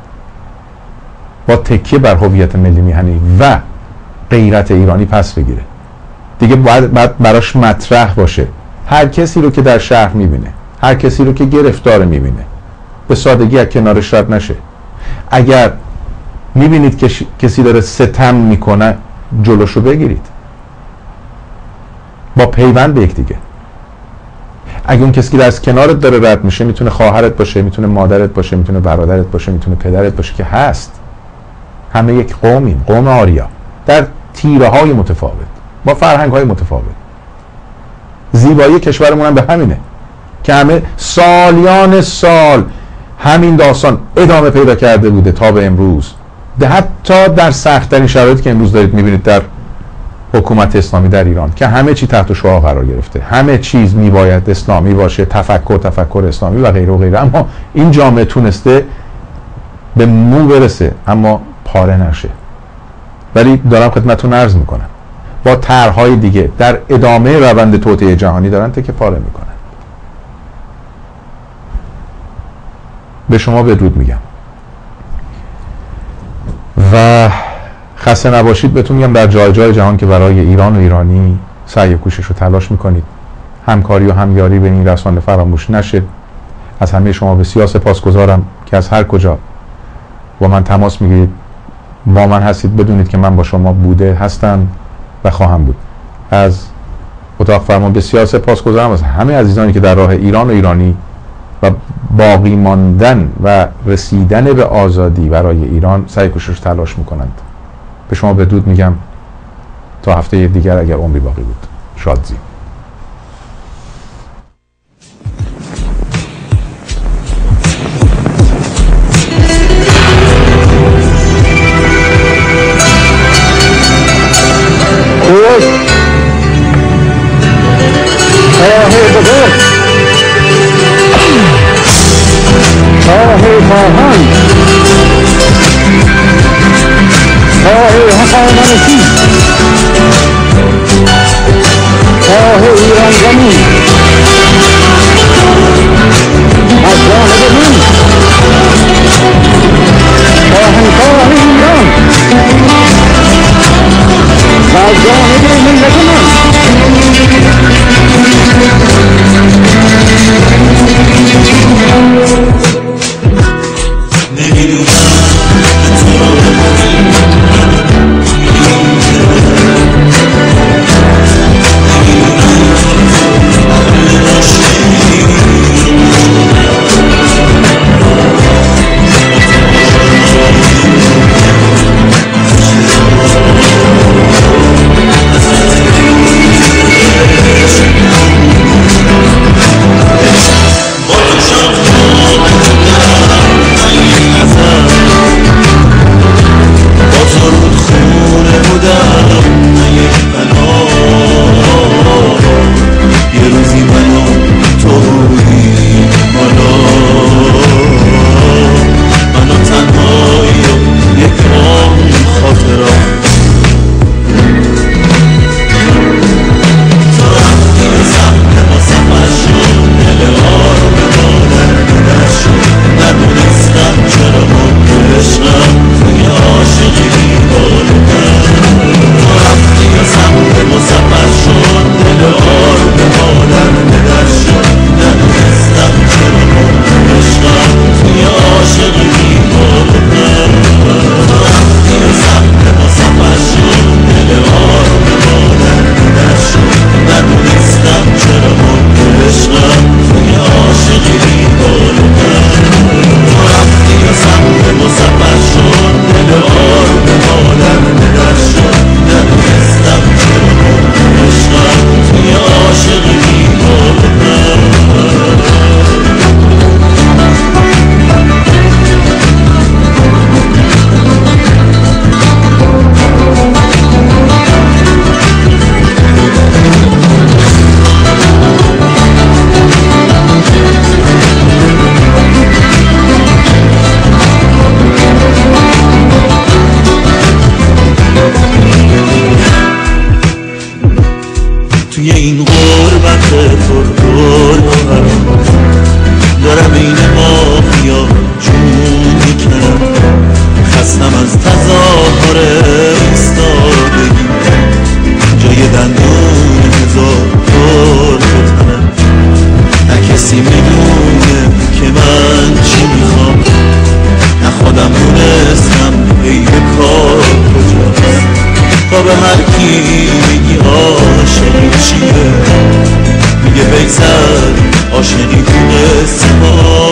با تکیه بر هویت ملی میهنی و غیرت ایرانی پس بگیره. دیگه باید, باید براش مطرح باشه. هر کسی رو که در شهر میبینه، هر کسی رو که گرفتار میبینه، به سادگی از کنارش رد نشه. اگر میبینید که کسی داره ستم میکنه جلوشو بگیرید با پیوند به یک دیگه. اگه اون کسی که از کنارت داره رد میشه، میتونه خواهرت باشه، میتونه مادرت باشه، میتونه برادرت باشه، میتونه پدرت باشه، که هست، همه یک قومیم، قوم آریا، در تیره های متفاوت با فرهنگ های متفاوت. زیبایی کشورمون هم به همینه که همه سالیان سال همین داستان ادامه پیدا کرده بوده تا به امروز، حتی در سخت‌ترین شرایطی که امروز دارید میبینید در حکومت اسلامی در ایران که همه چی تحت شعاع قرار گرفته، همه چیز میباید اسلامی باشه، تفکر تفکر اسلامی و غیره و غیره، اما این جامعه تونسته به مو برسه اما پاره نشه. ولی دارم خدمتتون عرض میکنم با طرح‌های دیگه در ادامه روند توطئه جهانی دارن تکه پاره میکنن. به شما بدرود میگم و خسته نباشید. بهتون میگم در جای جای جهان که برای ایران و ایرانی سعی و کوشش رو تلاش میکنید، همکاری و همیاری به این رسانه فراموش نشه. از همه شما بسیار سپاسگزارم که از هر کجا با من تماس میگیرید، با من هستید. بدونید که من با شما بوده، هستم و خواهم بود. از اتاق فرمان بسیار سپاسگزارم از همه عزیزانی که در راه ایران و ایرانی و باقی ماندن و رسیدن به آزادی برای ایران سعی کوشش تلاش میکنند. به شما بدرود میگم تا هفته دیگر اگر عمری باقی بود. شادزی. شاه ماهان، شاه حقانمسی، شاه ایران زمین، از جانب من شاهنشاه ایران و از جانب ملت من نمیدونم تو این غربت پر پر دارم این مافیا جون میکنم خستم از تظاهر ایستادگی جای دندون هزار پر بتنم نه کسی میدونه که من چی میخوام نه خودم دونستم عیب کار کجاست تا به هر کی میگی عاشقی چیه میگه بگذر عاشقی دونست ما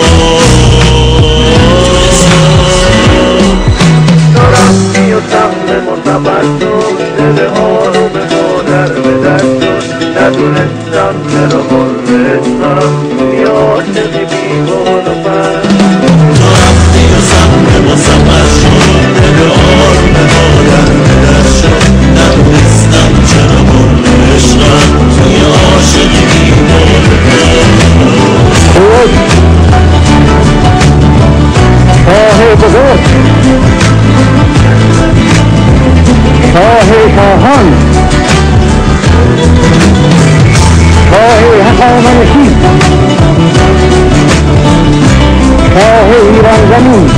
رفتی و سخت متبر شد دل ها رو به مادر به در شد ندونستم چرا بازشم بیا عاشقی بیگون و پر تو رفتی و سخت متبر شد دل ها رو به مادر به در شد ندونستم چرا بازشم بیا عاشقی بیگون و پر شاه بزرگ شاه شاهان شاه هخامنشی شاه ایران زمین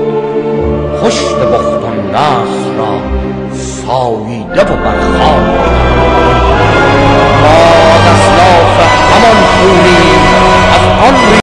پشت بخت و نصر را ساییده و برخواه